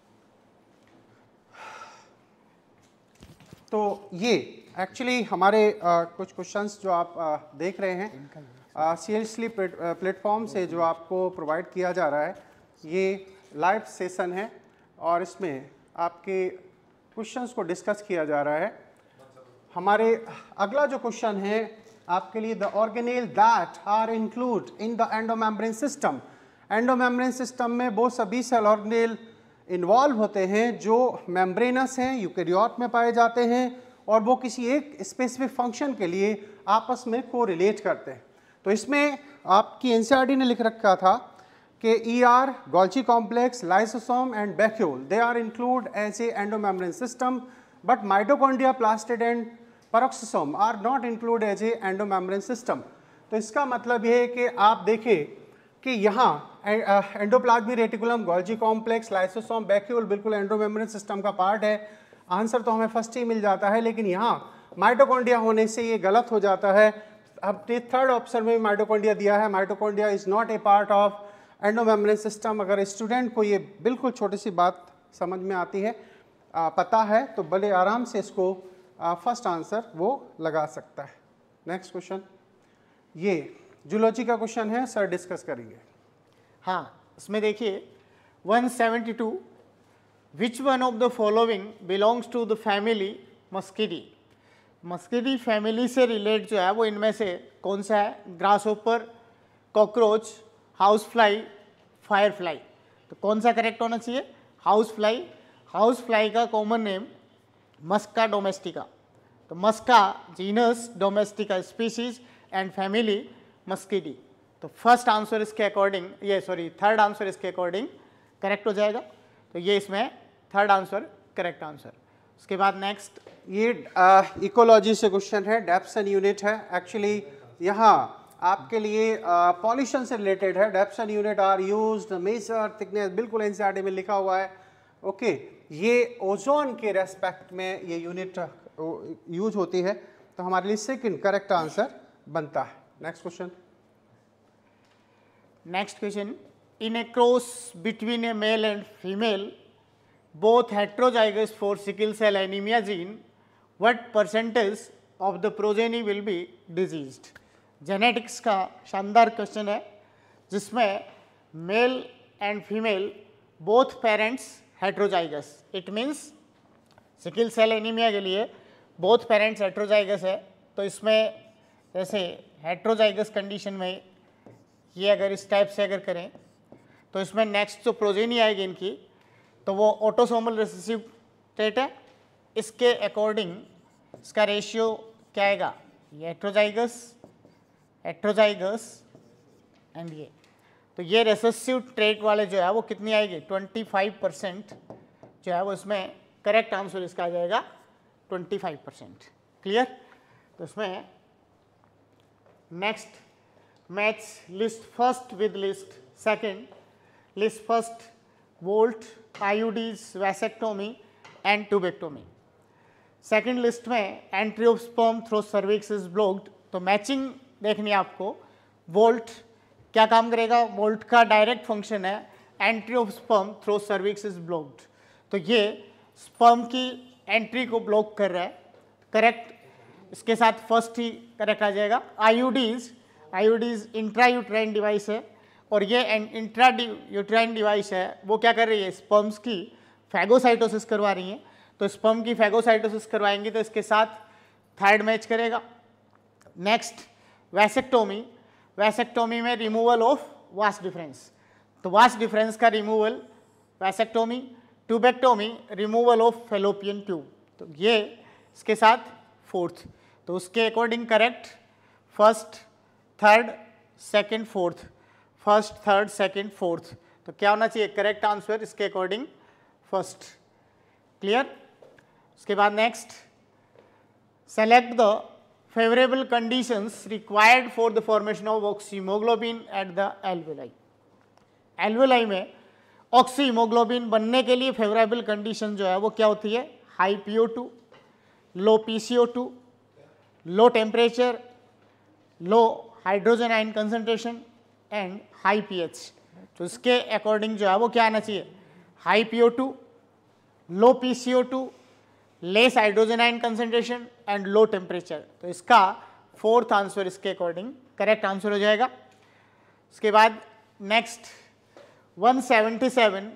तो ये एक्चुअली हमारे आ, कुछ क्वेश्चंस जो आप आ, देख रहे हैं सीरियसली प्लेटफॉर्म से जो आपको प्रोवाइड किया जा रहा है, ये लाइव सेशन है और इसमें आपके क्वेश्चंस को डिस्कस किया जा रहा है। हमारे अगला जो क्वेश्चन है आपके लिए, the organelle that are include in the endomembrane system. Endomembrane system में वो सभी सेल ऑर्गेनेल इन्वॉल्व होते हैं जो मेम्ब्रेनस हैं, यूकेरियोट में पाए जाते हैं और वो किसी एक स्पेसिफिक फंक्शन के लिए आपस में को रिलेट करते हैं। तो इसमें आपकी एनसीईआरटी ने लिख रखा था कि E R, Golgi complex, lysosome and vacuole they are include as a endomembrane system, but mitochondria, plastid and peroxisome are not include as a endomembrane system. तो इसका मतलब ये है कि आप देखें कि यहाँ endoplasmic reticulum, Golgi complex, lysosome, vacuole बिल्कुल एंडोमेम्ब्रेन सिस्टम का पार्ट है। आंसर तो हमें फर्स्ट ही मिल जाता है, लेकिन यहाँ माइटोकॉन्ड्रिया होने से ये गलत हो जाता है। अब थर्ड ऑप्शन में माइटोकॉन्ड्रिया दिया है, mitochondria is not a part of endomembrane system. अगर स्टूडेंट को ये बिल्कुल छोटी सी बात समझ में आती है, आ, पता है, तो बड़े आराम से इसको फर्स्ट आंसर वो लगा सकता है। नेक्स्ट क्वेश्चन, ये जूलॉजी का क्वेश्चन है, सर डिस्कस करेंगे। हाँ, इसमें देखिए one seventy two, which one of the following belongs to the family Muscidae. Muscidae family से रिलेट जो है वो इनमें से कौन सा है? Grasshopper, cockroach, house fly, fire fly. तो कौन सा करेक्ट होना चाहिए? House fly. हाउस फ्लाई का कॉमन नेम मस्का डोमेस्टिका। तो Musca genus domestica species and family Muscidae. तो फर्स्ट आंसर इसके अकॉर्डिंग, ये सॉरी थर्ड आंसर इसके अकॉर्डिंग करेक्ट हो जाएगा। तो ये इसमें थर्ड आंसर करेक्ट आंसर। उसके बाद नेक्स्ट, ये इकोलॉजी से क्वेश्चन है, डेप्सन यूनिट है। एक्चुअली यहाँ आपके लिए पॉल्यूशन uh, से रिलेटेड है। Dobson unit are used measure thickness, बिल्कुल एनसीईआरटी में लिखा हुआ है। ओके okay, ये ओजोन के रेस्पेक्ट में ये यूनिट यूज uh, होती है, तो हमारे लिए सेकंड करेक्ट आंसर बनता है। Next question, next question, in a cross between a male and female both heterozygous for sickle cell anemia gene, what percentage of the progeny will be diseased? Genetics का शानदार क्वेश्चन है जिसमें male and female both parents heterozygous, it means sickle cell anaemia के लिए बोथ पेरेंट्स हेट्रोजाइगस है। तो इसमें जैसे हेट्रोजाइगस कंडीशन में ये अगर इस टाइप से अगर करें तो इसमें नेक्स्ट जो प्रोजेनी आएगी इनकी तो वो ऑटोसोमल रिसेसिव ट्रेट है। इसके अकॉर्डिंग इसका रेशियो क्या आएगा? ये हेट्रोजाइगस, हेट्रोजाइगस एंड ये, तो ये रिसेसिव ट्रेट वाले जो है वो कितनी आएगी? पच्चीस परसेंट जो है वो इसमें करेक्ट आंसर इसका आ जाएगा पच्चीस परसेंट। क्लियर? तो इसमें next match list first with list second, list first vault, IUDs, vasectomy and tubectomy. Second list में entry of sperm through cervix is blocked. तो मैचिंग देखनी है आपको। वोल्ट क्या काम करेगा? वोल्ट का डायरेक्ट फंक्शन है entry of sperm through cervix is blocked. तो ये स्पर्म की एंट्री को ब्लॉक कर रहा है, करेक्ट। इसके साथ फर्स्ट ही करेक्ट आ जाएगा। आईयूडीज, आईयूडीज इंट्रायूट्राइन डिवाइस है और ये इंट्रा यूट्राइन डिवाइस है वो क्या कर रही है? स्पर्म्स की फैगोसाइटोसिस करवा रही हैं। तो स्पर्म की फैगोसाइटोसिस करवाएंगी तो इसके साथ थर्ड मैच करेगा। नेक्स्ट वैसेक्टोमी, वैसेक्टोमी में रिमूवल ऑफ वास डिफरेंस, तो वास डिफरेंस का removal vasectomy. Tubectomy removal of Fallopian tube, तो ये इसके साथ फोर्थ। तो उसके according correct first, third, second, fourth, first, third, second, fourth. तो क्या होना चाहिए? करेक्ट आंसर इसके अकॉर्डिंग फर्स्ट। क्लियर? उसके बाद next, select the favourable conditions required for the formation of oxyhaemoglobin at the alveoli. Alveoli में ऑक्सीमोग्लोबिन बनने के लिए फेवरेबल कंडीशन जो है वो क्या होती है? High P O two, low P C O two, low temperature, low hydrogen ion concentration and high pH. तो इसके अकॉर्डिंग जो है वो क्या आना चाहिए? High P O two, low P C O two, less hydrogen ion concentration and low temperature. तो इसका फोर्थ आंसर इसके अकॉर्डिंग करेक्ट आंसर हो जाएगा। उसके बाद नेक्स्ट वन सेवेंटी सेवन,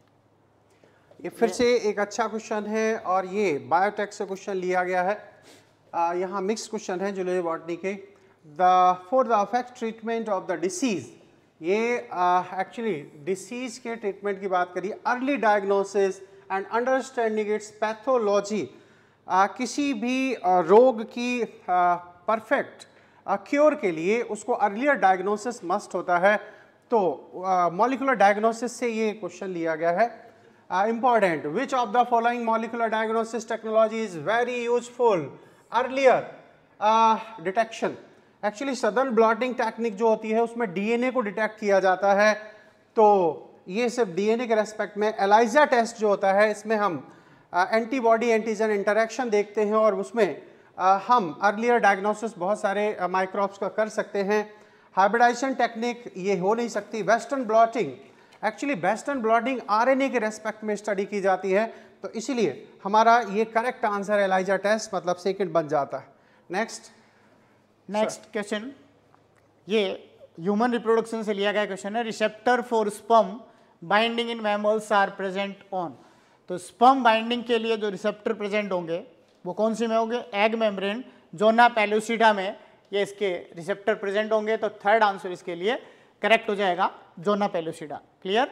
ये फिर से एक अच्छा क्वेश्चन है और ये बायोटेक से क्वेश्चन लिया गया है। आ, यहाँ मिक्स क्वेश्चन है जूलॉजी बॉटनी के। The for the effect treatment of the disease, ये एक्चुअली डिसीज के ट्रीटमेंट की बात करिए, early diagnosis and understanding its pathology. किसी भी uh, रोग की परफेक्ट uh, क्योर के लिए उसको अर्लियर डायग्नोसिस मस्ट होता है। तो मॉलिकुलर uh, डायग्नोसिस से ये क्वेश्चन लिया गया है। Important, which of the following molecular diagnosis technology is very useful earlier detection. Actually Southern blotting technique जो होती है उसमें डीएनए को डिटेक्ट किया जाता है। तो ये सिर्फ डीएनए के रेस्पेक्ट में। एलाइजा टेस्ट जो होता है इसमें हम एंटीबॉडी एंटीजन इंटरेक्शन देखते हैं और उसमें uh, हम अर्लियर डायग्नोसिस बहुत सारे माइक्रोब्स का कर सकते हैं। हाइब्रिडाइजेशन टेक्निक ये हो नहीं सकती। Western blotting, actually Western blotting RNA के रेस्पेक्ट में स्टडी की जाती है। तो इसीलिए हमारा ये करेक्ट आंसर एलाइजा टेस्ट मतलब सेकंड बन जाता है। नेक्स्ट नेक्स्ट क्वेश्चन, ये ह्यूमन रिप्रोडक्शन से लिया गया क्वेश्चन है। Receptor for sperm binding in mammals are present on. तो स्पर्म बाइंडिंग के लिए जो रिसेप्टर प्रेजेंट होंगे वो कौन सी में होंगे? एग मेम्ब्रेन, जोना पेलुसिडा में ये इसके रिसेप्टर प्रेजेंट होंगे। तो थर्ड आंसर इसके लिए करेक्ट हो जाएगा, जोना पेलुसिडा। क्लियर?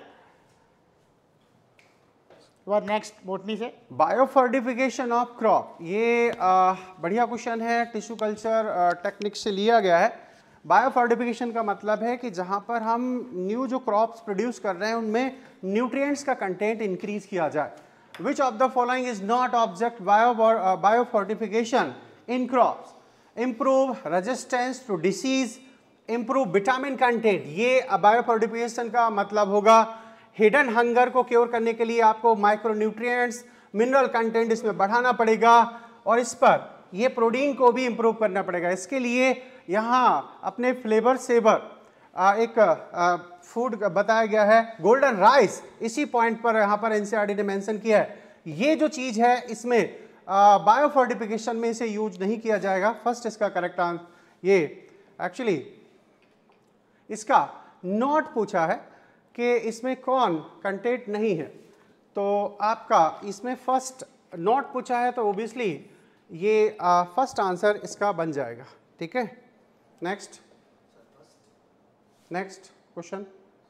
और नेक्स्ट बोटनी से बायोफोर्टिफिकेशन ऑफ क्रॉप, ये आ, बढ़िया क्वेश्चन है, टिश्यू कल्चर टेक्निक से लिया गया है। बायोफोर्टिफिकेशन का मतलब है कि जहाँ पर हम न्यू जो क्रॉप्स प्रोड्यूस कर रहे हैं उनमें न्यूट्रिएंट्स का कंटेंट इंक्रीज किया जाए। Which of the following is not object bio biofortification in crops? Improve resistance to disease, improve vitamin content. ये बायोफोर्टिफिकेशन का मतलब होगा हिडन हंगर को क्योर करने के लिए आपको माइक्रोन्यूट्रिएंट्स, मिनरल कंटेंट इसमें बढ़ाना पड़ेगा और इस पर ये प्रोटीन को भी इम्प्रूव करना पड़ेगा। इसके लिए यहाँ अपने फ्लेवर सेवर एक फूड बताया गया है, गोल्डन राइस। इसी पॉइंट पर यहाँ पर एनसीईआरटी ने मेंशन किया है। ये जो चीज़ है इसमें बायोफोर्टिफिकेशन में इसे यूज नहीं किया जाएगा। फर्स्ट इसका करेक्ट आंसर। ये एक्चुअली इसका नॉट पूछा है कि इसमें कौन कंटेंट नहीं है, तो आपका इसमें फर्स्ट नॉट पूछा है तो ओबियसली ये फर्स्ट आंसर इसका बन जाएगा। ठीक है, नेक्स्ट नेक्स्ट क्वेश्चन।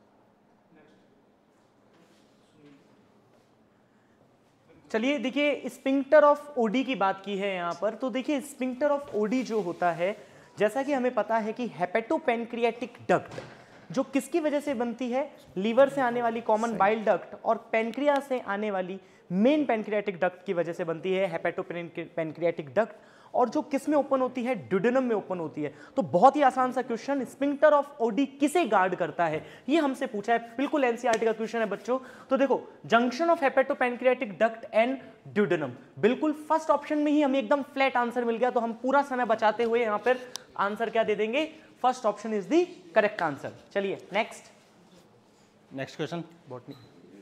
चलिए देखिए, स्पिंक्टर ऑफ ओडी की बात की है यहाँ पर। तो देखिए स्पिंक्टर ऑफ ओडी जो होता है, जैसा कि हमें पता है कि हेपेटोपेनक्रियाटिक डक्ट जो किसकी वजह से बनती है? लीवर से आने वाली कॉमन बाइल डक्ट और पेनक्रिया से आने वाली मेन पेनक्रियाटिक डक्ट की वजह से बनती है हेपेटोपेनक्रियाटिक डक्ट। और जो किस में ओपन होती है? ड्यूडेनम में ओपन होती है। तो बहुत ही आसान सा क्वेश्चन, स्पिंक्टर ऑफ ओडी किसे गार्ड करता है, ये हमसे पूछा है। बिल्कुल एनसीईआरटी का क्वेश्चन है बच्चों। तो देखो, junction of hepatopancreatic duct and duodenum, बिल्कुल फर्स्ट ऑप्शन में ही हमें एकदम फ्लैट आंसर मिल गया। तो हम पूरा समय बचाते हुए यहाँ पर आंसर क्या दे देंगे? First option is the correct answer. चलिए नेक्स्ट नेक्स्ट क्वेश्चन बॉटनी।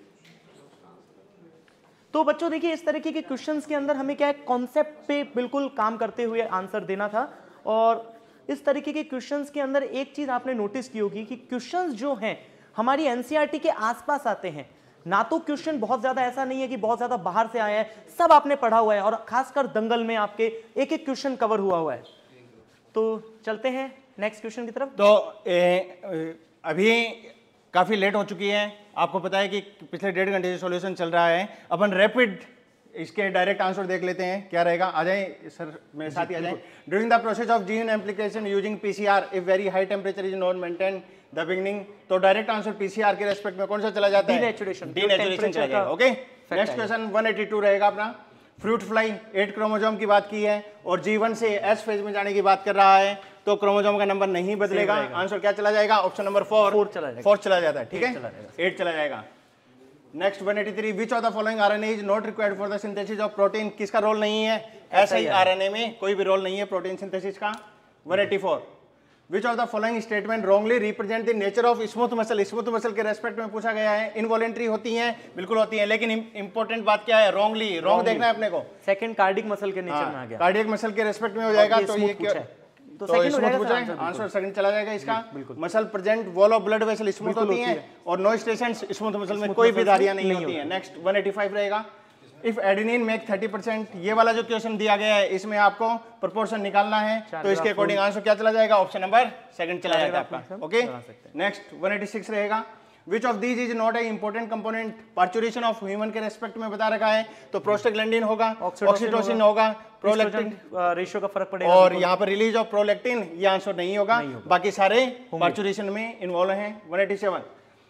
तो बच्चों देखिए, इस तरीके के क्वेश्चंस के अंदर हमें क्या है, कॉन्सेप्ट पे बिल्कुल काम करते हुए आंसर देना था। और इस तरीके के क्वेश्चंस के अंदर एक चीज आपने नोटिस की होगी कि क्वेश्चंस जो हैं हमारी एनसीईआरटी के आसपास आते हैं। ना तो क्वेश्चन बहुत ज्यादा ऐसा नहीं है कि बहुत ज्यादा बाहर से आया है, सब आपने पढ़ा हुआ है और खासकर दंगल में आपके एक एक क्वेश्चन कवर हुआ हुआ है। तो चलते हैं नेक्स्ट क्वेश्चन की तरफ। तो ए, ए, अभी काफ़ी लेट हो चुकी है। आपको पता है कि पिछले डेढ़ घंटे से सॉल्यूशन चल रहा है। अपन रैपिड इसके डायरेक्ट आंसर देख लेते हैं, क्या रहेगा। आ जाए सर, मेरे साथ ही आ जाए। During the process of gene application using PCR if very high temperature is not maintain the beginning. तो डायरेक्ट आंसर पीसीआर के रेस्पेक्ट में कौन सा चला जाता है? डीनेचुरेशन। डीनेचुरेशन चला जाएगा। Okay, next question one eighty two रहेगा अपना। फ्रूट फ्लाई एट क्रोमोजोम की बात की है और जी वन से एस फेज में जाने की बात कर रहा है, तो क्रोमोजोम का नंबर नहीं बदलेगा, आंसर क्या चला जाएगा? ऑप्शन नंबर फोर, फोर चला जाएगा, फोर चला जाता है, ठीक है, एट चला जाएगा। Next one eighty three, which of the following RNA is not required for the synthesis of protein, किसका रोल नहीं है? ऐसा ही आरएनए में कोई भी रोल नहीं है प्रोटीन सिंथेसिस का। One eighty four, which of the following statement wrongly represent the nature of smooth muscle, smooth muscle के रेस्पेक्ट में पूछा गया है। इनवॉलेंट्री होती हैं, बिल्कुल होती हैं, लेकिन इंपॉर्टेंट बात क्या है? रॉन्गली, रॉन्ग देखना है अपने को। सेकंड कार्डिक मसल के नेचर में आ गया, कार्डियक मसल के रेस्पेक्ट में हो जाएगा, तो ये क्या तो तो सेकंड हो स्मूथ जाएगा, पूछा, आंसर सेकंड चला जाएगा इसका। Muscle present wall of blood vessel smooth होती हैं और नो स्टेशंस, स्मूथ मसल में कोई भी धारियां नहीं होती हैं। नेक्स्ट वन एटी फाइव रहेगा, if adenine make thirty percent, ये वाला जो क्वेश्चन दिया गया है इसमें आपको प्रोपोर्शन निकालना है, तो इसके अकॉर्डिंग आंसर क्या चला जाएगा? ऑप्शन नंबर सेकंड चला जाएगा आपका। Okay, next one eighty six रहेगा, which of these is not a important component parturition of human के रेस्पेक्ट में बता रखा है, तो प्रोस्टाग्लैंडिन होगा, ऑक्सीटोसिन होगा, प्रोलैक्टिन रेशियो का फर्क पड़ेगा, और यहाँ पर रिलीज ऑफ प्रोलैक्टिन, ये आंसर नहीं होगा, बाकी सारे पार्चुरेशन में इन्वॉल्व हैं। वन एटी सेवन,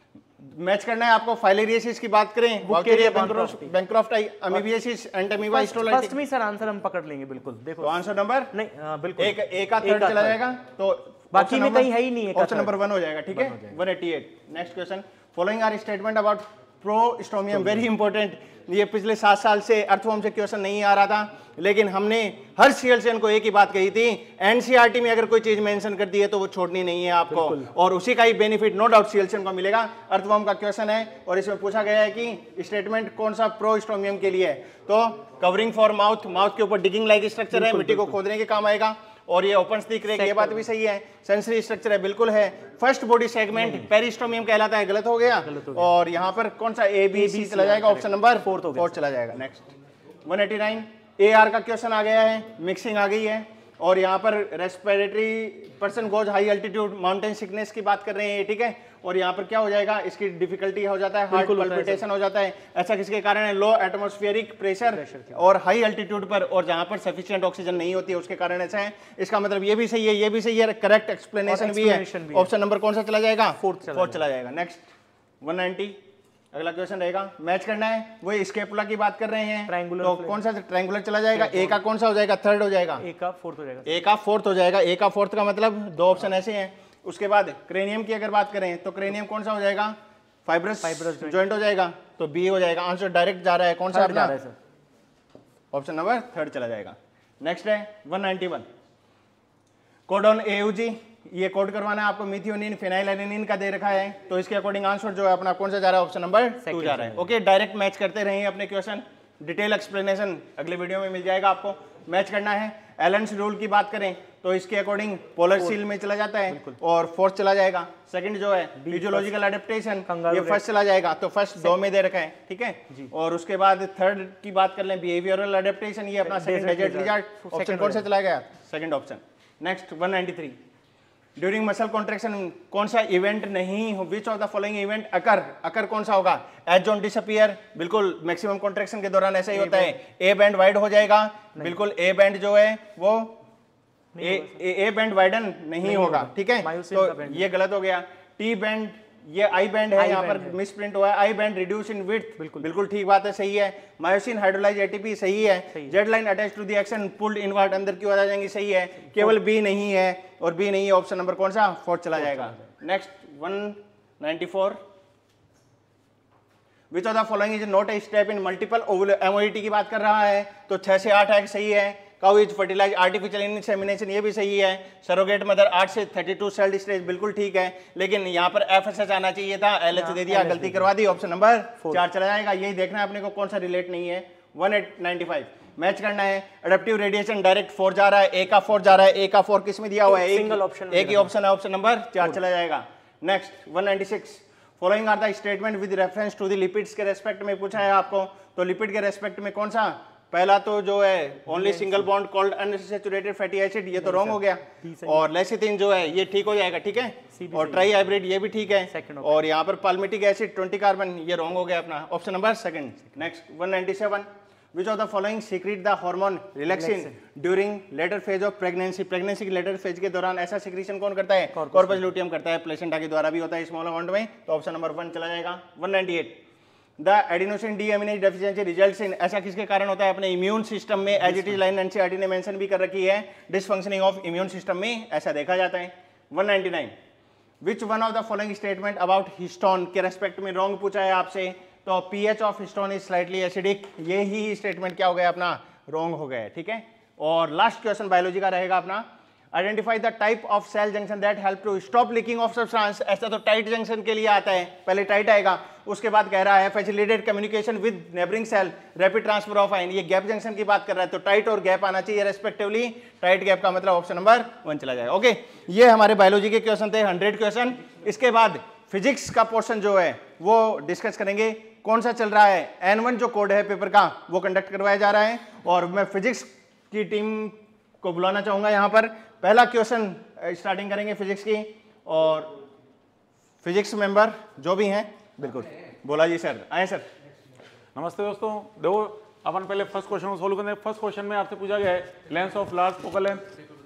मैच करना है आपको, फाइलेरियसिस की बात करें, Bancroft amoebiasis and amoeba histolytica, first में सर आंसर हम पकड़ लेंगे बिल्कुल। देखो तो आंसर नंबर नहीं, बिल्कुल एक एक का थर्ड चला जाएगा, तो बाकी में कहीं है ही नहीं है, ऑप्शन नंबर वन हो जाएगा, ठीक है। One eighty eight, next question, following are statement about prostomium, very important, ये पिछले सात साल से अर्थवॉर्म से क्वेश्चन नहीं आ रहा था, लेकिन हमने हर सीएलसीएन को एक ही बात कही थी, एनसीईआरटी में अगर कोई चीज मेंशन कर दी है तो वो छोड़नी नहीं है आपको, और उसी का ही बेनिफिट नो डाउट सीएलसीएन को मिलेगा। अर्थवॉर्म का क्वेश्चन है और इसमें पूछा गया है कि स्टेटमेंट कौन सा प्रोस्टोमियम के लिए है, तो कवरिंग फॉर माउथ, माउथ के ऊपर डिगिंग लाइक स्ट्रक्चर है, मिट्टी को खोदने के काम आएगा, और ये ओपन स्टिक रहेगी, ये बात भी सही है। सेंसरी स्ट्रक्चर है, बिल्कुल है। फर्स्ट बॉडी सेगमेंट पेरिस्टोमियम कहलाता है, गलत हो गया, और यहाँ पर कौन सा ए बी सी चला जाएगा? ऑप्शन नंबर फोर्थ फोर्थ चला जाएगा। Next one eighty nine, A R का क्वेश्चन आ गया है, मिक्सिंग आ गई है, और यहाँ पर respiratory person goes high altitude mountain sickness की बात कर रहे हैं, ठीक है, और यहाँ पर क्या हो जाएगा? इसकी डिफिकल्टी हो जाता है, हार्ट पल्पिटेशन हो जाता है, ऐसा किसके कारण है? लो एटमॉस्फेरिक प्रेशर और हाई अल्टीट्यूड पर, और जहाँ पर सफिशिएंट ऑक्सीजन नहीं होती है उसके कारण ऐसा है। इसका मतलब ये भी सही है, ये भी सही है, करेक्ट एक्सप्लेनेशन भी है। ऑप्शन नंबर कौन सा चला जाएगा? फोर्थ फोर्थ चला जाएगा। नेक्स्ट वन नाइंटी, अगला क्वेश्चन रहेगा, मैच करना है, वो स्केपुला की बात कर रहे हैं, ट्रायंगुलर, तो कौन सा ट्रायंगुलर चला जाएगा? ए का कौन सा हो जाएगा? थर्ड हो जाएगा, ए का फोर्थ हो जाएगा, ए का फोर्थ हो जाएगा, ए का फोर्थ का मतलब दो ऑप्शन ऐसे हैं। उसके बाद क्रेनियम की अगर बात करें तो क्रेनियम कौन सा हो जाएगा? फाइब्रस फाइब्रस जॉइंट हो जाएगा, तो बी हो जाएगा, आंसर डायरेक्ट जा रहा है, कौन सा अपना? ऑप्शन नंबर थर्ड चला जाएगा। नेक्स्ट है one ninety one, codon AUG, ये कोड करवाना है आपको, मिथियोनिन फिनाइलएडेनिन का दे रखा है, तो इसके अकॉर्डिंग आंसर जो है अपना कौन सा जा रहा है? ऑप्शन नंबर टू जा रहा है। ओके, डायरेक्ट मैच करते रहिए अपने क्वेश्चन, डिटेल एक्सप्लेनेशन अगले वीडियो में मिल जाएगा आपको। मैच करना है, एलेंस रूल की बात करें तो इसके अकॉर्डिंग पोलर सील में चला जाता है, और फोर्थ चला जाएगा। सेकंड जो है फिजियोलॉजिकल एडेप्टेशन, ये फर्स्ट चला जाएगा, तो फर्स्ट दो में दे रखा है, ठीक है, और उसके बाद थर्ड की बात कर लें, बिहेवियरल एडेप्टेशन, ये अपना सेकंड डेजर्ट लिजार्ड, ऑप्शन कौन सा चला गया? Second option. Next one ninety three, during muscle contraction कौन सा इवेंट नहीं हो? Which of the following event occur, occur कौन सा होगा? एज जॉन डिसअपीयर, बिल्कुल मैक्सिमम कॉन्ट्रैक्शन के दौरान ऐसा ही होता है। ए बैंड वाइड हो जाएगा, बिल्कुल ए बैंड जो है वो ए ए बैंड वाइडन नहीं होगा, ठीक है, तो ये गलत हो गया। टी बैंड, ये आई बैंड है, यहाँ पर मिस प्रिंट हुआ है, I band reduce in width, बिल्कुल बिल्कुल ठीक बात है, सही है। मायोसिन हाइड्रोलाइज एटीपी सही है। Z line attach to the action pulled invert, अंदर की ओर आ जाएंगी, सही है। केवल बी नहीं है, और बी नहीं है, ऑप्शन नंबर कौन सा? फोर्थ चला जाएगा। Next one ninety four, which of the following is not a step in multiple ovule, MOET की बात कर रहा है, तो छह से आठ है, सही है। Cow is fertilize artificial insemination, ये भी सही है। सरोगेट मदर आठ से थर्टी टू सेल स्टेज, बिल्कुल ठीक है, लेकिन यहाँ पर एफ एस एच आना चाहिए था, एल एच दे दिया, गलती करवा दी, ऑप्शन नंबर चार चला जाएगा। यही देखना है अपने को कौन सा रिलेट नहीं है। One eight ninety five, match करना है, अडेप्टिव रेडिएशन डायरेक्ट फोर जा रहा है, ए का फोर जा रहा है, ए का फोर किस में दिया हुआ है? सिंगल ऑप्शन, एक ही ऑप्शन है, ऑप्शन नंबर चार चला जाएगा। Next one ninety six, following are the statement with reference to the lipids के रेस्पेक्ट में पूछा है आपको, तो लिपिड के रेस्पेक्ट में कौन सा? पहला तो जो है only single bond called unsaturated fatty acid, ये तो रॉन्ग हो गया, और लेसिथिन जो है ये ठीक हो जाएगा, ठीक है, और ट्राई हाइब्रिड ये भी ठीक है, और यहाँ पर पाल्मिटिक एसिड ट्वेंटी कार्बन, ये रॉन्ग हो गया अपना, option number second. Next one ninety seven, which of the following secrete the hormone relaxin during later phase of pregnancy, pregnancy की लेटर फेज के दौरान ऐसा सिक्रीशन कौन करता है? कॉर्पस लुटियम करता है, प्लेसेंटा के द्वारा भी होता है स्मॉल अमाउंट में, तो ऑप्शन नंबर वन चला जाएगा। One ninety eight, the adenosine deaminase deficiency results in, ऐसा किसके कारण होता है? अपने इम्यून सिस्टम में, as it is line NCERT ने मेंशन भी कर रखी है, डिसफंक्शनिंग ऑफ इम्यून सिस्टम में ऐसा देखा जाता है। One ninety nine, which one of the following statement about histone के रेस्पेक्ट में रॉन्ग पूछा है आपसे, तो pH of histone is slightly acidic, ये ही स्टेटमेंट क्या हो गया अपना? रॉन्ग हो गया, ठीक है। और लास्ट क्वेश्चन बायोलॉजी का रहेगा अपना, identify the type of cell junction that help to stop leaking of substance. ऐसा तो टाइट जंक्शन के लिए आता है, पहले टाइट आएगा, उसके बाद कह रहा है facilitate communication with neighbouring cell, rapid transfer of ion, ये गैप जंक्शन की बात कर रहा है, तो टाइट और गैप आना चाहिए रेस्पेक्टिवली। टाइट गैप का मतलब ऑप्शन नंबर वन चला जाएगा। ओके, ये हमारे बायोलॉजी के क्वेश्चन थे, हंड्रेड क्वेश्चन। इसके बाद फिजिक्स का पोर्शन जो है वो डिस्कस करेंगे। कौन सा चल रहा है? एन वन जो कोड है पेपर का वो कंडक्ट करवाया जा रहा है, और मैं फिजिक्स की टीम को बुलाना चाहूंगा यहाँ पर। पहला क्वेश्चन स्टार्टिंग करेंगे फिजिक्स की, और फिजिक्स मेंबर जो भी हैं बिल्कुल बोला जी सर, आए सर। नमस्ते दोस्तों, देखो अपन पहले फर्स्ट क्वेश्चन को सोल्व करेंगे। फर्स्ट क्वेश्चन में आपसे पूछा गया है lens of large focal length.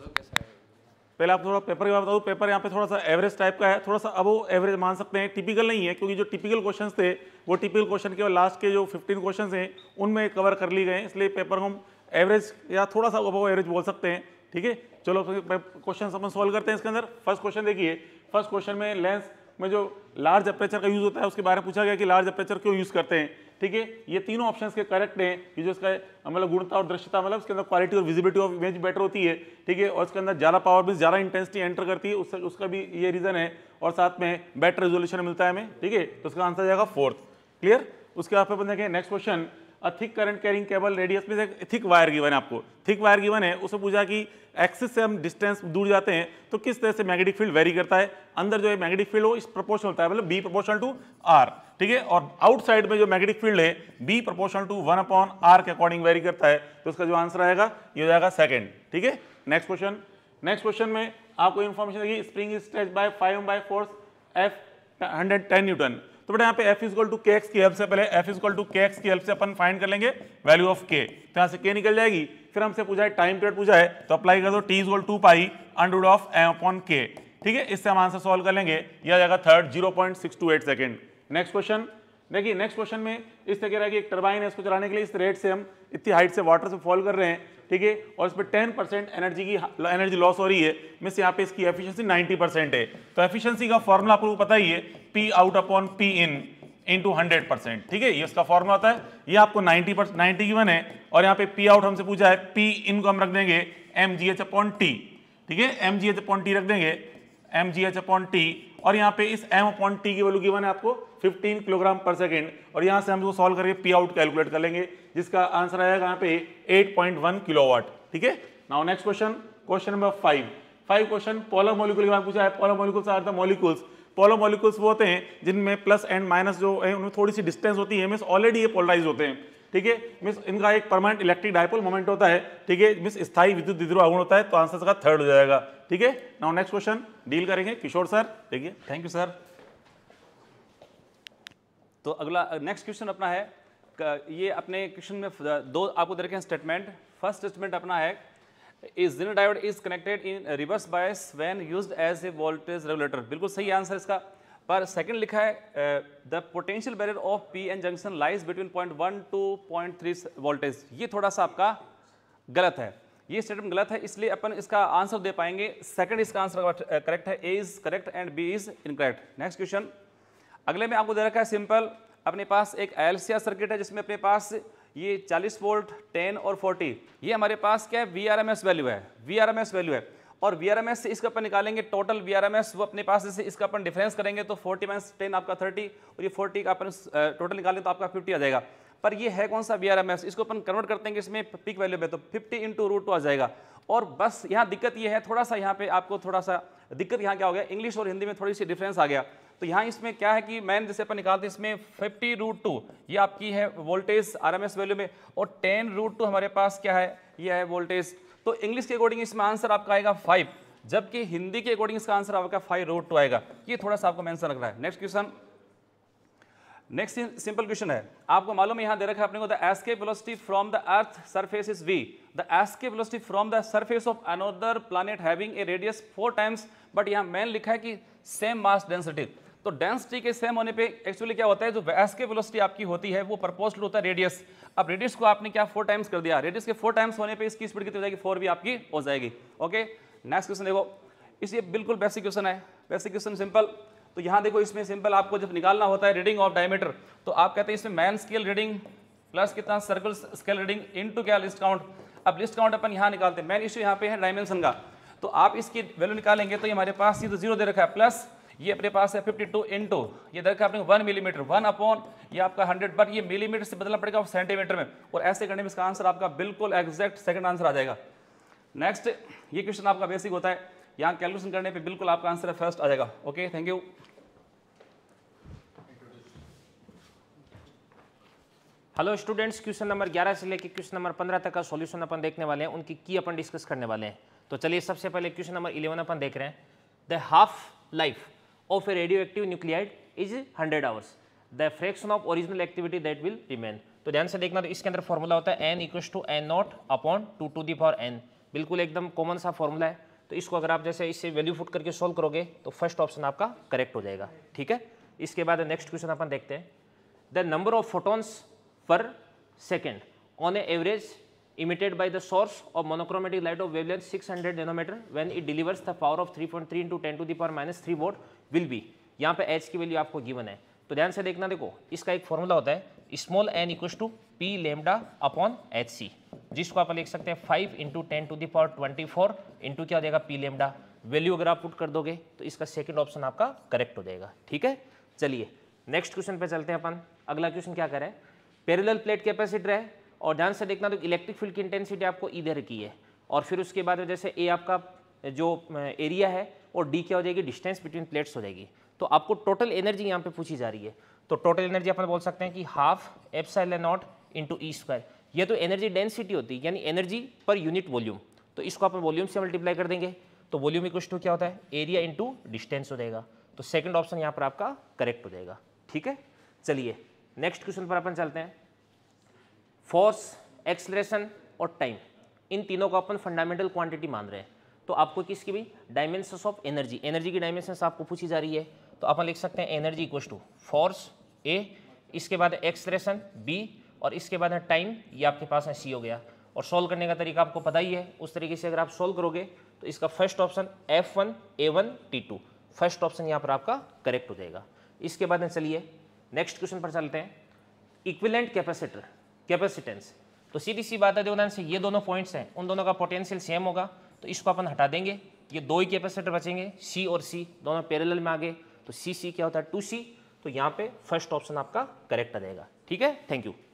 पहले आप थोड़ा पेपर की बात बता दूं, पेपर यहाँ पे थोड़ा सा एवरेज टाइप का है, थोड़ा सा अब वो एवरेज मान सकते हैं, टिपिकल नहीं है, क्योंकि जो टिपिकल क्वेश्चंस थे वो टिपिकल क्वेश्चन के लास्ट के जो फिफ्टीन क्वेश्चंस हैं उनमें कवर कर लिए गए, इसलिए पेपर को हम एवरेज या थोड़ा सा अब एवरेज बोल सकते हैं, ठीक है। चलो क्वेश्चन अपन सॉल्व करते हैं इसके अंदर। फर्स्ट क्वेश्चन देखिए, फर्स्ट क्वेश्चन में लेंस में जो लार्ज अपर्चर का यूज होता है उसके बारे में पूछा गया कि लार्ज अपर्चर क्यों यूज करते हैं, ठीक है। ये तीनों ऑप्शंस के करेक्ट हैं, ये जो इसका मतलब गुणता और दृश्यता, मतलब इसके अंदर क्वालिटी और विजिबिलिटी ऑफ इमेज बेटर होती है, ठीक है, और इसके अंदर ज़्यादा पावर भी ज़्यादा इंटेंसिटी एंटर करती है, उससे उसका भी ये रीजन है, और साथ में बेटर रेजोल्यूशन मिलता है हमें, ठीक है। तो इसका आंसर जाएगा फोर्थ, क्लियर। उसके बाद अपन देखें next question, a thick current carrying cable radius में एक थिक वायर गिवन है आपको, थिक वायर गिवन है, उससे पूछा कि एक्सिस से हम डिस्टेंस दूर जाते हैं तो किस तरह से मैग्नेटिक फील्ड वेरी करता है। अंदर जो है मैग्नेटिक फील्ड वो इस प्रोपोर्शनल होता है, मतलब बी प्रोपोर्शनल टू आर, ठीक है, और आउटसाइड में जो मैग्नेटिक फील्ड है B proportional to one upon R के अकॉर्डिंग वेरी करता है, तो उसका जो आंसर आएगा ये हो जाएगा सेकंड, ठीक है। नेक्स्ट क्वेश्चन, नेक्स्ट क्वेश्चन में आपको इन्फॉर्मेशन देगी, spring is stretched by five by force F hundred ten newton. तो बेटा यहाँ पे f equal to K X की हेल्प से, पहले f equal to K X की हेल्प से अपन फाइंड कर लेंगे वैल्यू ऑफ k, तो यहाँ से k निकल जाएगी। फिर हमसे पूछा है टाइम पीरियड पूछा है, तो अप्लाई कर दो t equal to pi under root of m upon k, ठीक है। इससे हम आंसर सॉल्व कर लेंगे, यह आ जाएगा third zero point six two eight second. Next question देखिए, नेक्स्ट क्वेश्चन में इस तरह कह रहा है कि एक टरबाइन है, इसको चलाने के लिए इस रेट से हम इतनी हाइट से वाटर से फॉल कर रहे हैं, ठीक है, और इस पर टेन परसेंट एनर्जी की एनर्जी लॉस हो रही है, मीन्स यहाँ पे इसकी एफिशिएंसी नाइंटी परसेंट है। तो एफिशिएंसी का फॉर्मूला आपको पता ही है, P out upon P in into hundred percent, ठीक है, ये इसका फॉर्मूला होता है। ये आपको नाइंटी परसेंट नाइंटी गिवन है, और यहाँ पे पी आउट हमसे पूछा है, पी इन को हम रख देंगे M G H upon T, ठीक है, M G H upon T रख देंगे, M G H upon T, और यहाँ पे इस एम अपॉन टी की वैल्यू गिवन है आपको फिफ्टीन किलोग्राम पर सेकेंड, और यहाँ से हम इसको सॉल्व करके पी आउट कैलकुलेट कर लेंगे, जिसका आंसर आएगा यहाँ पे एट पॉइंट वन किलोवाट, ठीक है। Now next question, question number five five question polar molecule के बारे में पूछा है। Polar molecules are the molecules, polar molecules वो होते हैं जिनमें प्लस एंड माइनस जो है उनमें थोड़ी सी डिस्टेंस होती है, मींस ऑलरेडी ये पोलराइज होते हैं, ठीक है, मींस इनका एक परमानेंट इलेक्ट्रिक डायपोल मोमेंट होता है, ठीक है, मींस स्थायी विद्युत द्विध्रुव आघूर्ण होता है, तो आंसर का थर्ड हो जाएगा, ठीक है। नाउ नेक्स्ट क्वेश्चन डील करेंगे किशोर सर, देखिए। Thank you sir. तो अगला नेक्स्ट क्वेश्चन अपना है, ये अपने क्वेश्चन में दो आपको दे रखे हैं स्टेटमेंट। फर्स्ट स्टेटमेंट अपना है, is Zener diode is connected in reverse bias when used as a voltage regulator, बिल्कुल सही आंसर इसका। पर सेकंड लिखा है the potential barrier of P N junction lies between point one to point three voltage, ये थोड़ा सा आपका गलत है, ये स्टेटमेंट गलत है, इसलिए अपन इसका आंसर दे पाएंगे सेकंड इसका आंसर करेक्ट है, A is correct and B is incorrect. Next question, अगले में आपको दे रखा है सिंपल, अपने पास एक एलसीआर सर्किट है जिसमें अपने पास ये चालीस वोल्ट, टेन और फोर्टी, ये हमारे पास क्या है, वीआरएमएस वैल्यू है, वीआरएमएस वैल्यू है, और वीआरएमएस से इसका अपन निकालेंगे टोटल वीआरएमएस, वो अपने पास जैसे इसका अपन डिफरेंस करेंगे तो फोर्टी माइनस टेन आपका थर्टी, और ये फोर्टी का अपन टोटल निकालें तो आपका फिफ्टी आ जाएगा। पर ये है कौन सा वीआरएमएस, इसको अपन कन्वर्ट करते हैं इसमें पीक वैल्यू में, तो फिफ्टी इंटू रूट टू आ जाएगा। और बस यहाँ दिक्कत ये है, थोड़ा सा यहाँ पे आपको थोड़ा सा दिक्कत यहाँ क्या हो गया, इंग्लिश और हिंदी में थोड़ी सी डिफरेंस आ गया। तो यहाँ इसमें क्या है कि मैंने जैसे अपन निकालते हैं इसमें फिफ्टी रूट टू ये आपकी है वोल्टेज आरएमएस वैल्यू में, और टेन रूट टू हमारे पास क्या है, ये है वोल्टेज। तो इंग्लिश के अकॉर्डिंग इसमें आंसर आपका आएगा फाइव, जबकि हिंदी के अकॉर्डिंग इसका आंसर आपका फाइव रूट टू आएगा। ये थोड़ा सा आपको मेंशन रख रहा है। Next question, next simple question है, आपको मालूम है यहाँ दे रखा है अपने को, the escape velocity from the earth surface is v, the escape velocity from the surface of another planet having a radius four times, but यहाँ मैंने लिखा है कि सेम मास डेंसिटी। तो डेंसिटी के सेम होने पे एक्चुअली क्या होता है, जो व्यास की वेलोसिटी आपकी होती है वो प्रपोज्ड होता है रेडियस। अब रेडियस को आपने क्या फोर टाइम्स कर दिया, रेडियस के फोर टाइम्स होने पे इसकी स्पीड कितनी हो जाएगी, फोर भी आपकी हो जाएगी। ओके, नेक्स्ट क्वेश्चन देखो, इस ये बिल्कुल बेसिक क्वेश्चन है, बेसिक क्वेश्चन सिंपल। तो यहाँ देखो इसमें सिंपल आपको जब निकालना होता है रीडिंग ऑफ डायमीटर, तो आप कहते हैं इसमें मैन स्केल रीडिंग प्लस कितना सर्कल स्केल रीडिंग इनटू क्या लिस्ट काउंट। अब लिस्ट काउंट अपन यहाँ निकालते हैं, मेन इश्यू यहाँ पे है डायमेंशन का, तो आप इसकी वैल्यू निकालेंगे तो ये हमारे पास ये तो जीरो दे रखा है, प्लस ये अपने पास है फिफ्टी टू इंटू ये दे रखा है अपने वन मिलीमीटर, वन अपॉन ये आपका हंड्रेड, बट ये मिलीमीटर से बदलना पड़ेगा सेंटीमीटर में, और ऐसे करने में इसका आंसर आपका बिल्कुल एग्जैक्ट सेकंड आंसर आ जाएगा। नेक्स्ट ये क्वेश्चन आपका बेसिक होता है, यहाँ कैलकुलेशन करने पे बिल्कुल आपका आंसर फर्स्ट आ जाएगा। Okay, thank you. Hello students, question number ग्यारह से लेकर क्वेश्चन नंबर पंद्रह तक का सॉल्यूशन अपन देखने वाले हैं, उनकी की अपन डिस्कस करने वाले हैं। तो चलिए सबसे पहले क्वेश्चन नंबर इलेवन अपन देख रहे हैं। The half life of a radioactive nuclide is hundred hours, the fraction of original activity that will remain. तो ध्यान से देखना, तो इसके अंदर फॉर्मूला होता है N equals to N naught upon two to the power N, बिल्कुल एकदम कॉमन सा फॉर्मूला है। तो इसको अगर आप जैसे इससे वैल्यू पुट करके सोल्व करोगे तो फर्स्ट ऑप्शन आपका करेक्ट हो जाएगा। ठीक है, इसके बाद नेक्स्ट क्वेश्चन अपन देखते हैं। The number of photons per second on a average emitted by the source of monochromatic light of wavelength six hundred nanometer when it delivers the power of three point three into ten to the power minus three watt will be। यहाँ पे h की वैल्यू आपको गिवन है, तो ध्यान से देखना, देखो इसका एक फॉर्मूला होता है small n equals to P lambda upon H C, जिसको आप लिख सकते हैं five into ten to the power twenty four into क्या हो जाएगा पी लेमडा। वैल्यू अगर आप पुट कर दोगे तो इसका सेकंड ऑप्शन आपका करेक्ट हो जाएगा। ठीक है, चलिए नेक्स्ट क्वेश्चन पे चलते हैं अपन। अगला क्वेश्चन क्या करें, पैरेलल प्लेट कैपेसिटर है, और ध्यान से देखना तो इलेक्ट्रिक फील्ड की इंटेंसिटी आपको इधर की है, और फिर उसके बाद जैसे ए आपका जो एरिया है और डी क्या हो जाएगी, डिस्टेंस बिटवीन प्लेट्स हो जाएगी। तो आपको टोटल एनर्जी यहाँ पे पूछी जा रही है, तो टोटल एनर्जी अपन बोल सकते हैं कि half epsilon naught into E square, ये तो एनर्जी डेंसिटी होती है, यानी एनर्जी पर यूनिट वॉल्यूम, तो इसको अपन वॉल्यूम से मल्टीप्लाई कर देंगे, तो वॉल्यूम इक्वल टू क्या होता है, एरिया इंटू डिस्टेंस हो जाएगा। तो सेकंड ऑप्शन यहाँ पर आपका करेक्ट हो जाएगा। ठीक है, चलिए नेक्स्ट क्वेश्चन पर अपन चलते हैं। फोर्स, एक्सलेरेशन और टाइम, इन तीनों को अपन फंडामेंटल क्वांटिटी मान रहे हैं, तो आपको किसकी भी डायमेंशंस ऑफ एनर्जी, एनर्जी की डायमेंशंस आपको पूछी जा रही है, तो अपन लिख सकते हैं energy equals to force A, इसके बाद एक्सलेरेशन बी, और इसके बाद टाइम, ये आपके पास है सी हो गया। और सॉल्व करने का तरीका आपको पता ही है, उस तरीके से अगर आप सॉल्व करोगे तो इसका first option F one A one T two, first option यहाँ पर आपका करेक्ट हो जाएगा। इसके बाद चलिए नेक्स्ट क्वेश्चन पर चलते हैं। इक्विवेलेंट कैपेसिटर कैपेसिटेंस, तो सीधी सी बात है, देखो से ये दोनों पॉइंट्स हैं, उन दोनों का पोटेंशियल सेम होगा, तो इसको अपन हटा देंगे, ये दो ही कैपेसिटर बचेंगे, सी और सी दोनों पैरेलल में आ गए, तो सी सी क्या होता है टू सी, तो यहाँ पे फर्स्ट ऑप्शन आपका करेक्ट आ जाएगा। ठीक है, thank you.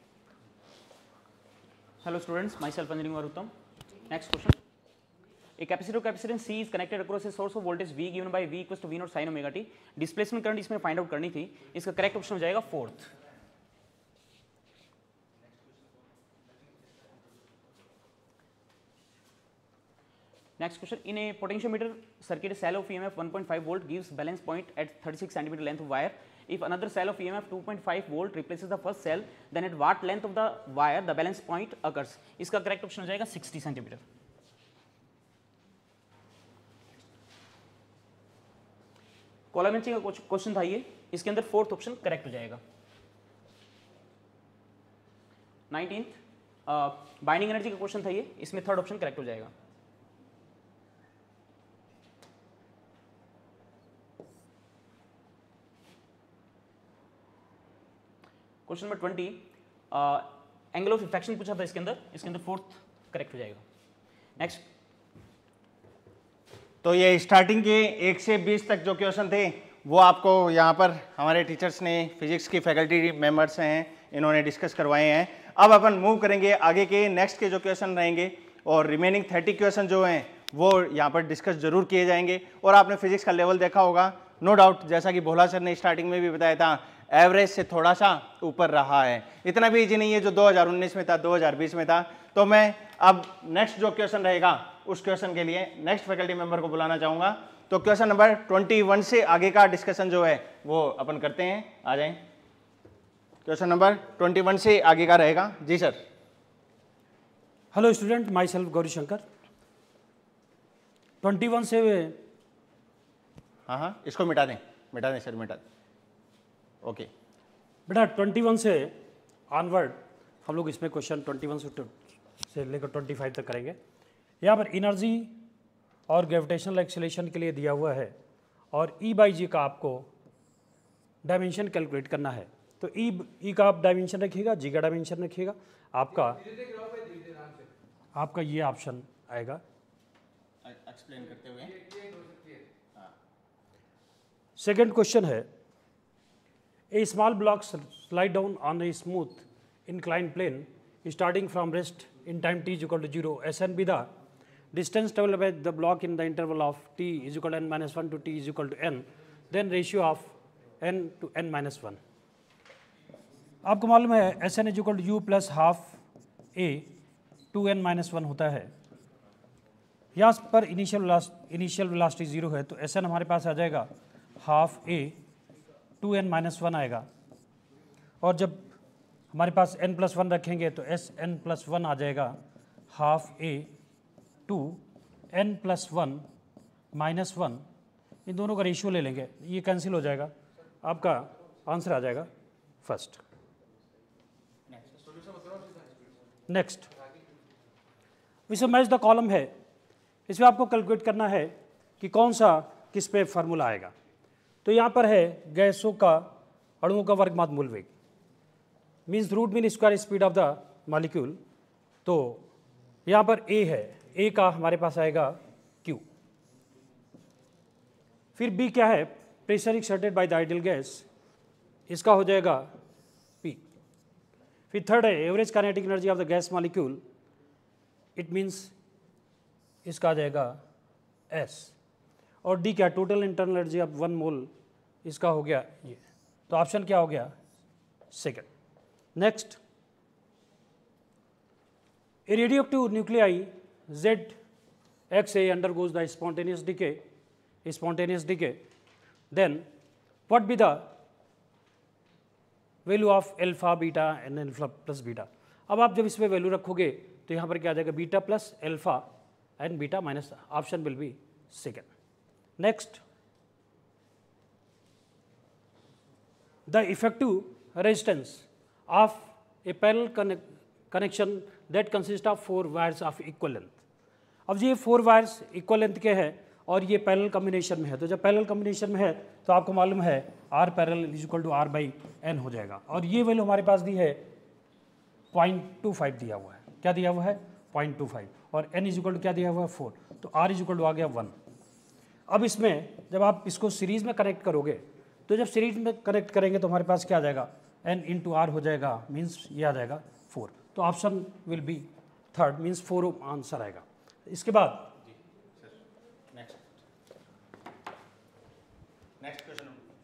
Hello students, myself engineering Uttam. Next question, A capacitor capacitance C is connected across a source of voltage V given by V equals to V naught sin omega t। Displacement current इसमें फाइंड आउट करनी थी, इसका करेक्ट ऑप्शन हो जाएगा fourth. Next question, in a potentiometer circuit, a cell of E M F one point five volt gives balance point at thirty-six centimeter length of wire. If another cell of E M F two point five volt replaces the first cell, then at what length of the wire the balance point occurs? इसका करेक्ट ऑप्शन हो जाएगा सिक्सटी सेंटीमीटर। कोलामेंची का क्वेश्चन था ये, इसके अंदर फोर्थ ऑप्शन करेक्ट हो जाएगा। नाइनटीन्थ बाइंडिंग एनर्जी का क्वेश्चन था ये, इसमें थर्ड ऑप्शन करेक्ट हो जाएगा। Question number twenty, angle of refraction पूछा था इसके अंदर, इसके अंदर फोर्थ करेक्ट हो जाएगा। नेक्स्ट, तो ये स्टार्टिंग के एक से बीस तक जो क्वेश्चन थे वो आपको यहाँ पर हमारे टीचर्स ने, फिजिक्स की फैकल्टी मेंबर्स हैं, इन्होंने डिस्कस करवाए हैं। अब अपन मूव करेंगे आगे के नेक्स्ट के जो क्वेश्चन रहेंगे, और रिमेनिंग थर्टी क्वेश्चन जो हैं वो यहाँ पर डिस्कस जरूर किए जाएंगे। और आपने फिजिक्स का लेवल देखा होगा, नो डाउट, जैसा कि भोला सर ने स्टार्टिंग में भी बताया था, एवरेज से थोड़ा सा ऊपर रहा है। इतना भी इजी नहीं है जो दो हज़ार उन्नीस में था, दो हज़ार बीस में था। तो मैं अब नेक्स्ट जो क्वेश्चन रहेगा उस क्वेश्चन के लिए नेक्स्ट फैकल्टी मेंबर को बुलाना चाहूँगा। तो क्वेश्चन नंबर इक्कीस से आगे का डिस्कशन जो है वो अपन करते हैं, आ जाएं। क्वेश्चन नंबर इक्कीस से आगे का रहेगा। जी sir. Hello student, myself Gauri Shankar. इक्कीस से, हाँ हाँ इसको मिटा दें, मिटा दें सर, मिटा दें। ओके बेटा इक्कीस से ऑनवर्ड हम लोग इसमें क्वेश्चन इक्कीस से से लेकर पच्चीस तक करेंगे। यहाँ पर एनर्जी और ग्रेविटेशनल एक्सेलरेशन के लिए दिया हुआ है और ई बाई जी का आपको डायमेंशन कैलकुलेट करना है। तो ई ई का आप डायमेंशन रखिएगा, जी का डायमेंशन रखिएगा, आपका आपका ये ऑप्शन आएगा। एक्सप्लेन करते हुए सेकेंड क्वेश्चन है, a small block slide down on a smooth inclined plane starting from rest in time t is equal to zero, S n be the distance traveled by the block in the interval of t is equal to n minus one to t is equal to n, then ratio of n to n minus one। आपको मालूम है S N is equal to U plus half A two N minus one होता है। यहाँ पर इनिशियल इनिशियल वेलोसिटी जीरो है तो एस एन हमारे पास आ जाएगा half A two N minus one आएगा, और जब हमारे पास n प्लस वन रखेंगे तो एस एन प्लस वन आ जाएगा half A two N plus one minus one, इन दोनों का रेशियो ले लेंगे, ये कैंसिल हो जाएगा, आपका आंसर आ जाएगा फर्स्ट। नेक्स्ट इसमें मैच द कॉलम है, इसमें आपको कैलकुलेट करना है कि कौन सा किस पे फार्मूला आएगा। तो यहाँ पर है गैसों का अणुओं का वर्गमात मूल वेग means root mean square speed of the molecule. तो यहाँ पर ए है, ए का हमारे पास आएगा Q। फिर B क्या है, pressure exerted by the ideal gas, इसका हो जाएगा P। फिर थर्ड है average kinetic energy of the gas molecule, it means इसका आ जाएगा S। और D क्या, total internal energy of one mole, इसका हो गया ये। तो ऑप्शन क्या हो गया, second. Next, a radioactive nuclei Z X A undergoes the spontaneous decay, spontaneous decay. Then, what be the value of alpha, beta and alpha plus beta? अब आप जब इसमें वैल्यू रखोगे तो यहाँ पर क्या आ जाएगा, beta plus alpha and beta minus, option will be second. Next, the effective resistance of a parallel connect, connection that consists of four wires of equal length। अब ये फोर वायर्स इक्वल लेंथ के हैं और ये पैरेलल कॉम्बिनेशन में है, तो जब पैरेलल कॉम्बिनेशन में है तो आपको मालूम है R parallel is equal to R by N हो जाएगा। और ये वैल्यू हमारे पास दी है पॉइंट टू फाइव दिया हुआ है, क्या दिया हुआ है पॉइंट टू फाइव, और एन इज इक्वल टू क्या दिया हुआ है फोर, तो आर इज इक्वल टू आ गया वन। अब इसमें जब आप इसको सीरीज में कनेक्ट करोगे तो जब सीरीज में कनेक्ट करेंगे तो हमारे पास क्या आ जाएगा, एन इंटू आर हो जाएगा, मीन्स ये आ जाएगा फोर। तो option will be third, means four answer आएगा। इसके बाद नेक्स्ट नेक्स्ट क्वेश्चन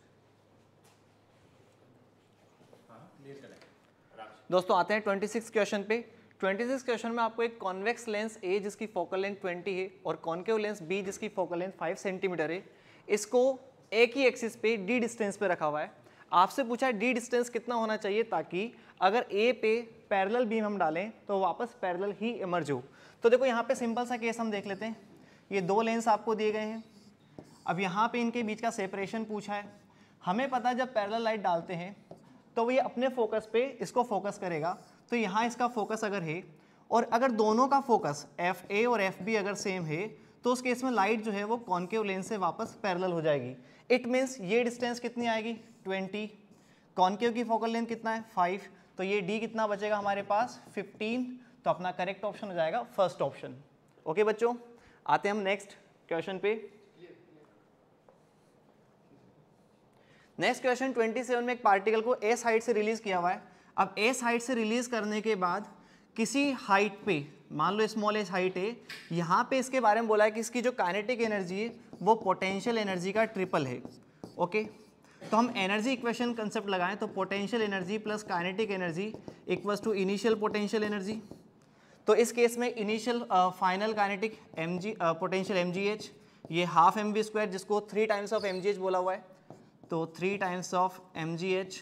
दोस्तों आते हैं छब्बीस क्वेश्चन पे। छब्बीस क्वेश्चन में आपको एक कॉन्वेक्स लेंस ए जिसकी फोकल लेंथ बीस है और कॉन्केव लेंस बी जिसकी फोकल लेंथ पाँच सेंटीमीटर है, इसको एक ही एक्सिस पे डी डिस्टेंस पे रखा हुआ है। आपसे पूछा है डी डिस्टेंस कितना होना चाहिए ताकि अगर ए पे पैरेलल बीम हम डालें तो वापस पैरेलल ही इमर्ज हो। तो देखो यहाँ पे सिंपल सा केस हम देख लेते हैं, ये दो लेंस आपको दिए गए हैं, अब यहाँ पे इनके बीच का सेपरेशन पूछा है। हमें पता है जब पैरेलल लाइट डालते हैं तो ये अपने फोकस पे इसको फोकस करेगा, तो यहाँ इसका फोकस अगर है और अगर दोनों का फोकस एफ ए और एफ बी अगर सेम है तो उस केस में लाइट जो है वो कॉन्केव लेंस से वापस पैरेलल हो जाएगी। इट मीन्स ये डिस्टेंस कितनी आएगी ट्वेंटी, कॉन्केव की फोकल लेंथ कितना है फाइव, तो ये डी कितना बचेगा हमारे पास फिफ्टीन। तो अपना करेक्ट ऑप्शन हो जाएगा फर्स्ट ऑप्शन। ओके बच्चों, आते हैं हम नेक्स्ट क्वेश्चन पे। नेक्स्ट क्वेश्चन सत्ताईस में एक पार्टिकल को एस हाइट से रिलीज किया हुआ है। अब एस हाइट से रिलीज करने के बाद किसी हाइट पे, मान लो स्मॉल एस हाइट है, यहाँ पे इसके बारे में बोला है कि इसकी जो काइनेटिक एनर्जी है वो पोटेंशियल एनर्जी का ट्रिपल है। ओके, तो हम एनर्जी इक्वेशन कंसेप्ट लगाएं तो potential energy plus kinetic energy equals to initial potential energy. तो इस केस में initial final kinetic M G potential M G H, ये हाफ एम वी स्क्वायर जिसको three times of M G H बोला हुआ है, तो three times of M G H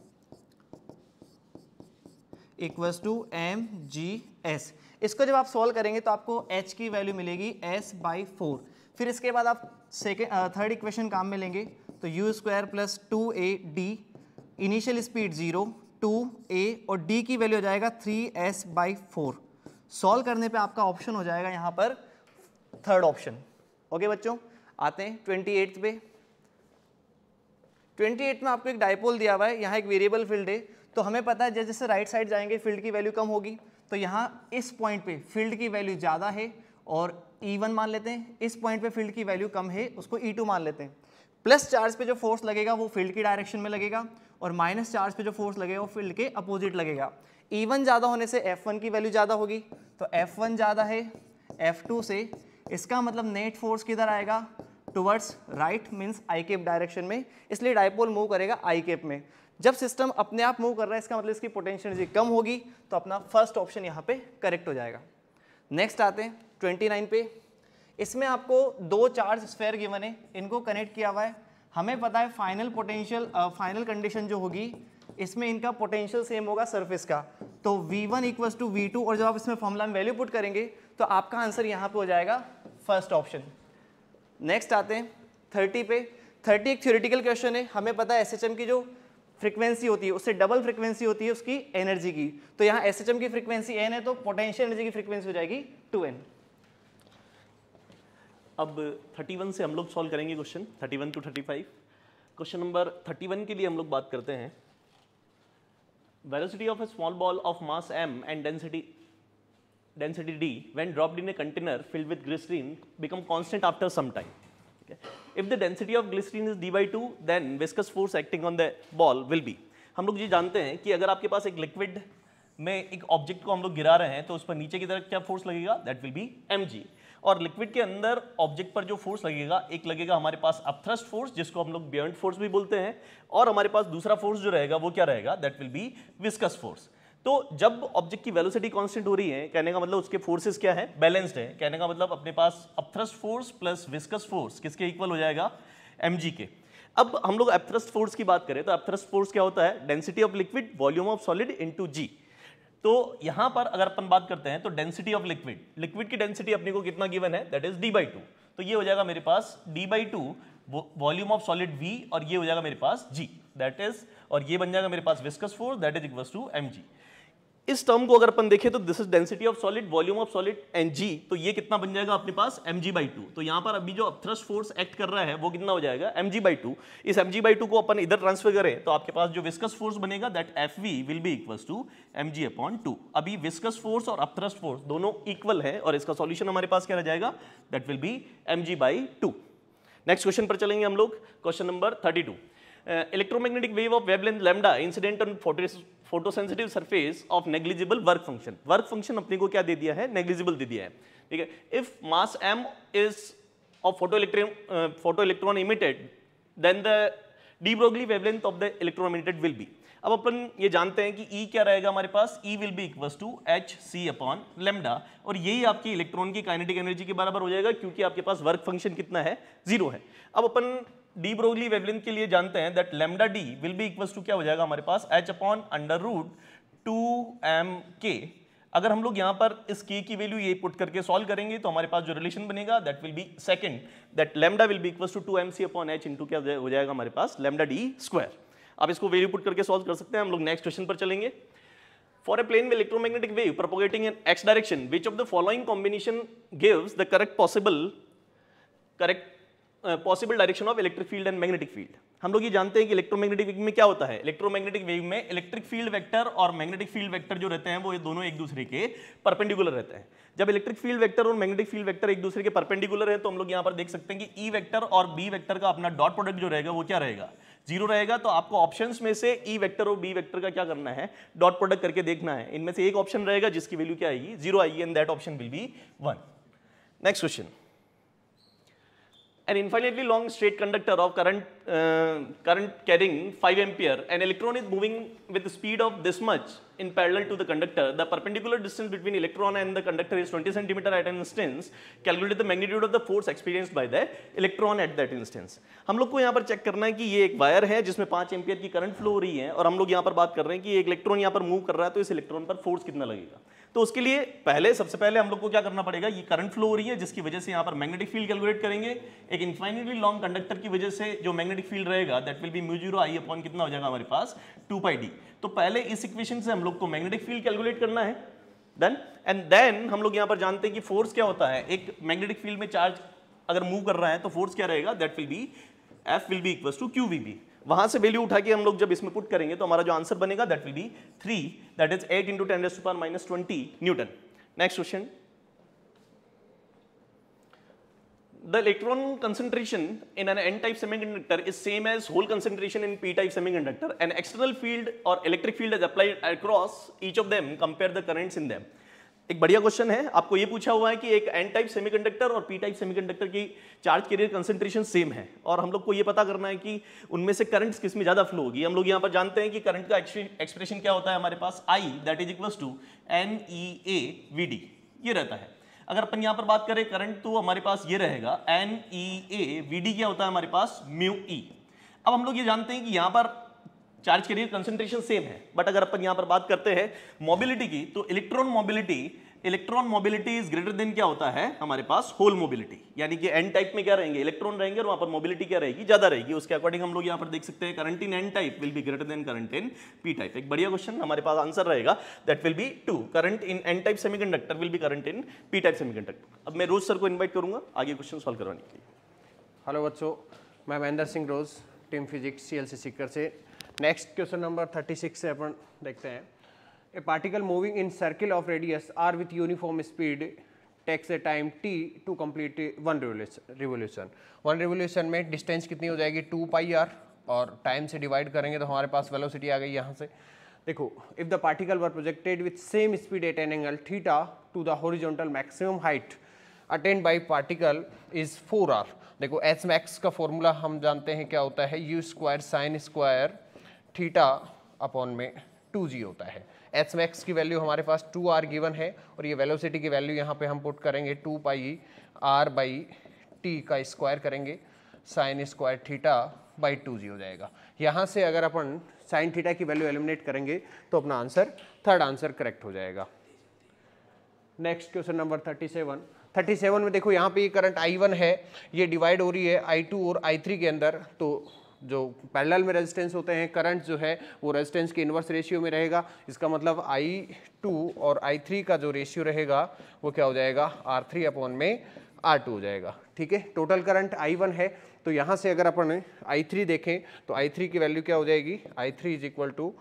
equals to M G S. इसको जब आप सॉल्व करेंगे तो आपको h की वैल्यू मिलेगी s बाई फोर। फिर इसके बाद आप सेकेंड थर्ड इक्वेशन काम में लेंगे तो U square plus two A D initial speed zero, two A और डी की वैल्यू हो जाएगा three S by four. Solve करने पे आपका ऑप्शन हो जाएगा यहाँ पर थर्ड ऑप्शन। ओके बच्चों, आते हैं ट्वेंटी एट्थ पे। ट्वेंटी एट में आपको एक डाइपोल दिया हुआ है, यहाँ एक वेरिएबल फील्ड है, तो हमें पता है जैसे जैसे राइट साइड जाएंगे फील्ड की वैल्यू कम होगी, तो यहाँ इस पॉइंट पे फील्ड की वैल्यू ज़्यादा है और ई वन मान लेते हैं, इस पॉइंट पे फील्ड की वैल्यू कम है, उसको ई टू मान लेते हैं। प्लस चार्ज पे जो फोर्स लगेगा वो फील्ड की डायरेक्शन में लगेगा और माइनस चार्ज पे जो फोर्स लगेगा वो फील्ड के अपोजिट लगेगा। ई वन ज़्यादा होने से एफ वन की वैल्यू ज़्यादा होगी, तो एफ वन ज़्यादा है एफ टू से, इसका मतलब नेट फोर्स किधर आएगा, towards right, means I cap direction में, इसलिए डाइपोल मूव करेगा आई केप में। जब सिस्टम अपने आप मूव कर रहा है इसका मतलब इसकी पोटेंशियल एनर्जी कम होगी, तो अपना फर्स्ट ऑप्शन यहाँ पे करेक्ट हो जाएगा। नेक्स्ट आते हैं ट्वेंटी नाइन पे। इसमें आपको दो चार्ज स्फेयर गिवन है, इनको कनेक्ट किया हुआ है। हमें पता है फाइनल पोटेंशियल फाइनल कंडीशन जो होगी इसमें इनका पोटेंशियल सेम होगा सरफेस का, तो V one equals to V two, और जब आप इसमें फॉर्मूला में वैल्यू पुट करेंगे तो आपका आंसर यहाँ पे हो जाएगा फर्स्ट ऑप्शन। नेक्स्ट आते हैं थर्टी पे। थर्टी एक थ्योरेटिकल क्वेश्चन है, हमें पता है एसएचएम की जो फ्रीक्वेंसी होती है उससे डबल फ्रीक्वेंसी होती है उसकी एनर्जी की, तो यहाँ एसएचएम की फ्रीक्वेंसी एन है तो पोटेंशियल एनर्जी की फ्रीक्वेंसी हो जाएगी टू एन। अब थर्टी वन से हम लोग सॉल्व करेंगे question thirty one to thirty five. Question number thirty one के लिए हम लोग बात करते हैं velocity of a small ball of mass m and density density d when dropped in a container filled with glycerine become constant after some time. Okay. If the density of glycerine is d by two, then viscous force acting on the ball will be. हम लोग ये जानते हैं कि अगर आपके पास एक लिक्विड में एक ऑब्जेक्ट को हम लोग गिरा रहे हैं तो उस पर नीचे की तरफ क्या फोर्स लगेगा, दैट विल बी mg, और लिक्विड के अंदर ऑब्जेक्ट पर जो फोर्स लगेगा, एक लगेगा हमारे पास अपथ्रस्ट फोर्स जिसको हम लोग बियॉन्ड फोर्स भी बोलते हैं, और हमारे पास दूसरा फोर्स जो रहेगा वो क्या रहेगा, that will be viscous force. तो जब ऑब्जेक्ट की वेलोसिटी कांस्टेंट हो रही है, कहने का मतलब उसके फोर्सेस क्या है, बैलेंस्ड है, कहने का मतलब अपने पास upthrust force plus viscous force किसके इक्वल हो जाएगा, mg के। अब हम लोग अपथ्रस्ट फोर्स की बात करें तो अपथ्रस्ट फोर्स क्या होता है, density of liquid volume of solid into G. तो यहां पर अगर अपन बात करते हैं तो डेंसिटी ऑफ लिक्विड, लिक्विड की डेंसिटी अपने को कितना गिवन है, that is D by two, तो ये हो जाएगा मेरे पास D by two volume of solid v, और ये हो जाएगा मेरे पास g, दैट इज, और ये बन जाएगा मेरे पास viscous force, that is equals to mg। इस टर्म को अगर अपन देखें तो this is density of solid volume of solid and G, तो ये कितना बन जाएगा अपने पास mg बाई टू। तो यहाँ पर अभी जो अपथ्रस्ट फोर्स एक्ट कर रहा है वो कितना हो जाएगा, mg बाई टू। इस mg बाई टू को अपन इधर ट्रांसफर करें तो आपके पास जो विस्कस फोर्स बनेगा that fv will be equals to mg upon two. अभी विस्कस फोर्स और अपथ्रस्ट फोर्स दोनों इक्वल है और इसका सॉल्यूशन हमारे पास क्या रह जाएगा, that will be mg by two. Next question पर चलेंगे हम लोग, question number thirty two. Electromagnetic wave of wavelength lambda incident on photosensitive surface of negligible work function. Work function अपने को क्या दे दिया है, नेग्लिजिबल दे दिया है, ठीक है। If mass m is of photo electron photo electron emitted then the de Broglie wavelength of the electron emitted will be. अब अपन ये जानते हैं कि E क्या रहेगा हमारे पास, E will be equals to H C upon lambda, और यही आपकी इलेक्ट्रॉन की काइनेटिक एनर्जी के बराबर हो जाएगा क्योंकि आपके पास वर्क फंक्शन कितना है, जीरो है। अब अपन डी ब्रोगली वेवलेंथ के लिए जानते हैं that lambda D will be equals to क्या हो जाएगा हमारे पास, H upon under root two M K. अगर हम लोग यहाँ पर इस k की वैल्यू ये पुट करके सॉल्व करेंगे तो हमारे पास जो रिलेशन बनेगा that will be second, that lambda will be equals to two M C upon H into क्या हो जाएगा हमारे पास, लेमडा डी स्क्वायर। आप इसको वैल्यू पुट करके सॉल्व कर सकते हैं। हम लोग नेक्स्ट क्वेश्चन पर चलेंगे। फॉर ए प्लेन में electromagnetic wave propagating in X direction which of the following combination gives the correct possible correct possible direction of electric field and magnetic field. हम लोग ये जानते हैं कि इलेक्ट्रोमैग्नेटिक वेव में क्या होता है, इलेक्ट्रोमैग्नेटिक वेव में इलेक्ट्रिक फील्ड वेक्टर और मैग्नेटिक फील्ड वेक्टर जो रहते हैं वो ये दोनों एक दूसरे के परपेंडिकुलर रहते हैं। जब इलेक्ट्रिक फील्ड वेक्टर और मैग्नेटिक फील्ड वेक्टर एक दूसरे के परपेंडिकुलर है तो हम लोग यहाँ पर देख सकते हैं कि ई वेक्टर और बी वेक्टर का अपना डॉट प्रोडक्ट जो रहेगा वो क्या रहेगा, जीरो रहेगा। तो आपको ऑप्शंस में से ई वेक्टर और बी वेक्टर का क्या करना है, डॉट प्रोडक्ट करके देखना है। इनमें से एक ऑप्शन रहेगा जिसकी वैल्यू क्या आएगी, जीरो आएगी, and that option will be one. Next question. An infinitely long straight conductor of current uh, current carrying five ampere, an electron is moving with the speed of this much in parallel to the conductor. The perpendicular distance between electron and the conductor is twenty centimeter at an instance. Calculate the magnitude of the force experienced by the electron at that instance. हम लोग को यहाँ पर चेक करना है कि ये एक वायर है जिसमें पाँच एम्पियर की करंट फ्लो हो रही है और हम लोग यहाँ पर बात कर रहे हैं कि एक इलेक्ट्रॉन यहाँ पर मूव कर रहा है तो इस इलेक्ट्रॉन पर फोर्स कितना लगेगा। तो उसके लिए पहले सबसे पहले हम लोग को क्या करना पड़ेगा, ये करंट फ्लो हो रही है जिसकी वजह से यहाँ पर मैग्नेटिक फील्ड कैलकुलेट करेंगे। एक इनफाइनाइटली लॉन्ग कंडक्टर की वजह से जो मैग्नेटिक फील्ड रहेगा that will be mu zero I upon कितना हो जाएगा हमारे पास टू पाई डी। तो पहले इस इक्वेशन से हम लोग को मैग्नेटिक फील्ड कैलकुलेट करना है, देन एंड देन हम लोग यहाँ पर जानते हैं कि फोर्स क्या होता है। एक मैग्नेटिक फील्ड में चार्ज अगर मूव कर रहा है तो फोर्स क्या रहेगा, that will be F will be equals to Q V B. वहां से वैल्यू उठा के हम लोग जब इसमें पुट करेंगे तो हमारा जो आंसर बनेगा that will be three, that is eight into ten raise to power minus twenty newton. Next question, the electron concentration in an n-type semiconductor is same as hole concentration in p-type semiconductor. An external field or electric field is applied across each of them. Compare the currents in them. एक बढ़िया क्वेश्चन है, आपको ये पूछा हुआ है कि एक एन टाइप सेमीकंडक्टर और पी टाइप सेमीकंडक्टर की चार्ज कैरियर कंसंट्रेशन सेम है और हम लोग को ये पता करना है कि उनमें से करंट्स किस में ज्यादा फ्लो होगी। हम लोग यहाँ पर जानते हैं कि करंट का एक्सप्रेशन क्या होता है हमारे पास, I that is equals to N E A V D, ये रहता है। अगर अपन यहाँ पर बात करें करंट तो हमारे पास ये रहेगा N E A V D क्या होता है हमारे पास म्यू ई। अब हम लोग ये जानते हैं कि यहाँ पर चार्ज कैरियर कंसंट्रेशन सेम है, बट अगर अपन यहाँ पर बात करते हैं मोबिलिटी की तो electron mobility electron mobility is greater than क्या होता है हमारे पास होल मोबिलिटी, यानी कि एन टाइप में क्या रहेंगे इलेक्ट्रॉन रहेंगे और वहां पर मोबिलिटी क्या रहेगी ज्यादा रहेगी। उसके अकॉर्डिंग हम लोग यहाँ पर देख सकते हैं current in N type will be greater than current in P type. एक बढ़िया क्वेश्चन, हमारे पास आंसर रहेगा that will be two, current in N type semiconductor will be current in P type semiconductor. अब मैं रोज सर को इन्वाइट करूंगा आगे क्वेश्चन सॉल्व करवाने के लिए। हेलो बच्चों, मैं Mahendra Singh Roj, team physics C L C Sikar से। Next question number thirty six से अपन देखते हैं। A particle moving in circle of radius r with uniform speed takes a time t to complete one revolution. One revolution में distance कितनी हो जाएगी टू पाई आर और time से divide करेंगे तो हमारे पास velocity आ गई यहाँ से। देखो, if the particle were projected with same speed at an angle theta to the horizontal maximum height attained by particle is four R. देखो h max का फॉर्मूला हम जानते हैं क्या होता है, u square sine square theta upon में टू जी होता है। एच मैक्स की वैल्यू हमारे पास टू आर गिवन है और ये वेलोसिटी की वैल्यू यहाँ पे हम पुट करेंगे two pi R by T का स्क्वायर करेंगे, sine square theta by two G हो जाएगा। यहाँ से अगर अपन साइन थीटा की वैल्यू एलिमिनेट करेंगे तो अपना आंसर थर्ड आंसर करेक्ट हो जाएगा। Next question number thirty seven. Thirty seven में देखो यहाँ पे ये करंट आई वन है, ये डिवाइड हो रही है आई टू और आई थ्री के अंदर। तो जो पैरेलल में रेजिस्टेंस होते हैं करंट जो है वो रेजिस्टेंस के इन्वर्स रेशियो में रहेगा। इसका मतलब आई टू और आई थ्री का जो रेशियो रहेगा वो क्या हो जाएगा आर थ्री अपॉन में आर टू हो जाएगा। ठीक है, टोटल करंट आई वन है तो यहाँ से अगर अपन आई थ्री देखें तो आई थ्री की वैल्यू क्या हो जाएगी, I three is equal to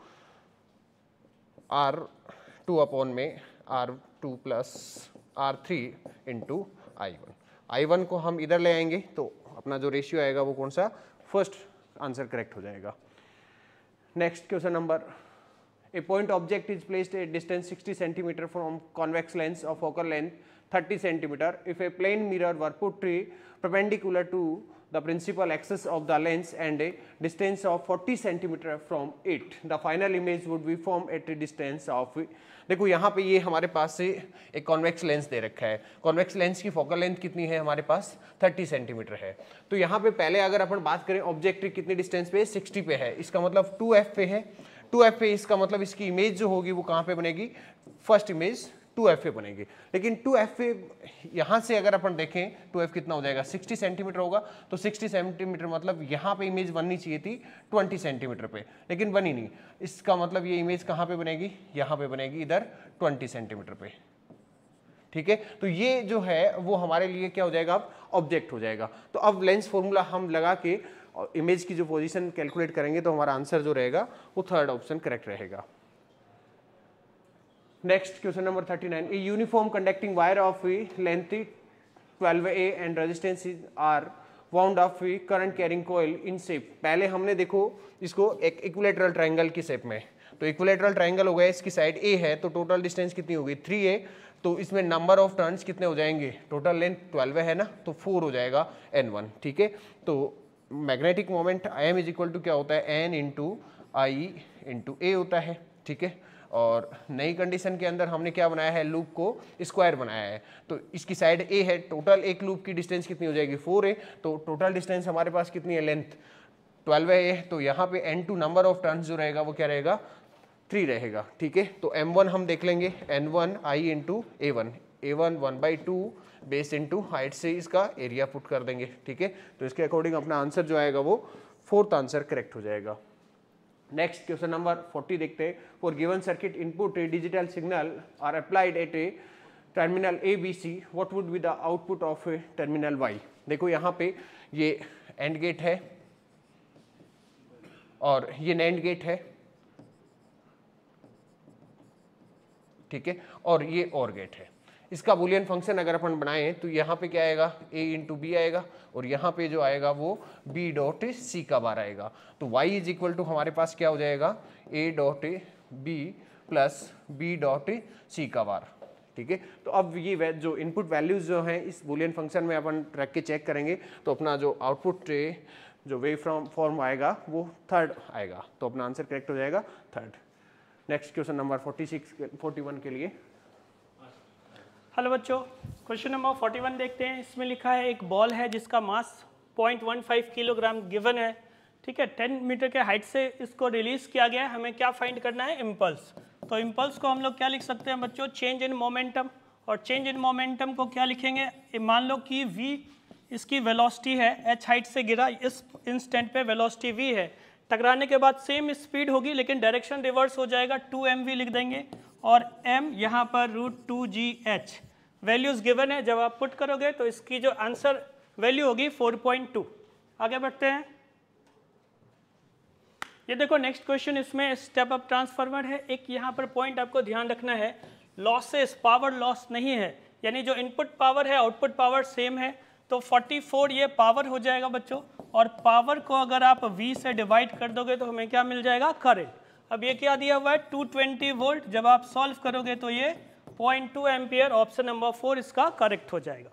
R two upon में R two plus R three into I one. I one को हम इधर ले आएंगे तो अपना जो रेशियो आएगा वो कौन सा, फर्स्ट आंसर करेक्ट हो जाएगा। Next question number, a point object is placed at distance sixty centimetre from convex lens of focal length thirty centimetre if a plane mirror were put perpendicular to the principal axis of the lens and a distance of forty centimeter from it, the final image would be formed at a distance of, देखो यहाँ पे ये हमारे पास से एक कॉन्वेक्स लेंस दे रखा है। कॉन्वेक्स लेंस की फोकल लेंथ कितनी है हमारे पास थर्टी सेंटीमीटर है। तो यहाँ पे पहले अगर अपन बात करें ऑब्जेक्ट कितने डिस्टेंस पे, सिक्सटी पे है, इसका मतलब टू एफ पे है। टू एफ पे इसका मतलब इसकी इमेज जो होगी वो कहाँ पे बनेगी, first image two F A बनेगी। लेकिन टू एफ ए यहाँ से अगर अपन देखें टू एफ कितना हो जाएगा, सिक्सटी सेंटीमीटर होगा। तो सिक्सटी सेंटीमीटर मतलब यहाँ पे इमेज बननी चाहिए थी ट्वेंटी सेंटीमीटर पे, लेकिन बनी नहीं। इसका मतलब ये इमेज कहाँ पे बनेगी, यहाँ पे बनेगी इधर ट्वेंटी सेंटीमीटर पे। ठीक है, तो ये जो है वो हमारे लिए क्या हो जाएगा, अब ऑब्जेक्ट हो जाएगा। तो अब लेंस फॉर्मूला हम लगा के इमेज की जो पोजीशन कैलकुलेट करेंगे तो हमारा आंसर जो रहेगा वो थर्ड ऑप्शन करेक्ट रहेगा। Next question number thirty-nine. A uniform conducting wire of length twelve A and resistance is R wound up with current carrying coil in shape. पहले हमने देखो इसको एक इक्विलेटरल ट्रायंगल की शेप में, तो इक्विलेटरल ट्रायंगल हो गया, इसकी साइड A है तो टोटल डिस्टेंस कितनी होगी थ्री ए, तो इसमें नंबर ऑफ टर्न्स कितने हो जाएंगे, टोटल लेंथ ट्वेल्व है ना, तो फोर हो जाएगा एन वन। ठीक है, तो magnetic moment I M is equal to क्या होता है, N into I into A होता है। ठीक है, और नई कंडीशन के अंदर हमने क्या बनाया है, लूप को स्क्वायर बनाया है। तो इसकी साइड ए है, टोटल एक लूप की डिस्टेंस कितनी हो जाएगी, फोर है, तो टोटल डिस्टेंस हमारे पास कितनी है, लेंथ ट्वेल्व है। तो यहाँ पे N two number of turns जो रहेगा वो क्या रहेगा, थ्री रहेगा, ठीक है। तो एम वन हम देख लेंगे, N one I into A one, A one one by two base into height से इसका एरिया पुट कर देंगे, ठीक है। तो इसके अकॉर्डिंग अपना आंसर जो आएगा वो फोर्थ आंसर करेक्ट हो जाएगा। नेक्स्ट क्वेश्चन नंबर फोर्टी देखते हैं। For given circuit input digital signal are applied at a terminal A B C, what would be the output of a terminal Y. देखो यहाँ पे ये एंड गेट है और ये नैंड गेट है, ठीक है, और ये और गेट है। इसका बुलियन फंक्शन अगर अपन बनाएं तो यहाँ पे क्या आएगा, a इंटू बी आएगा और यहाँ पे जो आएगा वो b डॉट सी का बार आएगा। तो y इज इक्वल टू हमारे पास क्या हो जाएगा, a dot B plus B dot C का बार, ठीक है। तो अब ये जो इनपुट वैल्यूज जो हैं इस बुलियन फंक्शन में अपन रख के चेक करेंगे तो अपना जो आउटपुट जो वेव फ्रॉम फॉर्म आएगा वो थर्ड आएगा, तो अपना आंसर करेक्ट हो जाएगा third. Next question number forty six forty one के लिए। हेलो बच्चों, क्वेश्चन नंबर फोर्टी वन देखते हैं। इसमें लिखा है एक बॉल है जिसका mass point one five kilogram given है, ठीक है। टेन मीटर के हाइट से इसको रिलीज किया गया है, हमें क्या फाइंड करना है, इम्पल्स। तो इम्पल्स को हम लोग क्या लिख सकते हैं बच्चों, चेंज इन मोमेंटम। और चेंज इन मोमेंटम को क्या लिखेंगे, मान लो कि v इसकी वेलोसिटी है, h हाइट से गिरा, इस इंस्टेंट पे वेलोसिटी v है, टकराने के बाद सेम स्पीड होगी लेकिन डायरेक्शन रिवर्स हो जाएगा, टू एम वी लिख देंगे और m यहाँ पर root two G H values given है। जब आप पुट करोगे तो इसकी जो आंसर वैल्यू होगी फोर पॉइंट टू। आगे बढ़ते हैं, ये देखो नेक्स्ट क्वेश्चन, इसमें स्टेप अप ट्रांसफार्मर है। एक यहाँ पर पॉइंट आपको ध्यान रखना है, लॉसेस पावर लॉस नहीं है, यानी जो इनपुट पावर है आउटपुट पावर सेम है। तो फोर्टी फोर ये पावर हो जाएगा बच्चों, और पावर को अगर आप V से डिवाइड कर दोगे तो हमें क्या मिल जाएगा, करंट। अब ये क्या दिया हुआ है, टू ट्वेंटी वोल्ट। जब आप सॉल्व करोगे तो ये point two ampere, option number four इसका करेक्ट हो जाएगा।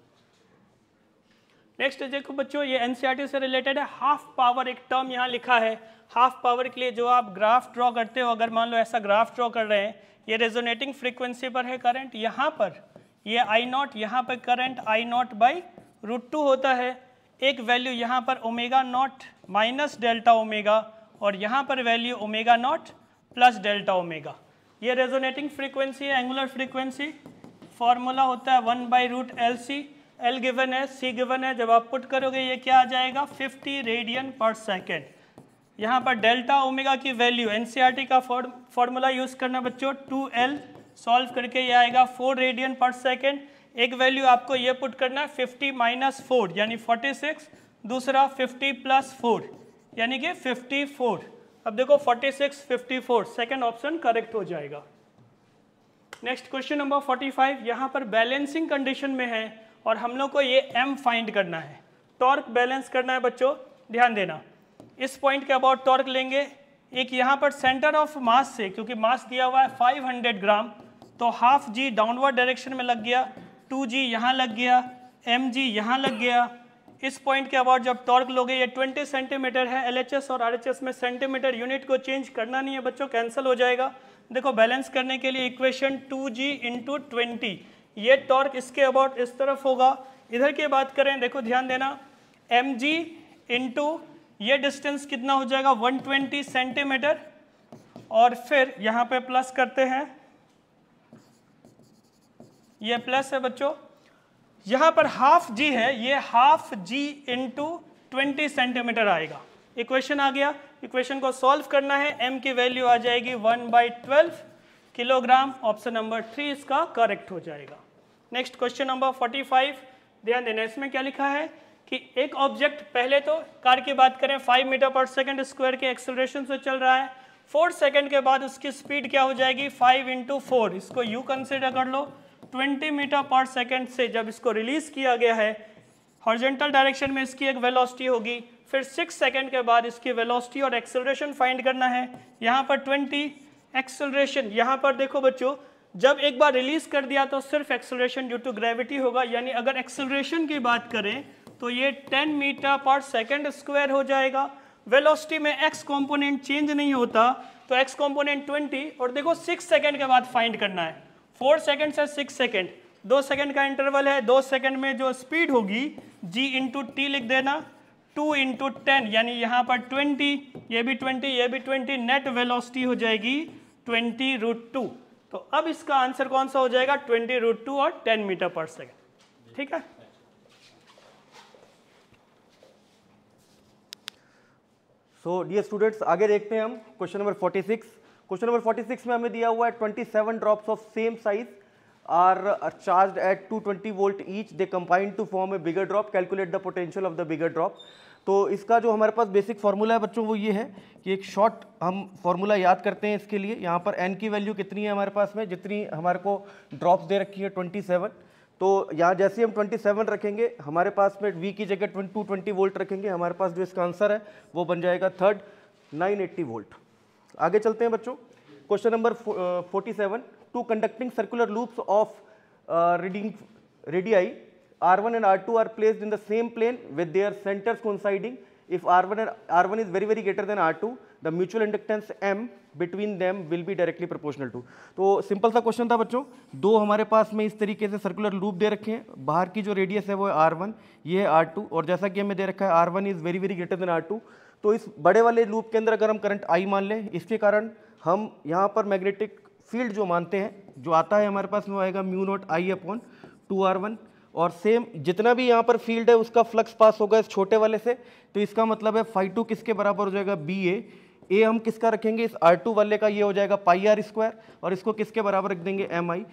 नेक्स्ट देखो बच्चों, ये एनसीईआरटी से रिलेटेड है। हाफ पावर एक टर्म यहाँ लिखा है, हाफ पावर के लिए जो आप ग्राफ ड्रॉ करते हो, अगर मान लो ऐसा ग्राफ ड्रॉ कर रहे हैं, ये रेजोनेटिंग फ्रीक्वेंसी पर है करंट, यहाँ पर ये आई नॉट, यहाँ पर current I naught by root two होता है। एक वैल्यू यहाँ पर omega naught minus delta omega और यहाँ पर value omega naught plus delta omega. ये रेजोनेटिंग फ्रीक्वेंसी है, एंगुलर फ्रीक्वेंसी। फॉर्मूला होता है one by root L C, L given है, सी गिवन है। जब आप पुट करोगे ये क्या आ जाएगा, फिफ्टी रेडियन पर सेकेंड। यहाँ पर डेल्टा ओमेगा की वैल्यू, एनसीईआरटी का फॉर्मूला यूज करना बच्चों, टू एल सॉल्व करके ये आएगा फोर रेडियन पर सेकेंड। एक वैल्यू आपको ये पुट करना है फिफ्टी माइनस फोर यानी फोर्टी सिक्स, दूसरा फिफ्टी प्लस फोर यानी कि फिफ्टी फोर। अब देखो forty six, fifty four, second option correct हो जाएगा। Next question number forty five, यहाँ पर बैलेंसिंग कंडीशन में है और हम लोग को ये m फाइंड करना है, टॉर्क बैलेंस करना है बच्चों। ध्यान देना, इस पॉइंट के अबाउट टॉर्क लेंगे। एक यहाँ पर सेंटर ऑफ मास से, क्योंकि मास दिया हुआ है फाइव हंड्रेड ग्राम, तो हाफ जी डाउनवर्ड डायरेक्शन में लग गया, टू जी यहाँ लग गया, एम जी यहाँ लग गया। इस पॉइंट के अबाउट जब टॉर्क लोगे, ये ट्वेंटी सेंटीमीटर है, एलएचएस और आरएचएस में सेंटीमीटर यूनिट को चेंज करना नहीं है बच्चों, कैंसिल हो जाएगा। देखो बैलेंस करने के लिए equation two G into twenty, ये टॉर्क इसके अबाउट इस तरफ होगा। इधर की बात करें, देखो ध्यान देना, एम जी इंटू ये डिस्टेंस कितना हो जाएगा, वन ट्वेंटी सेंटीमीटर, और फिर यहाँ पे प्लस करते हैं, ये प्लस है बच्चों। यहाँ पर हाफ जी है, ये half G into twenty centimetre आएगा। इक्वेशन आ गया, इक्वेशन को सॉल्व करना है, m की वैल्यू आ जाएगी one by twelve kilogram, option number three इसका करेक्ट हो जाएगा। Next question number forty five, ध्यान देना, इसमें क्या लिखा है कि एक ऑब्जेक्ट, पहले तो कार की बात करें, फाइव मीटर पर सेकेंड स्क्वायर के एक्सेलरेशन से चल रहा है, फोर सेकेंड के बाद उसकी स्पीड क्या हो जाएगी, फाइव इंटू फोर, इसको यू कंसिडर कर लो। ट्वेंटी मीटर पर सेकेंड से जब इसको रिलीज किया गया है, हॉरिजॉन्टल डायरेक्शन में इसकी एक वेलोसिटी होगी, फिर सिक्स सेकेंड के बाद इसकी वेलोसिटी और एक्सेलरेशन फाइंड करना है। यहाँ पर ट्वेंटी एक्सेलरेशन, यहाँ पर देखो बच्चों, जब एक बार रिलीज कर दिया तो सिर्फ एक्सेलरेशन ड्यू टू ग्रेविटी होगा, यानी अगर एक्सेलरेशन की बात करें तो ये टेन मीटर पर सेकेंड स्क्वायर हो जाएगा। वेलोसिटी में एक्स कंपोनेंट चेंज नहीं होता, तो एक्स कंपोनेंट ट्वेंटी, और देखो सिक्स सेकेंड के बाद फाइंड करना है, फोर सेकेंड से सिक्स सेकेंड, दो सेकेंड का इंटरवल है, दो सेकेंड में जो स्पीड होगी जी इंटू टी लिख देना, टू इंटू टेन यानी यहाँ पर ट्वेंटी, ये भी ट्वेंटी, ये भी ट्वेंटी, नेट वेलोसिटी हो जाएगी ट्वेंटी रूट टू। तो अब इसका आंसर कौन सा हो जाएगा, ट्वेंटी रूट टू और टेन मीटर पर सेकेंड। ठीक है, सो डियर स्टूडेंट्स आगे देखते हैं हम question number forty six. Question number forty six में हमें दिया हुआ है twenty seven drops of same size are charged at two twenty volt each, they combine to form a bigger drop, calculate the potential of the bigger drop. तो इसका जो हमारे पास बेसिक फार्मूला है बच्चों वो ये है कि एक शॉर्ट हम फार्मूला याद करते हैं इसके लिए। यहाँ पर एन की वैल्यू कितनी है हमारे पास में, जितनी हमारे को ड्रॉप्स दे रखी है ट्वेंटी सेवन। तो यहाँ जैसे हम ट्वेंटी सेवन रखेंगे हमारे पास में वी की जगह टू ट्वेंटी वोल्ट रखेंगे, हमारे पास जो इसका आंसर है वो बन जाएगा थर्ड नाइन एट्टी वोल्ट। आगे चलते हैं बच्चों, question number forty seven. Two conducting circular loops of reading radii R one and R two are placed in the same plane with their centers coinciding. If R one and R one is very very greater than R two, the mutual inductance M between them will be directly proportional to। तो सिंपल सा क्वेश्चन था बच्चों, दो हमारे पास में इस तरीके से सर्कुलर लूप दे रखे हैं, बाहर की जो रेडियस है वो है R वन, ये है R टू, और जैसा कि हमें दे रखा है R one is very very greater than R two. तो इस बड़े वाले लूप के अंदर अगर हम करंट I मान लें, इसके कारण हम यहाँ पर मैग्नेटिक फील्ड जो मानते हैं, जो आता है हमारे पास में आएगा mu naught I upon two R one, और सेम जितना भी यहाँ पर फील्ड है उसका फ्लक्स पास होगा इस छोटे वाले से। तो इसका मतलब है फाई टू किसके बराबर हो जाएगा, बी ए। ए हम किसका रखेंगे, इस आर टू वाले का, ये हो जाएगा पाई आर स्क्वायर, और इसको किसके बराबर रख देंगे, एम आई।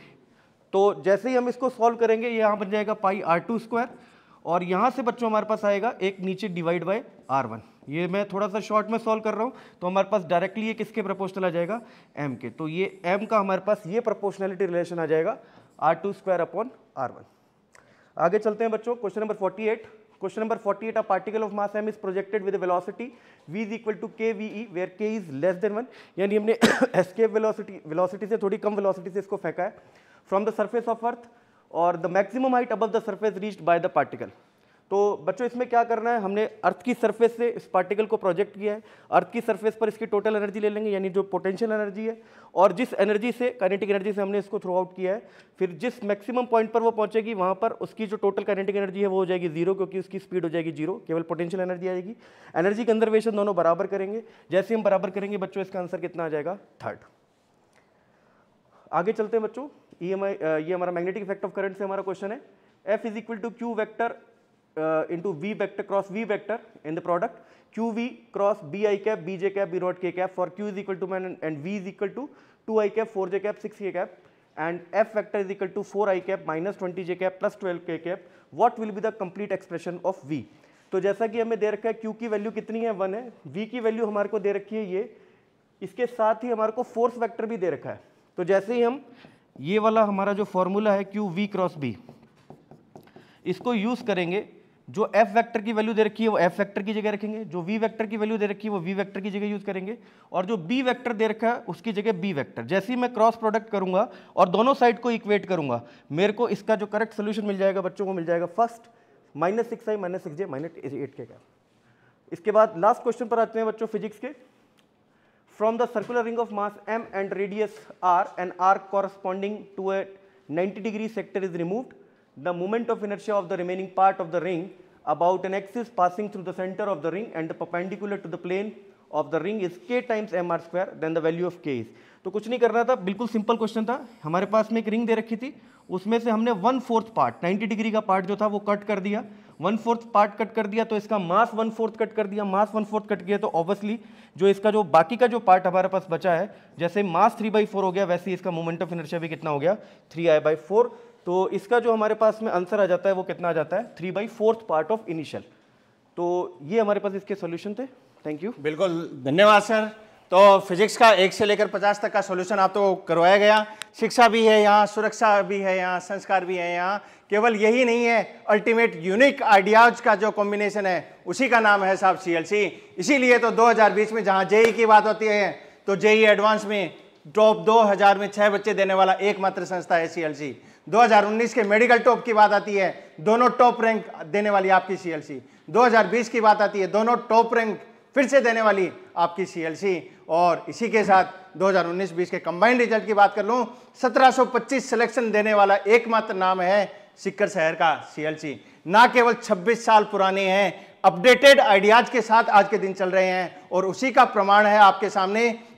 तो जैसे ही हम इसको सॉल्व करेंगे ये यहाँ बन जाएगा पाई आर टू स्क्वायर, और यहाँ से बच्चों हमारे पास आएगा एक नीचे डिवाइड बाय आर वन। ये मैं थोड़ा सा शॉर्ट में सॉल्व कर रहा हूँ, तो हमारे पास डायरेक्टली ये किसके प्रोपोर्शनल आ जाएगा, एम के। तो ये एम का हमारे पास ये प्रोपोर्शनलिटी रिलेशन आ जाएगा R two square upon R one. आगे चलते हैं बच्चों, question number forty eight. Question number forty eight, a particle of mass m is projected with velocity v is equal to k v e where k is less than one, यानी हमने एस्केप वेलोसिटी वेलोसिटी से थोड़ी कम वेलोसिटी से इसको फेंका है from the surface of earth, और the maximum height above the surface reached by the particle. तो बच्चों इसमें क्या करना है, हमने अर्थ की सरफेस से इस पार्टिकल को प्रोजेक्ट किया है, अर्थ की सरफेस पर इसकी टोटल एनर्जी ले लेंगे, यानी जो पोटेंशियल एनर्जी है, और जिस एनर्जी से काइनेटिक एनर्जी से हमने इसको थ्रो आउट किया है, फिर जिस मैक्सिमम पॉइंट पर वो पहुंचेगी वहां पर उसकी जो टोटल काइनेटिक एनर्जी है वो हो जाएगी जीरो, क्योंकि उसकी स्पीड हो जाएगी जीरो, केवल पोटेंशियल एनर्जी आएगी। एनर्जी कंजर्वेशन दोनों बराबर करेंगे, जैसे हम बराबर करेंगे बच्चों इसका आंसर कितना आ जाएगा, थर्ड। आगे चलते हैं बच्चों, ई एम आई ये हमारा मैग्नेटिक इफेक्ट ऑफ करंट से हमारा क्वेश्चन है। F is equal to q vector Uh, into v vector cross v vector in the product qv cross bi cap bj cap b naught k cap for q is equal to man and, and v is equal to two i cap four j cap six k cap and f vector is equal to four i cap minus twenty j cap plus twelve k cap, what will be the complete expression of v। तो जैसा कि हमें दे रखा है q की वैल्यू कितनी है, वन है, v की वैल्यू हमारे को दे रखी है ये, इसके साथ ही हमारे को फोर्स वेक्टर भी दे रखा है। तो जैसे ही हम ये वाला हमारा जो फॉर्मूला है q v क्रॉस b, इसको यूज करेंगे, जो f वेक्टर की वैल्यू दे रखी है वो f वेक्टर की जगह रखेंगे, जो v वेक्टर की वैल्यू दे रखी है वो v वेक्टर की जगह यूज करेंगे, और जो b वेक्टर दे रखा है उसकी जगह b वेक्टर। जैसे ही मैं क्रॉस प्रोडक्ट करूंगा और दोनों साइड को इक्वेट करूंगा, मेरे को इसका जो करेक्ट सोल्यूशन मिल जाएगा बच्चों को मिल जाएगा first minus six i minus six j minus eight k का। इसके बाद लास्ट क्वेश्चन पर आते हैं बच्चों फिजिक्स के। From the circular ring of mass m and radius r and arc corresponding to a ninety degree sector is removed, the moment of inertia of the remaining part of the ring about an axis passing through the center of the ring and the perpendicular to the plane of the ring is k times mr square, then the value of k is। तो कुछ नहीं करना था, बिल्कुल सिंपल क्वेश्चन था। हमारे पास में एक रिंग दे रखी थी, उसमें से हमने one fourth part ninety degree का पार्ट जो था वो कट कर दिया, वन फोर्थ पार्ट कट कर दिया, तो इसका मास वन फोर्थ कट कर दिया, मास वन फोर्थ कट किया, तो ऑब्वियसली जो इसका जो बाकी का जो पार्ट हमारे पास बचा है, जैसे मास थ्री बाई फोर हो गया, वैसे ही इसका मोमेंट ऑफ इनर्शिया भी कितना हो गया, थ्री आई बाई फोर। तो इसका जो हमारे पास में आंसर आ जाता है वो कितना आ जाता है, three by fourth part of initial. तो ये हमारे पास इसके सॉल्यूशन थे। Thank you. बिल्कुल धन्यवाद सर। तो फिजिक्स का एक से लेकर पचास तक का सॉल्यूशन आप तो करवाया गया, शिक्षा भी है यहाँ, सुरक्षा भी है यहाँ, संस्कार भी है यहाँ, केवल यही नहीं है, अल्टीमेट यूनिक आइडियाज का जो कॉम्बिनेशन है उसी का नाम है साहब सी एल सी। इसीलिए तो दो हज़ार बीस में जहाँ जेई की बात होती है तो जेई एडवांस में टॉप दो हज़ार में छः बच्चे देने वाला एकमात्र संस्था है सी एल सी। दो हज़ार उन्नीस के मेडिकल टॉप की बात आती है, दोनों टॉप रैंक देने वाली आपकी सी एल सी। दो हज़ार बीस की बात आती है, दोनों टॉप रैंक फिर से देने वाली आपकी सी एल सी। और इसी के साथ दो हज़ार उन्नीस बीस के कंबाइंड रिजल्ट की बात कर लूँ, सत्रह सौ पच्चीस सिलेक्शन देने वाला एकमात्र नाम है सिक्कर शहर का सी एल सी। ना केवल छब्बीस साल पुराने हैं, अपडेटेड आइडियाज के साथ आज के दिन चल रहे हैं, और उसी का प्रमाण है आपके सामने एक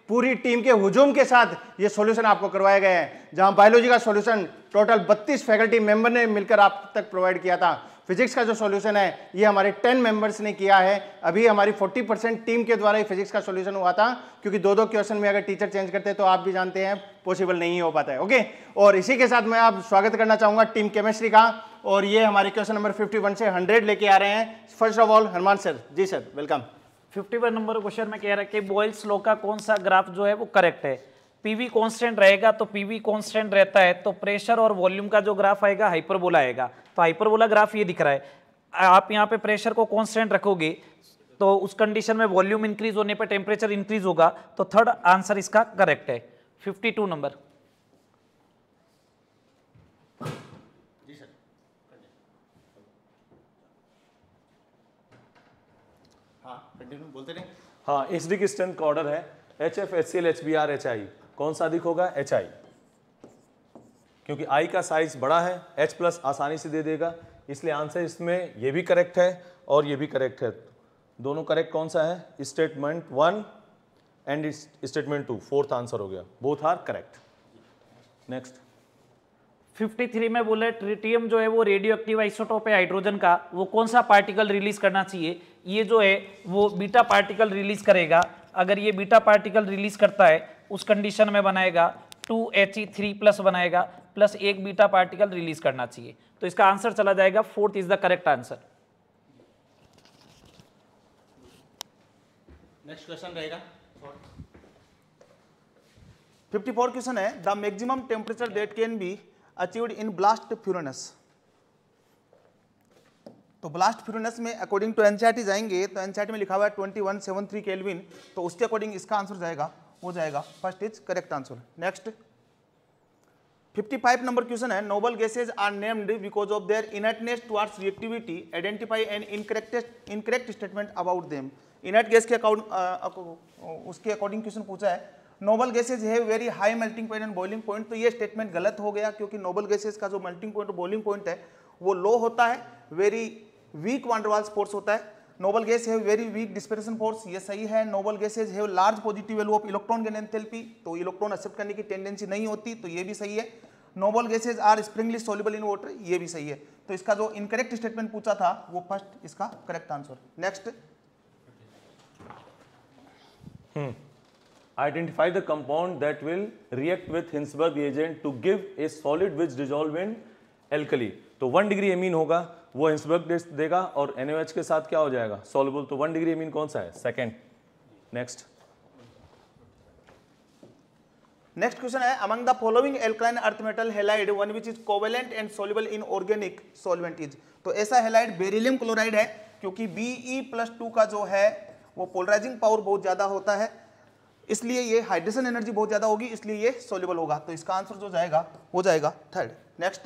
पूरी टीम के हुजूम के साथ ये सॉल्यूशन आपको करवाया गया है, जहां बायोलॉजी का सॉल्यूशन टोटल बत्तीस फैकल्टी मेंबर ने मिलकर आप तक प्रोवाइड किया था। फिजिक्स का जो सॉल्यूशन है ये हमारे टेन मेंबर्स ने किया है। अभी हमारी चालीस परसेंट टीम के द्वारा ही फिजिक्स का सॉल्यूशन हुआ था, क्योंकि दो दो क्वेश्चन में अगर टीचर चेंज करते हैं तो आप भी जानते हैं पॉसिबल नहीं हो पाता है। ओके, और इसी के साथ मैं आप स्वागत करना चाहूंगा टीम केमिस्ट्री का, और ये हमारे क्वेश्चन नंबर इक्यावन से हंड्रेड लेके आ रहे हैं। First of all Hanuman sir, जी सर वेलकम। इक्यावन नंबर क्वेश्चन में कह रहा है कि बॉयल्स लॉ का कौन सा ग्राफ जो है वो करेक्ट है। पीवी कांस्टेंट रहेगा, तो पीवी कांस्टेंट रहता है तो प्रेशर और वॉल्यूम का जो ग्राफ आएगा हाइपरबोला आएगा। तो हाइपरबोला ग्राफ ये दिख रहा है, आप यहाँ पे प्रेशर को कांस्टेंट रखोगे तो उस कंडीशन में वॉल्यूम इंक्रीज होने पर टेम्परेचर इंक्रीज होगा। तो थर्ड आंसर इसका करेक्ट है, बावन नंबर। जी सर, हाँ कंटिन्यू बोलते रहे। हाँ, एच डी की स्ट्रेंथ का ऑर्डर है H F, H C L, H B R, H I. कौन सा अधिक होगा? एच आई, क्योंकि आई का साइज बड़ा है, H प्लस आसानी से दे देगा, इसलिए आंसर इसमें ये भी करेक्ट है और ये भी करेक्ट है। दोनों करेक्ट कौन सा है? Statement one and statement two, fourth answer हो गया, बोथ आर करेक्ट। नेक्स्ट तिरेपन में बोले ट्रिटियम जो है वो रेडियो एक्टिव आइसोटोप है हाइड्रोजन का, वो कौन सा पार्टिकल रिलीज करना चाहिए? ये जो है वो बीटा पार्टिकल रिलीज करेगा। अगर ये बीटा पार्टिकल रिलीज करता है उस कंडीशन में बनाएगा two H E three plus बनाएगा, प्लस एक बीटा पार्टिकल रिलीज करना चाहिए। तो इसका आंसर चला जाएगा fourth is the correct answer. Next question रहेगा चौवन क्वेश्चन है, the maximum temperature that can be achieved in blast furnace. तो ब्लास्ट फ्यूरेनस में अकॉर्डिंग टू एनसीईआरटी जाएंगे तो एनसीईआरटी में लिखा हुआ है twenty one seven three kelvin, तो उसके अकॉर्डिंग इसका आंसर जाएगा हो जाएगा first is correct answer. Next पचपन नंबर क्वेश्चन है, noble gases are named because of their inertness towards reactivity, identify an incorrect incorrect statement about them. Inert gas के अकॉर्डिंग उसके अकॉर्डिंग क्वेश्चन पूछा है, noble gases have very high melting point and boiling point. तो ये स्टेटमेंट गलत हो गया, क्योंकि नोबल गैसेज का जो मेल्टिंग पॉइंट और बॉइलिंग पॉइंट है वो लो होता है, very weak van der Waals force होता है। Noble gas have very weak dispersion force, ये सही है। Noble gases have large positive value of electron gain enthalpy, तो इलेक्ट्रॉन एक्सेप्ट करने की टेंडेंसी नहीं होती, तो ये भी सही है। Noble gases are sparingly soluble in water, ये भी सही है। तो इसका जो इनकरेक्ट स्टेटमेंट पूछा था वो फर्स्ट इसका correct answer. Next Hmm. Identify the compound that will react with Hinsberg reagent to give a solid which dissolve in alkali. तो वन डिग्री एमीन होगा, वो हिंसबर्ग टेस्ट देगा और एन ओ एच के साथ क्या हो जाएगा? सॉल्युबल। तो वन डिग्री एमीन कौन सा है? सेकंड। नेक्स्ट नेक्स्ट क्वेश्चन है, among the following alkaline earth metal halide one which is covalent and soluble in organic solvent is. तो ऐसा हैलाइड बेरिलियम क्लोराइड है, क्योंकि बी ई प्लस टू का जो है वो पोलराइजिंग पावर बहुत ज्यादा होता है, इसलिए ये हाइड्रेशन एनर्जी बहुत ज्यादा होगी, इसलिए ये सॉल्युबल होगा। तो इसका आंसर जो जाएगा हो जाएगा थर्ड। नेक्स्ट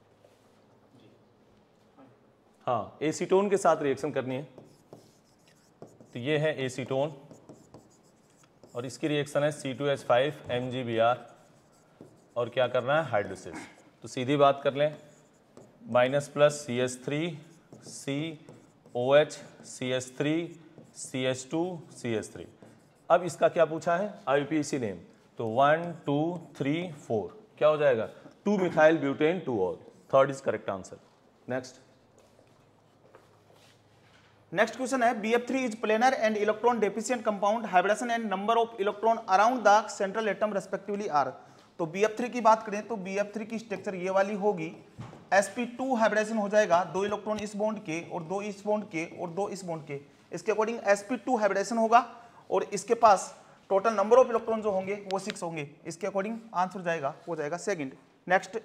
हाँ, एसीटोन के साथ रिएक्शन करनी है, तो ये है एसीटोन और इसकी रिएक्शन है C two H five M G B R, और क्या करना है? हाइड्रोसिस। तो सीधी बात कर लें, minus plus C H three C O H C H three C H two C H three. अब इसका क्या पूछा है? आई पी सी नेम, तो वन टू थ्री फोर क्या हो जाएगा? Two methyl butane two ol, third is correct answer. Next next question है, B F three is planar and electron deficient compound, hybridisation and number of electron around the central atom respectively are. तो बी एफ थ्री की बात करें तो बी एफ थ्री की स्ट्रक्चर ये वाली होगी, एस पी टू हाइब्रिडेशन हो जाएगा, दो इलेक्ट्रॉन इस बॉन्ड के और दो इस बॉन्ड के और दो इस बॉन्ड के, इसके according S P two hybridisation होगा और इसके पास टोटल नंबर ऑफ इलेक्ट्रॉन जो होंगे वो सिक्स होंगे, इसके अकॉर्डिंग आंसर जाएगा हो जाएगा second. Next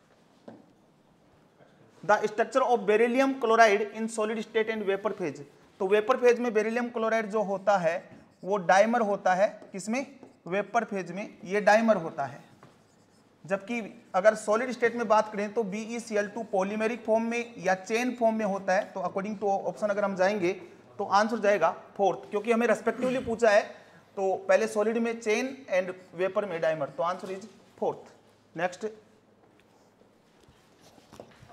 the structure of beryllium chloride in solid state and vapour phase. तो वेपर फेज में बेरिलियम क्लोराइड जो होता है वो डाइमर होता है, किसमें? वेपर फेज में ये डाइमर होता है, जबकि अगर सॉलिड स्टेट में बात करें तो B E C L two polymeric form में या चेन फॉर्म में होता है। तो अकॉर्डिंग टू ऑप्शन अगर हम जाएंगे तो आंसर जाएगा फोर्थ, क्योंकि हमें रेस्पेक्टिवली पूछा है, तो पहले सॉलिड में चेन एंड वेपर में डाइमर, तो answer is fourth. Next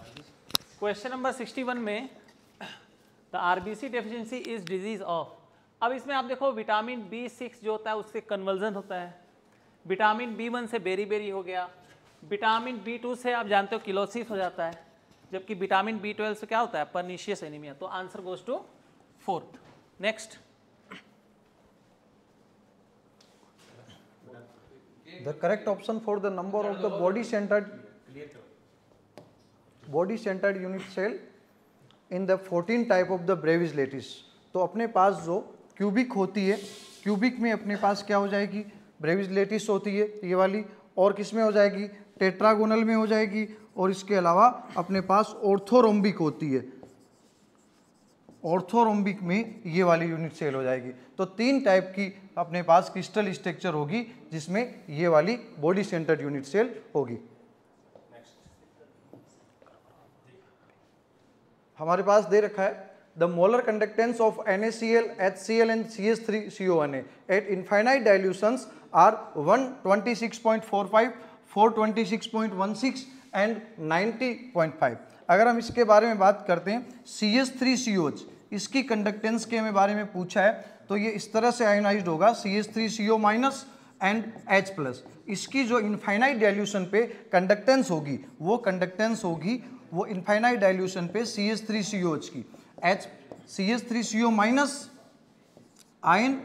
question number इकसठ में the RBC deficiency is disease of, अब इसमें आप देखो विटामिन बी सिक्स जो होता है उससे कन्वर्जन होता है, विटामिन बी वन से बेरी बेरी हो गया, विटामिन बी टू से आप जानते हो किलोसिस हो जाता है, जबकि विटामिन बी ट्वेल्व से क्या होता है पर्निशियस एनीमिया। तो answer goes to fourth. Next, The correct option for the number of the body centered body centered unit cell in the fourteen type of the Brevis lattice। तो अपने पास जो क्यूबिक होती है, क्यूबिक में अपने पास क्या हो जाएगी ब्रेविस लेटिस होती है ये वाली, और किस में हो जाएगी टेट्रागोनल में हो जाएगी, और इसके अलावा अपने पास ऑर्थोरोम्बिक होती है, ऑर्थोरोम्बिक में ये वाली यूनिट सेल हो जाएगी। तो तीन टाइप की अपने पास क्रिस्टल स्ट्रक्चर होगी जिसमें ये वाली बॉडी सेंटर्ड यूनिट सेल होगी। हमारे पास दे रखा है the molar conductance of NaCl, HCl and C H three C O N A at infinite dilutions are one twenty six point four five, four twenty six point one six and ninety point five. अगर हम इसके बारे में बात करते हैं C H three C O H, इसकी कंडक्टेंस के बारे में पूछा है तो ये इस तरह से आयोनाइज्ड होगा C H three C O minus and H plus. इसकी जो इनफाइनाइट डाइल्यूशन पे कंडक्टेंस होगी वो कंडक्टेंस होगी वो इनफाइनाइट डाइल्यूशन पे C H three C O H की, H C H three C O minus ion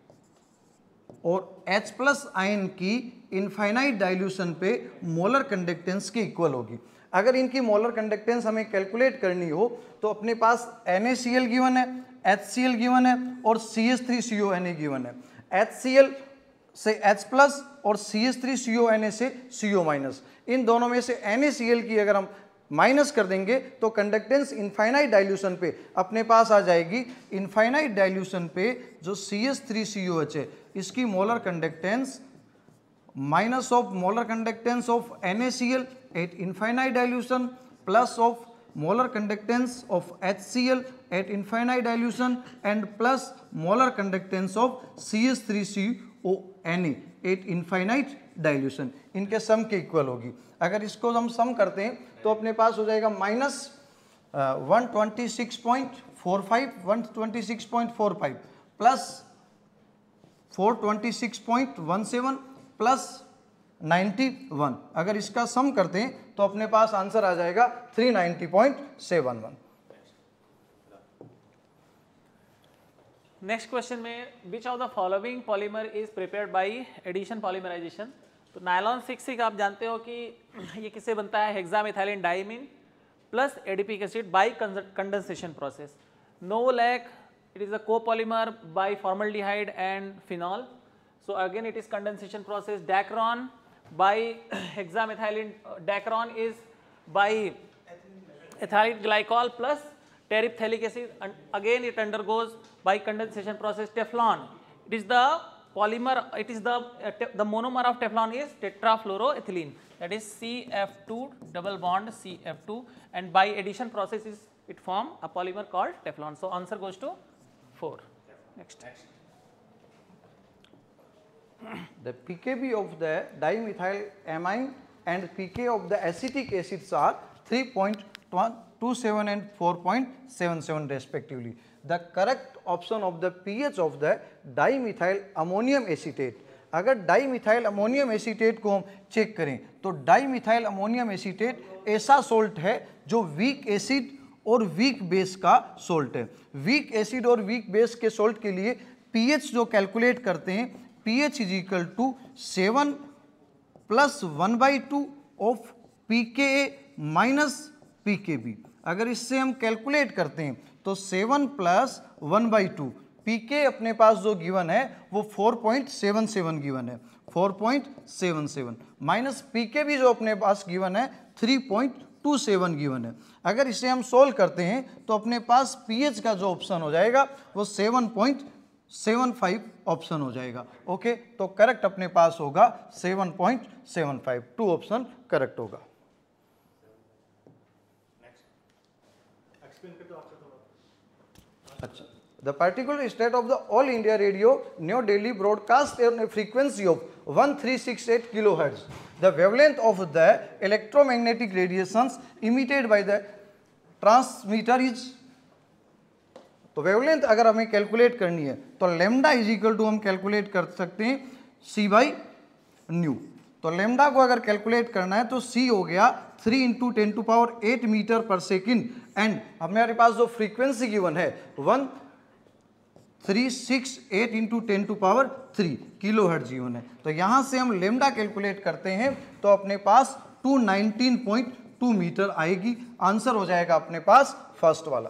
और H प्लस आयन की इनफाइनाइट डाइल्यूशन पे मोलर कंडक्टेंस के इक्वल होगी। अगर इनकी मोलर कंडक्टेंस हमें कैलकुलेट करनी हो तो अपने पास NaCl गिवन है, HCl गिवन है और C H three C O N A given है। HCl से H प्लस और C H three C O N A से C O माइनस, इन दोनों में से NaCl की अगर हम माइनस कर देंगे तो कंडक्टेंस इनफाइनाइट डाइल्यूशन पे अपने पास आ जाएगी। इनफाइनाइट डाइल्यूशन पे जो C H three C O H है इसकी molar conductance minus of molar conductance of NaCl at infinite dilution plus of molar conductance of HCl at infinite dilution and plus molar conductance of C H three C O N A at infinite dilution, इनके सम के इक्वल होगी। अगर इसको हम सम करते हैं तो अपने पास हो जाएगा minus one twenty six point four five, one twenty six point four five plus four twenty six point one seven plus ninety one. अगर इसका सम करते हैं तो अपने पास आंसर आ जाएगा three ninety point seven one. Next question में which of the following polymer is prepared by addition polymerisation. तो नायलॉन सिक्स सिक्स आप जानते हो कि ये किससे बनता है hexamethylene diamine plus adipic acid by condensation process. Novolac it is a copolymer by formaldehyde and phenol, so again it is condensation process. Dacron by hexamethylene, uh, Dacron is by ethylene glycol plus terephthalic acid, and again it undergoes by condensation process. Teflon, it is the polymer, it is the uh, the monomer of Teflon is tetrafluoroethylene, that is C F two double bond C F two, and by addition process is it form a polymer called Teflon. So answer goes to four. Next. The pKb of the dimethylamine and pK of the acetic acids are three point two seven and four point seven seven respectively. The correct option of the pH of the dimethyl ammonium acetate, अगर डाइमिथाइल अमोनियम एसीटेट को हम चेक करें तो डाइमिथाइल अमोनियम एसीटेट ऐसा सोल्ट है जो वीक एसिड और वीक बेस का सोल्ट है। वीक एसिड और वीक बेस के सोल्ट के लिए पीएच जो कैलकुलेट करते हैं pH is equal to seven plus one by two of P K A minus P K B. अगर इससे हम कैलकुलेट करते हैं तो seven plus one by to, P K अपने पास जो गिवन है वो four point seven seven given है, four point seven seven minus P K B जो अपने पास गिवन है three point two seven given है। अगर इसे हम सोल्व करते हैं तो अपने पास पीएच का जो ऑप्शन हो जाएगा वो seven point seven five option हो जाएगा। ओके, तो करेक्ट अपने पास होगा seven point seven five, two option correct होगा। अच्छा, the particular state of the All India Radio New Delhi broadcast on a frequency of one three six eight kilohertz. The wavelength of the electromagnetic radiations emitted by the transmitter is तो वेवलेंथ अगर हमें कैलकुलेट करनी है तो लेमडा इज इक्वल टू हम कैलकुलेट कर सकते हैं सी बाई न्यू। तो लेमडा को अगर कैलकुलेट करना है तो सी हो गया three into ten to power eight metre पर सेकेंड, एंड हमारे पास जो फ्रीक्वेंसी गिवन है one three six eight into ten to power three kilohertz given है। तो यहाँ से हम लेमडा कैलकुलेट करते हैं तो अपने पास two nineteen point two metre आएगी। आंसर हो जाएगा अपने पास फर्स्ट वाला।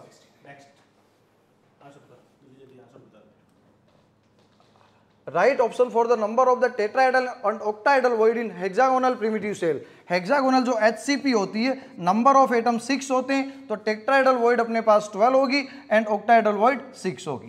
Right option for the number of the tetrahedral and octahedral void in hexagonal primitive cell. Hexagonal जो एचसीपी होती है, नंबर ऑफ एटम सिक्स होते हैं, तो टेट्राहेड्रल वॉइड अपने पास ट्वेल्व होगी एंड ऑक्टाहेड्रल वॉइड सिक्स होगी।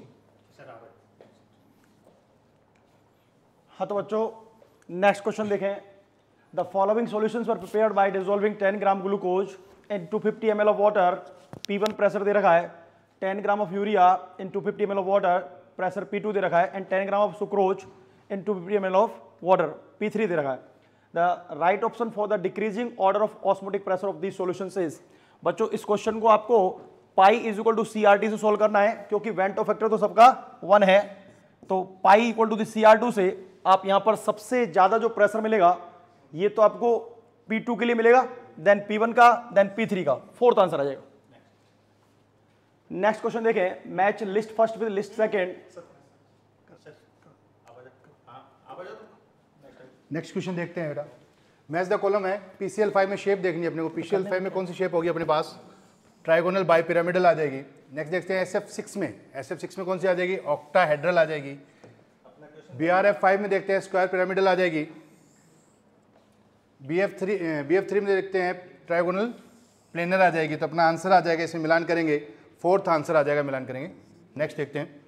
हाँ तो बच्चों नेक्स्ट क्वेश्चन देखें। The following solutions were prepared by dissolving ten gram glucose in two fifty M L of water. P one pressure दे रखा है, ten gram of urea in two fifty M L of water, pressure P two दे रखा है, and ten gram of sucrose in two fifty M L of water, P three दे रखा है। The right option for the decreasing order of osmotic pressure of these solutions is. बच्चों इस क्वेश्चन को आपको pi is equal to C R T से सोल्व करना है, क्योंकि वेंटो फैक्टर तो सबका वन है। तो pi equal to the C R two से आप यहां पर सबसे ज्यादा जो प्रेशर मिलेगा ये तो आपको पी टू के लिए मिलेगा, देन पी वन का, देन पी थ्री का। फोर्थ आंसर आ जाएगा। नेक्स्ट क्वेश्चन देखें। Match list first with list second. Next question देखते हैं बेटा। मैच द कॉलम है, पीसीएल फाइव में शेप देखनी है अपने को। पीसीएल फाइव में कौन सी शेप होगी अपने पास? ट्राइगोनल बाई पिरामिडल आ जाएगी। नेक्स्ट देखते हैं एस एफ सिक्स में। एस एफ सिक्स में कौन सी आ जाएगी? ऑक्टाहेड्रल आ जाएगी। बी आर एफ फाइव में देखते हैं स्क्वायर पिरामिडल आ जाएगी। B F three B F three में देखते हैं ट्राइगोनल प्लेनर आ जाएगी। तो अपना आंसर आ जाएगा, इसमें मिलान करेंगे, फोर्थ आंसर आ जाएगा, मिलान करेंगे। नेक्स्ट देखते हैं।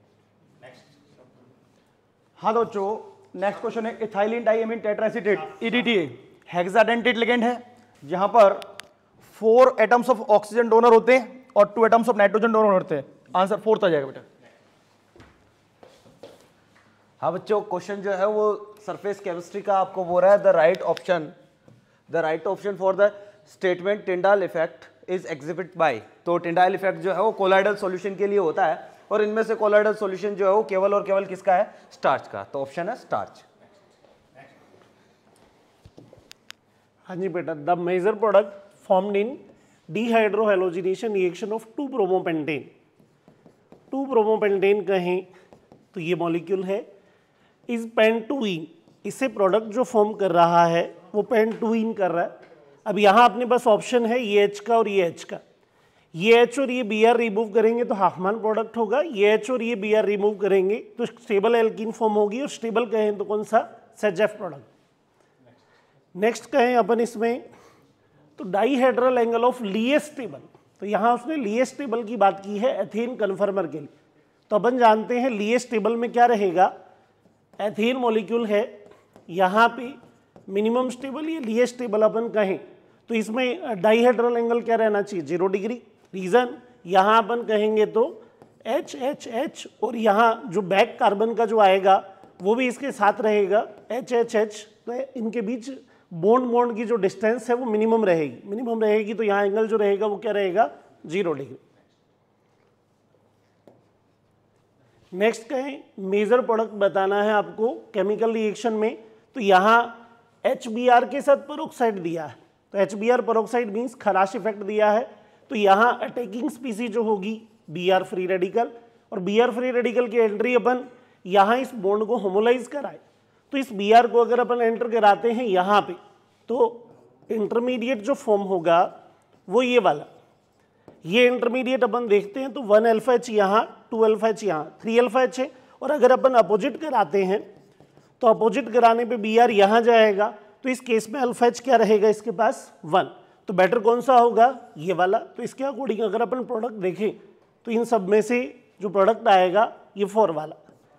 हाँ दोस्तों नेक्स्ट क्वेश्चन है ethylene diamine tetraacetate EDT hexadentate ligand है, जहां पर four atoms of oxygen donor होते हैं और two atoms of nitrogen donor होते हैं। आंसर फोर्थ आ जाएगा बेटा। हाँ बच्चों क्वेश्चन जो है वो सरफेस केमिस्ट्री का आपको बोल रहा है the right option the right option for the statement Tyndall effect is exhibit by. तो टिंडाल इफेक्ट जो है वो कोलाइडल सॉल्यूशन के लिए होता है, और इनमें से कोलाइडल सॉल्यूशन जो है वो केवल और केवल किसका है? स्टार्च का। तो ऑप्शन है स्टार्च। हाँ जी बेटा। The major product formed in dehydrohalogenation reaction of two bromopentane. Two bromopentane कहें तो ये मॉलिक्यूल है इज पेंटुइन। इससे प्रोडक्ट जो फॉर्म कर रहा है वो पेंटुइन कर रहा है। अब यहाँ अपने पास ऑप्शन है ये एच का और ये एच का। ये एच और ये बी आर रिमूव करेंगे तो हाफमान प्रोडक्ट होगा। ये एच और ये बी आर रिमूव करेंगे तो स्टेबल एल्कीन फॉर्म होगी, और स्टेबल कहें तो कौन सा? सेजेफ प्रोडक्ट। नेक्स्ट कहें अपन इसमें तो dihedral angle of least stable. तो यहाँ उसने लीएस्ट टेबल की बात की है एथेन कन्फर्मर के लिए। तो अपन जानते हैं लीएस्ट टेबल में क्या रहेगा? एथेन मॉलिक्यूल है, यहाँ पे मिनिमम स्टेबल, ये लीएस्ट टेबल अपन कहें तो इसमें डाईहेड्रल एंगल क्या रहना चाहिए? Zero degree. रीजन यहाँ अपन कहेंगे तो एच एच एच, और यहाँ जो बैक कार्बन का जो आएगा वो भी इसके साथ रहेगा एच एच एच। तो इनके बीच बॉन्ड बॉन्ड की जो डिस्टेंस है वो मिनिमम रहेगी। मिनिमम रहेगी तो यहाँ एंगल जो रहेगा वो क्या रहेगा? Zero degree. नेक्स्ट कहें मेजर प्रोडक्ट बताना है आपको केमिकल रिएक्शन में, तो यहाँ एच बी आर के साथ पेरोक्साइड दिया है। तो H B R peroxide means Kharasch effect दिया है। तो यहाँ अटैकिंग स्पीसी जो होगी बी आर फ्री रेडिकल, और बी आर फ्री रेडिकल की एंट्री अपन यहाँ इस बॉन्ड को होमोलाइज कराए। तो इस बी आर को अगर अपन एंटर कराते हैं यहाँ पे तो इंटरमीडिएट जो फॉर्म होगा वो ये वाला। ये इंटरमीडिएट अपन देखते हैं तो वन अल्फा एच यहाँ, टू अल्फा एच यहाँ, थ्री अल्फा एच है। और अगर अपन अपोजिट कराते हैं तो अपोजिट कराने पे बी आर यहाँ जाएगा। तो इस केस में अल्फा एच क्या रहेगा इसके पास? वन। तो बेटर कौन सा होगा? ये वाला। तो इसके अकॉर्डिंग अगर अपन प्रोडक्ट देखें तो इन सब में से जो प्रोडक्ट आएगा ये फोर वाला।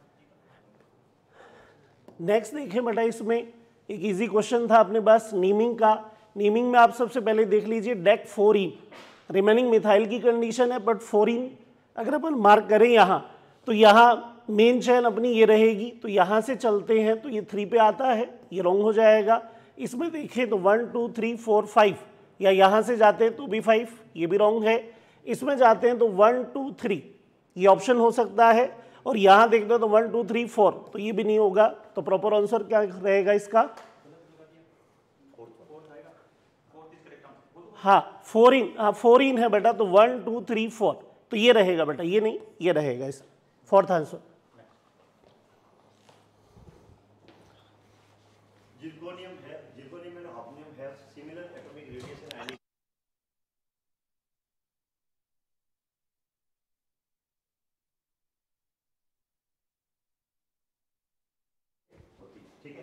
नेक्स्ट देखें बेटा, इसमें एक इजी क्वेश्चन था अपने पास नीमिंग का। नीमिंग में आप सबसे पहले देख लीजिए डेक फोरीन, रिमेनिंग मिथाइल की कंडीशन है, बट फोरीन अगर अपन मार्क करें यहाँ तो यहाँ मेन चेन अपनी ये रहेगी। तो यहाँ से चलते हैं तो ये थ्री पे आता है, ये रॉन्ग हो जाएगा। इसमें देखें तो one two three four five, या यहाँ से जाते हैं तो भी फाइव, ये भी रॉन्ग है। इसमें जाते हैं तो वन टू थ्री, ये ऑप्शन हो सकता है, और यहाँ देखते हो तो वन टू थ्री फोर, तो ये भी नहीं होगा। तो प्रॉपर आंसर क्या रहेगा इसका? हाँ फोर इन, हाँ फोर इन है बेटा, तो वन टू थ्री फोर, तो ये रहेगा बेटा, ये नहीं, ये रहेगा इस फोर्थ आंसर। जिर्कोनियम है, zirconium and hafnium have similar atomic radiation and ठीक है।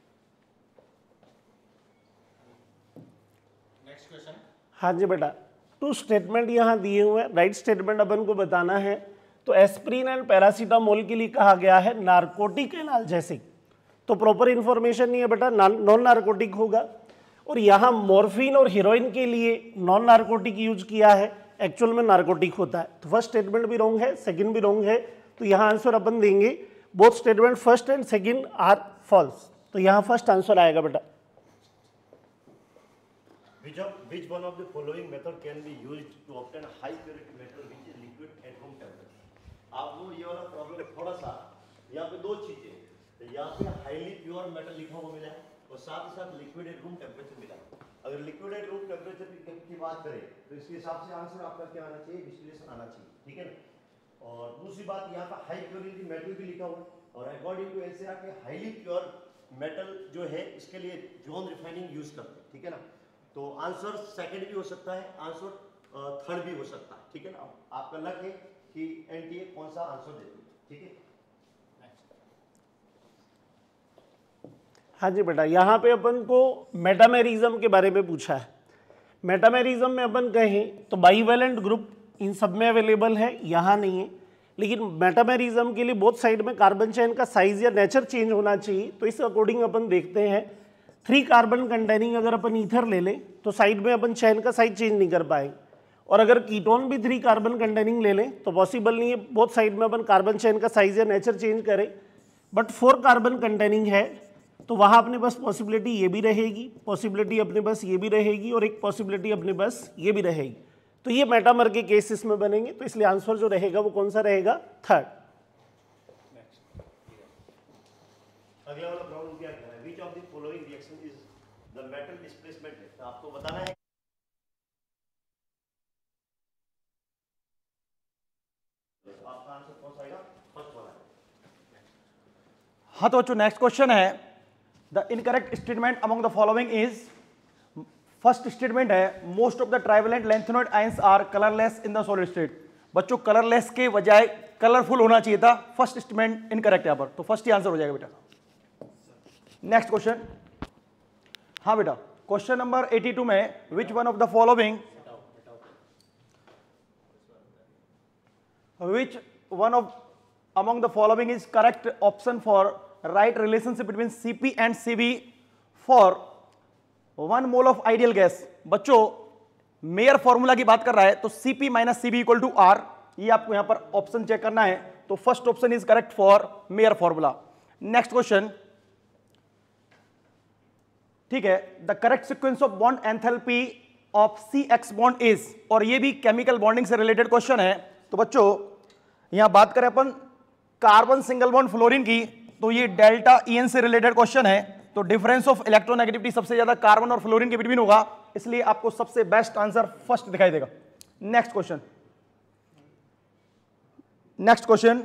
Next question. हाँ जी बेटा, टू स्टेटमेंट यहाँ दिए हुए हैं, राइट स्टेटमेंट अपन को बताना है। तो एस्प्रिन एंड पैरासीटामोल के लिए कहा गया है नार्कोटिक एनाल्जेसिक, तो प्रॉपर इंफॉर्मेशन नहीं है बेटा, नॉन नार्कोटिक होगा। और यहाँ मॉर्फिन और हीरोइन के लिए नॉन नार्कोटिक यूज किया है, एक्चुअल में नार्कोटिक होता है। तो फर्स्ट स्टेटमेंट भी रॉन्ग है, सेकंड भी रॉन्ग है, तो यहाँ आंसर अपन देंगे both statement first and second are false, तो यहाँ फर्स्ट आंसर आएगा बेटा। Which of which one of the following method can be used to obtain high purity metal which is liquid at room temperature? आपको ये वाला प्रॉब्लम थोड़ा सा, यहाँ पे दो चीजें, तो यहाँ पे हाईली प्योर मेटल लिखा हुआ मिला है और साथ ही साथ लिक्विड एट रूम टेम्परेचर मिला है। अगर लिक्विड एट रूम टेम्परेचर की बात करें तो इसके हिसाब से आंसर आपका क्या आना चाहिए? डिस्टिलेशन आना चाहिए, ठीक है ना। और दूसरी बात, यहाँ पे हाई प्योरिटी मेटल भी लिखा हुआ है, और अकॉर्डिंग टू एनसीईआर के हाईली प्योर मेटल जो है इसके लिए जोन रिफाइनिंग यूज करते हैं, ठीक है ना। तो आंसर सेकंड भी हो सकता है, आंसर थर्ड भी हो सकता है, ठीक है ना। आपका लक है कि एनटीए कौन सा आंसर देती है, ठीक है। हाँ जी बेटा, यहाँ पे अपन को मेटामेरिज्म के बारे में पूछा है। मेटामेरिज्म में अपन कहें तो बाइवेलेंट ग्रुप इन सब में अवेलेबल है, यहाँ नहीं है। लेकिन मेटामेरिज्म के लिए बोथ साइड में कार्बन चेन का साइज या नेचर चेंज होना चाहिए, तो इस अकॉर्डिंग अपन देखते हैं थ्री कार्बन कंटेनिंग अगर अपन ईथर ले लें तो साइड में अपन चेन का साइज चेंज नहीं कर पाएंगे, और अगर कीटोन भी थ्री कार्बन कंटेनिंग ले लें तो पॉसिबल नहीं है बोथ साइड में अपन कार्बन चेन का साइज या नेचर चेंज करें। बट फोर कार्बन कंटेनिंग है तो वहाँ अपने पास पॉसिबिलिटी ये भी रहेगी, पॉसिबिलिटी अपने पास ये भी रहेगी, और एक पॉसिबिलिटी अपने पास ये भी रहेगी। तो ये मेटामर के केसेस में बनेंगे, तो इसलिए आंसर जो रहेगा वो कौन सा रहेगा? थर्ड। अगला वाला प्रॉब्लम क्या है? Which of the following reaction is the metal displacement है, तो आपको बताना है। आपका आंसर कौन सा आएगा? फर्स्ट वाला। हाँ तो बच्चों नेक्स्ट क्वेश्चन है, the incorrect statement among the following is, first statement है most of the trivalent lanthanoid ions are colourless in the solid state. बच्चों कलरलेस के बजाय कलरफुल होना चाहिए था, फर्स्ट स्टेटमेंट इनकरेक्ट यहाँ पर, तो फर्स्ट ही आंसर हो जाएगा बेटा। Next question. हाँ बेटा, क्वेश्चन नंबर एटी टू में which one of the following which one of among the following is correct option for right relationship between C P and C B for one mole of ideal gas। बच्चों मेयर फॉर्मूला की बात कर रहा है तो C P minus C V equal to R, ये आपको यहां पर ऑप्शन चेक करना है, तो first option is correct for Mayer formula. Next question, ठीक है, the correct sequence of bond enthalpy of C X bond is, और ये भी केमिकल बॉन्डिंग से रिलेटेड क्वेश्चन है। तो बच्चों यहां बात करें अपन कार्बन सिंगल बॉन्ड फ्लोरीन की, तो ये डेल्टा ई एन से रिलेटेड क्वेश्चन है, तो डिफरेंस ऑफ इलेक्ट्रोनेगेटिविटी सबसे ज्यादा कार्बन और फ्लोरीन के बिटवीन होगा, इसलिए आपको सबसे बेस्ट आंसर फर्स्ट दिखाई देगा। Next question, next question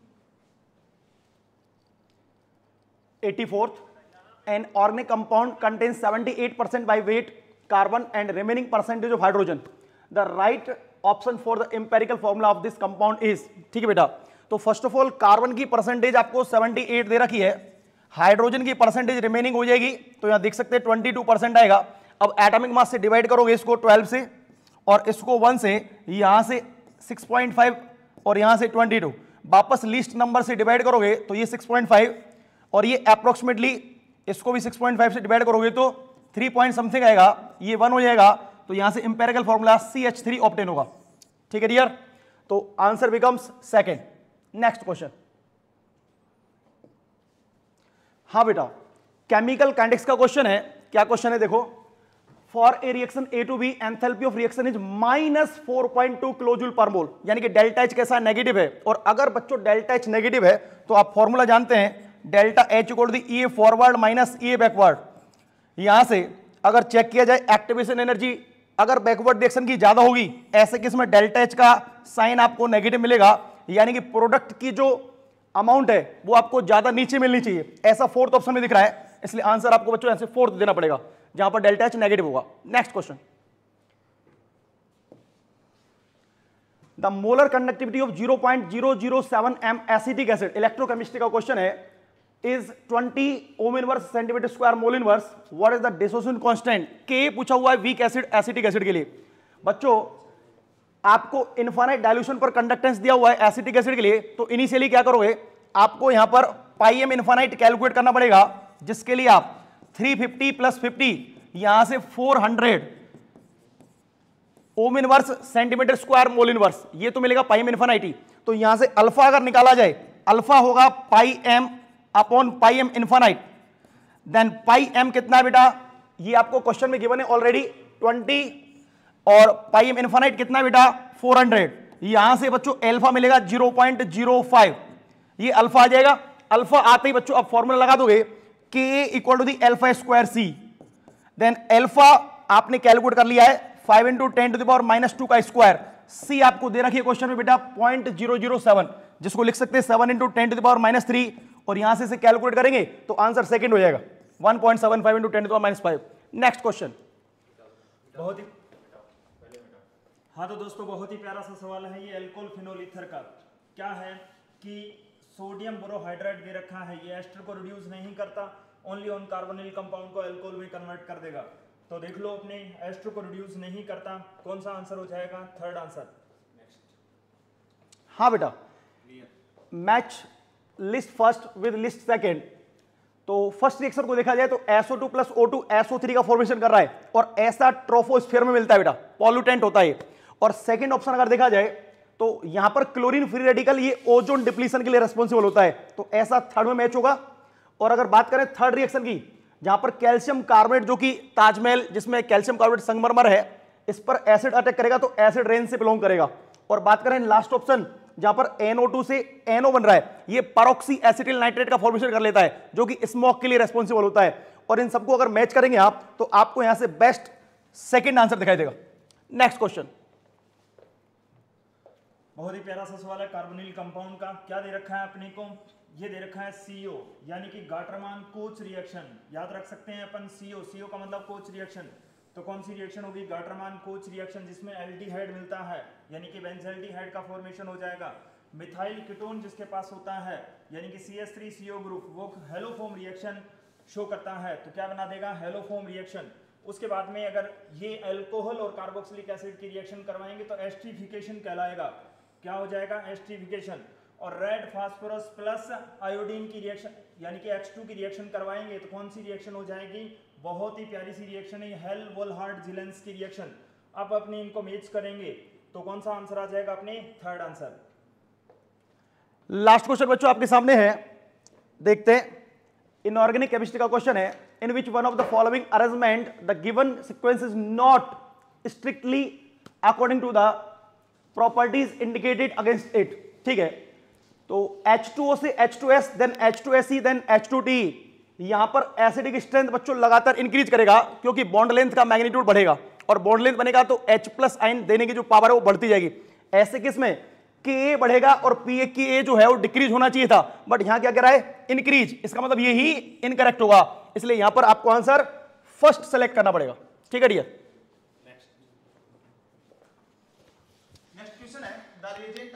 eighty fourth, an organic compound contains seventy eight percent by weight carbon and remaining percentage of hydrogen, the right option for the empirical formula of this compound is. ठीक है बेटा, तो फर्स्ट ऑफ ऑल कार्बन की परसेंटेज आपको अठहत्तर दे रखी है, हाइड्रोजन की परसेंटेज रिमेनिंग हो जाएगी, तो यहां देख सकते हैं बाईस परसेंट आएगा। अब एटॉमिक मास से डिवाइड करोगे इसको बारह से, और इसको वन से, यहां से सिक्स पॉइंट फाइव और यहां से बाईस, वापस लीस्ट नंबर से डिवाइड करोगे तो ये सिक्स पॉइंट फाइव, और ये अप्रोक्सीमेटली इसको भी सिक्स पॉइंट फाइव से डिवाइड करोगे तो थ्री पॉइंट समथिंग आएगा, ये वन हो जाएगा, तो यहां से empirical formula C H three obtain होगा। ठीक है डियर, तो answer becomes second. Next question, हाँ बेटा केमिकल काइनेटिक्स का क्वेश्चन है। क्या क्वेश्चन है देखो, for a reaction A to B enthalpy of reaction is minus four point two kilojoule per mole, यानी कि डेल्टा एच कैसा नेगेटिव है। और अगर बच्चों डेल्टा एच नेगेटिव है तो आप फॉर्मूला जानते हैं, delta H equal to E A forward minus E A backward. यहां से अगर चेक किया जाए एक्टिवेशन एनर्जी अगर बैकवर्ड रिएक्शन की ज्यादा होगी, ऐसे केस में डेल्टा एच का साइन आपको नेगेटिव मिलेगा, यानी कि प्रोडक्ट की जो अमाउंट है वो आपको ज्यादा नीचे मिलनी चाहिए। ऐसा फोर्थ ऑप्शन में दिख रहा है, इसलिए आंसर आपको बच्चों ऐसे फोर्थ देना पड़ेगा जहां पर डेल्टा एच नेगेटिव होगा। Next question, the molar conductivity of zero point zero zero seven M acetic acid, electrochemistry का क्वेश्चन है, is twenty ohm inverse centimetre square mole inverse, what is the dissociation constant. K पूछा हुआ है वीक एसिड एसिटिक एसिड के लिए। बच्चों आपको इनफाइनाइट डाइल्यूशन पर कंडक्टेंस दिया हुआ है एसिटिक एसिड के लिए, तो इनिशियली क्या करोगे, आपको यहां पर पाई एम इनफाइनाइट कैलकुलेट करना पड़ेगा, जिसके लिए आप थ्री फिफ्टी प्लस फिफ्टी यहां से four hundred ohm inverse centimetre square mole inverse, ये तो मिलेगा पाई एम इनफाइनाइटी। तो यहां से अल्फा अगर निकाला जाए, अल्फा होगा pi M upon pi M infinite, then pi M कितना है बेटा, ये आपको क्वेश्चन में गिवन है ऑलरेडी ट्वेंटी, और पाई एम इनफाइनाइट कितना है बेटा फोर हंड्रेड। यहां से बच्चों अल्फा मिलेगा जीरो पॉइंट जीरो फाइव, ये अल्फा आ जाएगा। अल्फा आते ही बच्चों अब फॉर्मूला लगा दोगे K equal to the alpha square C, then alpha आपने कैलकुलेट कर लिया है five into ten to the power minus two का स्क्वायर, सी आपको दे रखी है क्वेश्चन में बेटा पॉइंट जीरो जीरो सेवन, जिसको लिख सकते हैं seven into ten to the power minus three, और यहां से इसे कैलकुलेट करेंगे तो आंसर सेकंड हो जाएगा one point seven five into ten to the power minus five. Next question, बहुत ही हाँ तो दोस्तों बहुत ही प्यारा सा सवाल है ये एल्कोहल फिनोल ईथर का। क्या है कि सोडियम बोरोहाइड्रेट दे रखा है, ये एस्टर को रिड्यूस नहीं करता, ओनली ऑन कार्बोनिल कंपाउंड को अल्कोहल में कन्वर्ट कर देगा। तो देख लो अपने एस्टर को रिड्यूस नहीं करता, कौन सा आंसर हो जाएगा, थर्ड आंसर। हाँ बेटा, match list first with list second. तो फर्स्ट रिएक्शन को देखा जाए तो S O two plus O two S O three का फॉर्मेशन कर रहा है, और ऐसा ट्रोफोस्फीयर में मिलता है बेटा, पॉल्यूटेंट होता है। और सेकंड ऑप्शन अगर देखा जाए तो यहां पर क्लोरीन फ्री रेडिकल ये ओजोन डिप्लीशन के लिए रेस्पॉन्सिबल होता है, तो ऐसा थर्ड में मैच होगा। और अगर बात करें थर्ड रिएक्शन की, जहां पर कैल्शियम कार्बोनेट जो कि ताजमहल जिसमें कैल्शियम कार्बोनेट संगमरमर है, इस पर एसिड अटैक करेगा तो एसिड रेन से बिलोंग करेगा। और बात करें लास्ट ऑप्शन जहां पर एन ओ टू से एन ओ बन रहा है, ये पैरोक्सी एसिटिल नाइट्रेट का फॉर्मेशन कर लेता है जो कि स्मोक के लिए रेस्पॉन्सिबल होता है। और इन सबको अगर मैच करेंगे आप तो आपको यहां से बेस्ट सेकंड आंसर दिखाई देगा। नेक्स्ट क्वेश्चन, बहुत ही प्यारा सा सवाल है कार्बोनिल कंपाउंड का। क्या दे रखा है अपने को, ये दे रखा है सीओ, यानी कि गाटरमान कोच रिएक्शन। याद रख सकते हैं अपन सीओ, सीओ का मतलब कोच रिएक्शन। तो कौन सी रिएक्शन होगी, गाटरमान कोच रिएक्शन, जिसमें एल्डिहाइड मिलता है, यानी कि बेंजल्डिहाइड का फॉर्मेशन हो जाएगा। मिथाइल कीटोन जिसके पास होता है, यानी कि C H three C O group, वो हेलोफोम रिएक्शन शो करता है, तो क्या बना देगा, हेलोफोम रिएक्शन। उसके बाद में अगर ये अल्कोहल और कार्बोक्सिलिक एसिड की रिएक्शन करवाएंगे तो एस्ट्रीफिकेशन कहलाएगा। क्या हो जाएगा, एस्ट्रीफिकेशन। और रेड फास्फोरस प्लस आयोडीन की रिएक्शन, यानी कि एक्स टू की रिएक्शन करवाएंगे तो कौन सी रिएक्शन हो जाएगी, बहुत ही प्यारी सी रिएक्शन है हेल वोल्हार्ड जिलेंस की रिएक्शन। अब अपने इनको मैच करेंगे तो कौन सा आंसर आ जाएगा अपने, थर्ड आंसर। लास्ट क्वेश्चन बच्चों आपके सामने है, देखते हैं। इनऑर्गेनिक केमिस्ट्री का क्वेश्चन है, in which one of the following arrangement the given sequence is not strictly according to the properties indicated against it. ठीक है, तो एच टू ओ से H two S, then H two S C, then H two T. यहां पर एसिडिक स्ट्रेंथ बच्चों लगातार इंक्रीज करेगा क्योंकि बॉन्ड लेंथ का मैग्नीट्यूड बढ़ेगा, और बॉन्ड लेंथ बनेगा तो H प्लस आयन देने की जो पावर है वो बढ़ती जाएगी। ऐसे केस में के बढ़ेगा और पी के ए जो है वो डिक्रीज होना चाहिए था, बट यहां क्या कह रहा है, इंक्रीज। इसका मतलब ये ही इनकरेक्ट होगा, इसलिए यहां पर आपको आंसर फर्स्ट सेलेक्ट करना पड़ेगा। ठीक है डियर, नेक्स्ट क्वेश्चन है, द रिएजेंट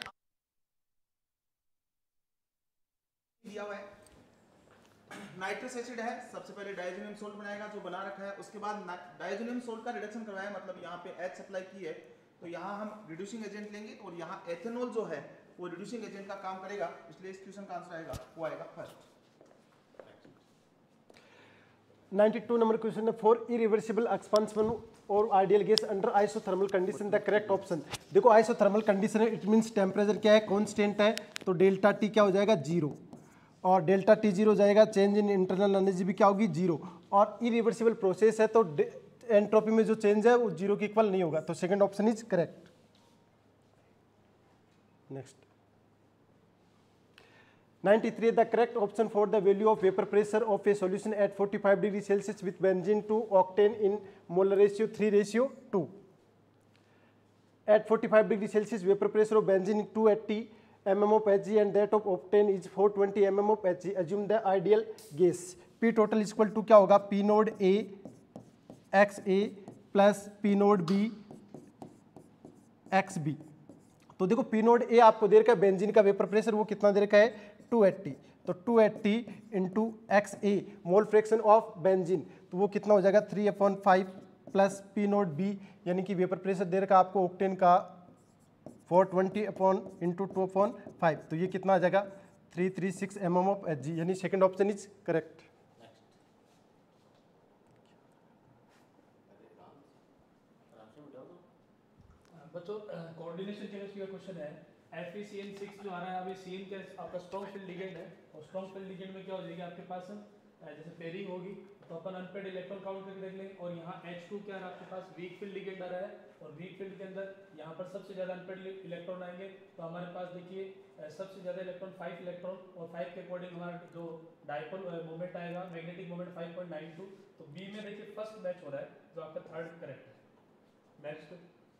दिया हुआ है नाइट्रस एसिड है, सबसे पहले डाइजोनियम सोल्ट बनाएगा जो बना रखा है, उसके बाद डाइजोनियम सोल्ट का रिडक्शन करवाया, मतलब यहाँ पे H सप्लाई की है, तो यहाँ हम रिड्यूसिंग एजेंट लेंगे और यहाँ एथेनॉल जो है वो रिड्यूसिंग एजेंट का काम करेगा, इसलिए इस क्वेश्चन का आंसर आएगा वो आएगा फर्स्ट। बानवे नंबर क्वेश्चन है, फॉर इरिवर्सिबल एक्सपांशन और ideal gas under isothermal condition the correct option. देखो आइसोथर्मल कंडीशन है, इट मींस टेम्परेचर क्या है, कांस्टेंट है, तो डेल्टा टी क्या हो जाएगा, जीरो, और डेल्टा टी जीरो जाएगा, चेंज इन इंटरनल एनर्जी भी क्या होगी, जीरो। और इरिवर्सिबल प्रोसेस है तो एंट्रोपी में जो चेंज है वो जीरो के इक्वल नहीं होगा, तो second option is correct. Next ninety-three, the correct option for the value of vapor pressure of a solution at forty-five degree Celsius with benzene to octane in molar ratio three ratio two. At forty-five degree Celsius, vapor pressure of benzene is two eighty millimeters of Hg and that of octane is four twenty millimeters of Hg. Assume the ideal gas. P total is equal to क्या होगा? P node A X A plus P node B X B. तो देखो P node A आपको दे रखा है बेंजीन का वेपर प्रेशर, वो कितना दे रखा है? Two eighty. तो two eighty into X A mole fraction of benzene, तो वो कितना हो जाएगा? Three upon five plus P naught B, यानी कि वेपर प्रेशर दे रखा आपको ऑक्टेन का four twenty upon into two upon five, तो ये कितना आ जाएगा? Three three six M M of H G, यानी सेकेंड ऑप्शन इज करेक्ट. बच्चों कोऑर्डिनेशन केमिस्ट्री का क्वेश्चन है. एफ ई सी एन सिक्स जो आ रहा है, अभी सी एन क्या आपका स्ट्रॉन्ग फील्ड लिगेंड है, और स्ट्रॉन्ग फील्ड लिगेंड में क्या हो जाएगी आपके पास? जैसे पेयरिंग होगी तो अपन अनपेड इलेक्ट्रॉन काउंट करके देख लेंगे. और यहाँ एच टू क्या है आपके पास? वीक फील्ड लिगेंड आ रहा है, और वीक फील्ड के अंदर यहाँ पर सबसे ज़्यादा अनपेड इलेक्ट्रॉन आएंगे. तो हमारे पास देखिए सबसे ज़्यादा इलेक्ट्रॉन फाइव इलेक्ट्रॉन, और फाइव के अकॉर्डिंग हमारा जो डाइपोल मोमेंट आएगा magnetic moment five point nine two. तो बी में देखिए फर्स्ट मैच हो रहा है, जो आपका थर्ड करेक्ट है. नेक्स्ट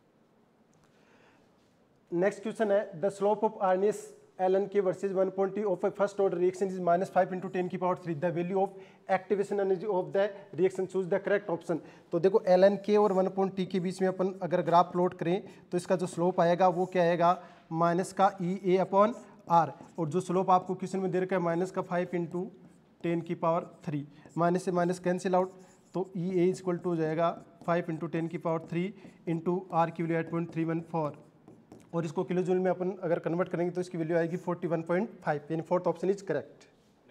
नेक्स्ट क्वेश्चन है, the slope of Arrhenius L N K versus one point two of a first order reaction is minus five into ten की power three. The value of activation energy of the reaction, choose the correct option. तो देखो एलन के और वन पॉइंट टी के बीच में अपन अगर ग्राफ प्लॉट करें तो इसका जो स्लोप आएगा वो क्या आएगा? माइनस का ई ए अपॉन आर, और जो स्लोप आपको क्वेश्चन में दे रखा है माइनस का फाइव इंटू टेन की पावर थ्री. माइनस से माइनस कैंसिल आउट, तो E A is equal to हो जाएगा फाइव इंटू टेन की पावर थ्री इंटू आर की value eight point three one four, और इसको किलो जूल में अपन अगर कन्वर्ट करेंगे तो इसकी वैल्यू आएगी फोर्टी वन पॉइंट फाइव, यानी फोर्थ ऑप्शन इज करेक्ट.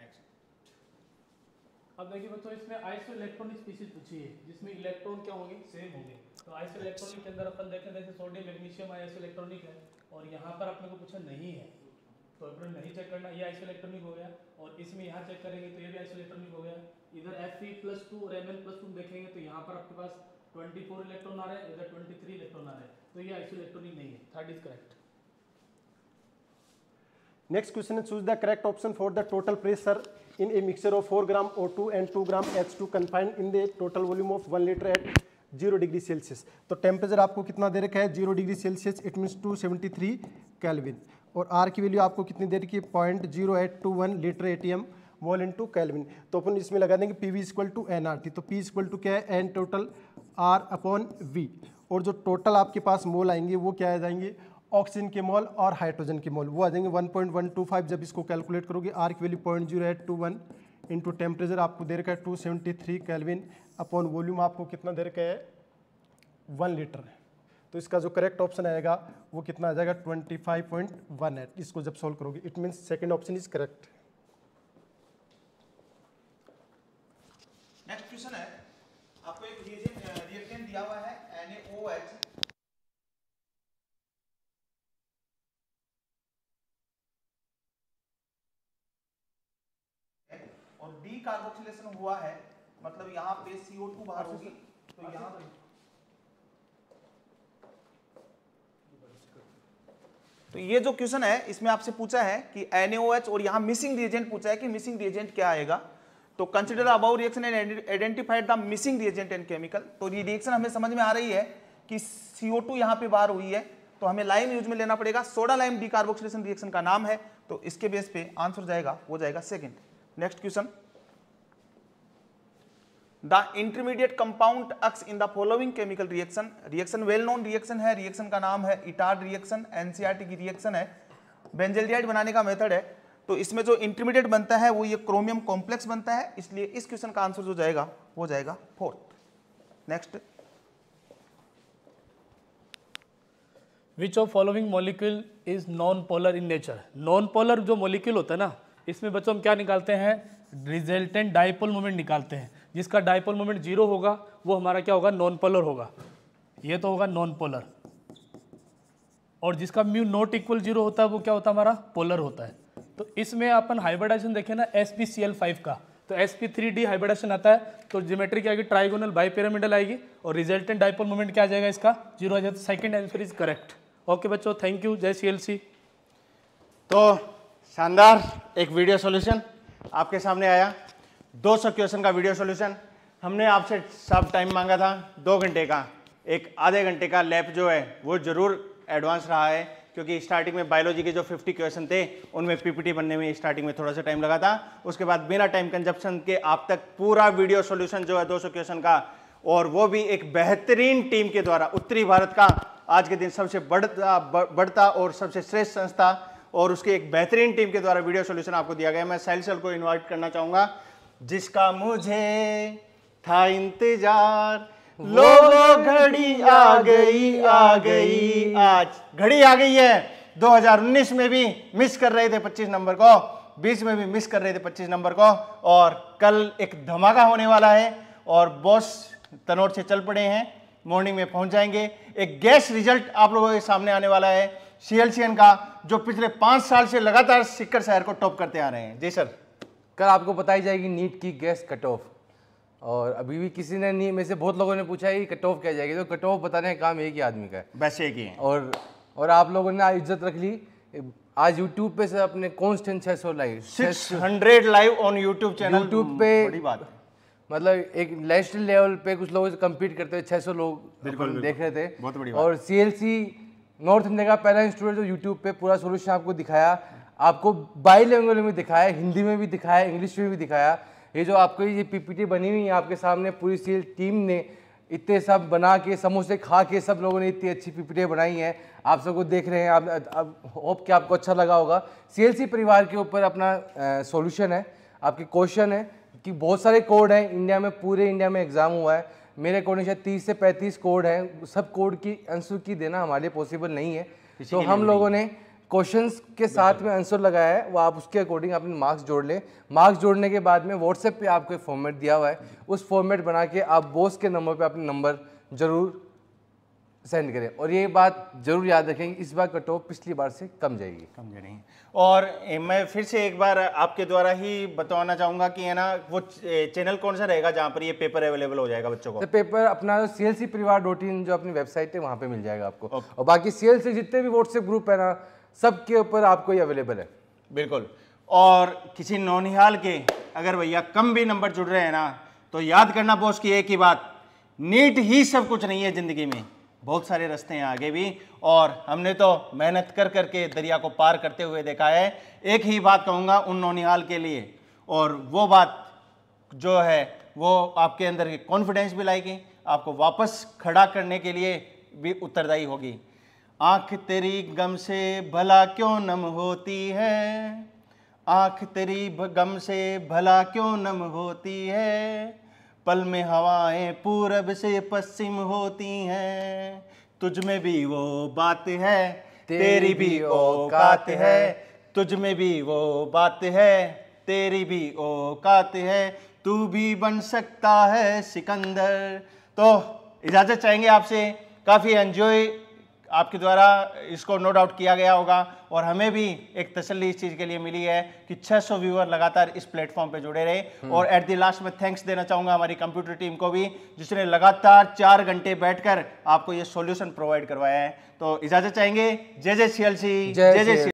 अब देखिए बच्चों, इसमें आइसो इलेक्ट्रॉनिक स्पीशीज पूछी है जिसमें इलेक्ट्रॉन क्या होंगे? सेम होंगे. तो आइसो इलेक्ट्रॉनिक के अंदर अपन देखें जैसे सोडियम मैग्नीशियम आइसो इलेक्ट्रॉनिक है, और यहाँ पर अपने को पूछा नहीं है, तो अपन नहीं चेक करना. ये आइसो इलेक्ट्रॉनिक हो गया, और इसमें यहाँ चेक करेंगे तो ये भी आइसो इलेक्ट्रॉनिक हो गया. इधर एफ ई प्लस टू और एम एन प्लस टू देखेंगे तो यहाँ पर आपके पास ट्वेंटी फोर इलेक्ट्रॉन आ रहे हैं, इधर ट्वेंटी थ्री इलेक्ट्रॉन आ रहे हैं, तो ये आइसो इलेक्ट्रॉनिक नहीं है. Third is correct. Next question is, choose the correct option for the total pressure in a mixture of four gram O two and two gram H two confined in the total volume of one liter at zero degree Celsius. तो टेम्परेचर आपको कितना दे रखा है? Zero degree Celsius, it means two seventy three kelvin, और आर की वैल्यू आपको कितनी दे रखी है? Point zero eight two one litre atm mole into kelvin. तो अपन इसमें लगा देंगे P V equal to N R T. तो पी इक्वल टू क्या है? N total R upon V, और जो टोटल आपके पास मोल आएंगे वो क्या आ जाएंगे? ऑक्सीजन के मोल और हाइड्रोजन के मोल, वो आ जाएंगे one point one two five. जब इसको कैलकुलेट करोगे आर की value point zero eight two one into temperature आपको दे रखा है two seventy three kelvin upon volume आपको कितना दे रखा है? One litre. तो इसका जो करेक्ट ऑप्शन आएगा वो कितना आ जाएगा? Twenty five point one eight. इसको जब सोल्व करोगे it means second option is correct. Next question है, आपको एक रिएक्टेंट दिया हुआ है एन ए ओ एच, और डी कार्बोक्सिलेशन हुआ है, मतलब यहाँ पे सी ओ टू बाहर होगी, तो यहाँ पे तो ये जो क्वेश्चन है इसमें आपसे पूछा है कि एन ए ओ एच, और यहाँ मिसिंग रिएजेंट पूछा है कि मिसिंग रिएजेंट क्या आएगा. तो consider above reaction and identified the missing reagent and chemical. तो ये रिएक्शन हमें समझ में आ रही है कि सी ओ टू यहाँ पे बाहर हुई है, तो हमें लाइम यूज में लेना पड़ेगा. सोडा लाइम डीकार्बोक्सिलेशन रिएक्शन का नाम है, तो इसके बेस पे आंसर जाएगा वो जाएगा second. Next question, the intermediate compound occurs in the following chemical reaction. Reaction well known reaction है, रिएक्शन का नाम है इटार्ड रिएक्शन, एनसीईआरटी की रिएक्शन है. बेंजल्डिहाइड बनाने का मेथड है, तो इसमें जो इंटरमीडिएट बनता है वो ये क्रोमियम कॉम्प्लेक्स बनता है, इसलिए इस क्वेश्चन का आंसर जो जाएगा वो जाएगा fourth. Next, which of following molecule is non polar in nature. Non polar जो मॉलिक्यूल होता है ना, इसमें बच्चों हम क्या निकालते हैं? रिजल्टेंट डाइपोल मोमेंट निकालते हैं. जिसका डाइपोल मोमेंट जीरो होगा वो हमारा क्या होगा? नॉन पोलर होगा. ये तो होगा नॉन पोलर, और जिसका म्यू नॉट इक्वल जीरो होता है वो क्या होता है? हमारा पोलर होता है. तो इसमें अपन हाइब्रिडाइजेशन देखें ना S P C L five का, तो तो S P three D hybridisation आता है तो ज्योमेट्री क्या आएगी, ट्राइगोनल बाई पिरामिडल आएगी और रिजल्टेंट डाइपोल मोमेंट क्या आ जाएगा इसका, जीरो आ जाएगा। Second answer is correct. Okay बच्चों, थैंक यू, जय सी एल सी। तो शानदार एक वीडियो सॉल्यूशन आपके सामने आया, दो सौ क्वेश्चन का वीडियो सॉल्यूशन। हमने आपसे सब टाइम मांगा था दो घंटे का, एक आधे घंटे का लैब जो है वो जरूर एडवांस रहा है, क्योंकि स्टार्टिंग में बायोलॉजी के जो पचास क्वेश्चन थे उनमें पीपीटी बनने में स्टार्टिंग में थोड़ा सा टाइम लगा था। उसके बाद बिना टाइम कंजप्शन के आप तक पूरा वीडियो सॉल्यूशन जो है दो सौ क्वेश्चन का, और वो भी एक बेहतरीन टीम के द्वारा, उत्तरी भारत का आज के दिन सबसे बढ़ता बढ़ता और सबसे श्रेष्ठ संस्था और उसकी एक बेहतरीन टीम के द्वारा वीडियो सॉल्यूशन आपको दिया गया। मैं साहिल सर को इन्वाइट करना चाहूँगा, जिसका मुझे था इंतजार, लोगों घड़ी आ गई आ गई, आज घड़ी आ गई है। दो हज़ार उन्नीस में भी मिस कर रहे थे पच्चीस नंबर को, बीस में भी मिस कर रहे थे पच्चीस नंबर को, और कल एक धमाका होने वाला है और बॉस तनोट से चल पड़े हैं, मॉर्निंग में पहुंच जाएंगे। एक गैस रिजल्ट आप लोगों के सामने आने वाला है सी एल सी एन का, जो पिछले पांच साल से लगातार सिक्कर शहर को टॉप करते आ रहे हैं। जी सर, कल आपको बताई जाएगी नीट की गैस कट ऑफ, और अभी भी किसी ने नहीं, में से बहुत लोगों ने पूछा है कि कट ऑफ क्या जाएगी, तो कट ऑफ बताने का काम एक ही आदमी का है, बस एक ही है। और और आप लोगों ने आज इज्जत रख ली, आज यूट्यूब पे से अपने कॉन्स्टेंट छह सौ लाइव छह सौ live on YouTube channel, YouTube पे बड़ी बात है। मतलब एक नेशनल लेवल पे कुछ लोगों से कम्पीट करते हुए छह सौ लोग बिल्कुल देख रहे थे, बहुत बड़ी बात। और C L C North India का पहला इंस्टीट्यूट जो यूट्यूब पे पूरा सोल्यूशन आपको दिखाया, आपको बाई लैंग्वेज में दिखाया, हिंदी में भी दिखाया, इंग्लिश में भी दिखाया। ये जो आपको ये पीपीटी बनी हुई है आपके सामने, पूरी सी एल टीम ने इतने सब बना के, समोसे खा के, सब लोगों ने इतनी अच्छी पीपीटी बनाई हैं, आप सबको देख रहे हैं। आप, आप होप कि आपको अच्छा लगा होगा। सी एल सी परिवार के ऊपर अपना सॉल्यूशन है, आपके क्वेश्चन है कि बहुत सारे कोड हैं इंडिया में, पूरे इंडिया में एग्जाम हुआ है, मेरे अकॉर्डिंग शायद तीस से पैंतीस कोड हैं, सब कोड की आंसर की देना हमारे लिए पॉसिबल नहीं है, तो हम लोगों ने क्वेश्चंस के साथ में आंसर लगाया है, वो आप उसके अकॉर्डिंग अपने मार्क्स जोड़ लें। मार्क्स जोड़ने के बाद में व्हाट्सएप पे आपको एक फॉर्मेट दिया हुआ है, उस फॉर्मेट बना के आप बॉस के नंबर पे अपने नंबर जरूर सेंड करें, और ये बात जरूर याद रखें इस बार कट ऑफ पिछली बार से कम जाएगी, कम जाएगी। और मैं फिर से एक बार आपके द्वारा ही बताना चाहूँगा कि है ना, वो चैनल कौन सा रहेगा जहाँ पर ये पेपर अवेलेबल हो जाएगा बच्चों को? तो पेपर अपना सी एल सी परिवार डॉट इन जो अपनी वेबसाइट है वहाँ पे मिल जाएगा आपको, और बाकी सी एल सी जितने भी व्हाट्सएप ग्रुप है ना, सबके ऊपर आपको ये अवेलेबल है। बिल्कुल। और किसी नौनिहाल के अगर भैया कम भी नंबर जुड़ रहे हैं ना, तो याद करना बॉस की एक ही बात, नीट ही सब कुछ नहीं है ज़िंदगी में, बहुत सारे रास्ते हैं आगे भी, और हमने तो मेहनत कर करके दरिया को पार करते हुए देखा है। एक ही बात कहूँगा उन नौनिहाल के लिए, और वो बात जो है वो आपके अंदर की कॉन्फिडेंस भी लाएगी, आपको वापस खड़ा करने के लिए भी उत्तरदायी होगी। आँख तेरी गम से भला क्यों नम होती है, आँख तेरी गम से भला क्यों नम होती है, पल में हवाएं पूरब से पश्चिम होती हैं, तुझ में भी वो बात है, तेरी भी औकात है, तुझ में भी वो बात है, तेरी भी औकात है, तू भी बन सकता है सिकंदर। तो इजाज़त चाहेंगे आपसे, काफ़ी एंजॉय आपके द्वारा इसको नो डाउट किया गया होगा, और हमें भी एक तसल्ली इस चीज़ के लिए मिली है कि छह सौ व्यूअर लगातार इस प्लेटफॉर्म पे जुड़े रहे। और एट द लास्ट में थैंक्स देना चाहूँगा हमारी कंप्यूटर टीम को भी, जिसने लगातार चार घंटे बैठकर आपको ये सॉल्यूशन प्रोवाइड करवाया है। तो इजाज़त चाहेंगे। जय जय सी एल सी, जय जय सी।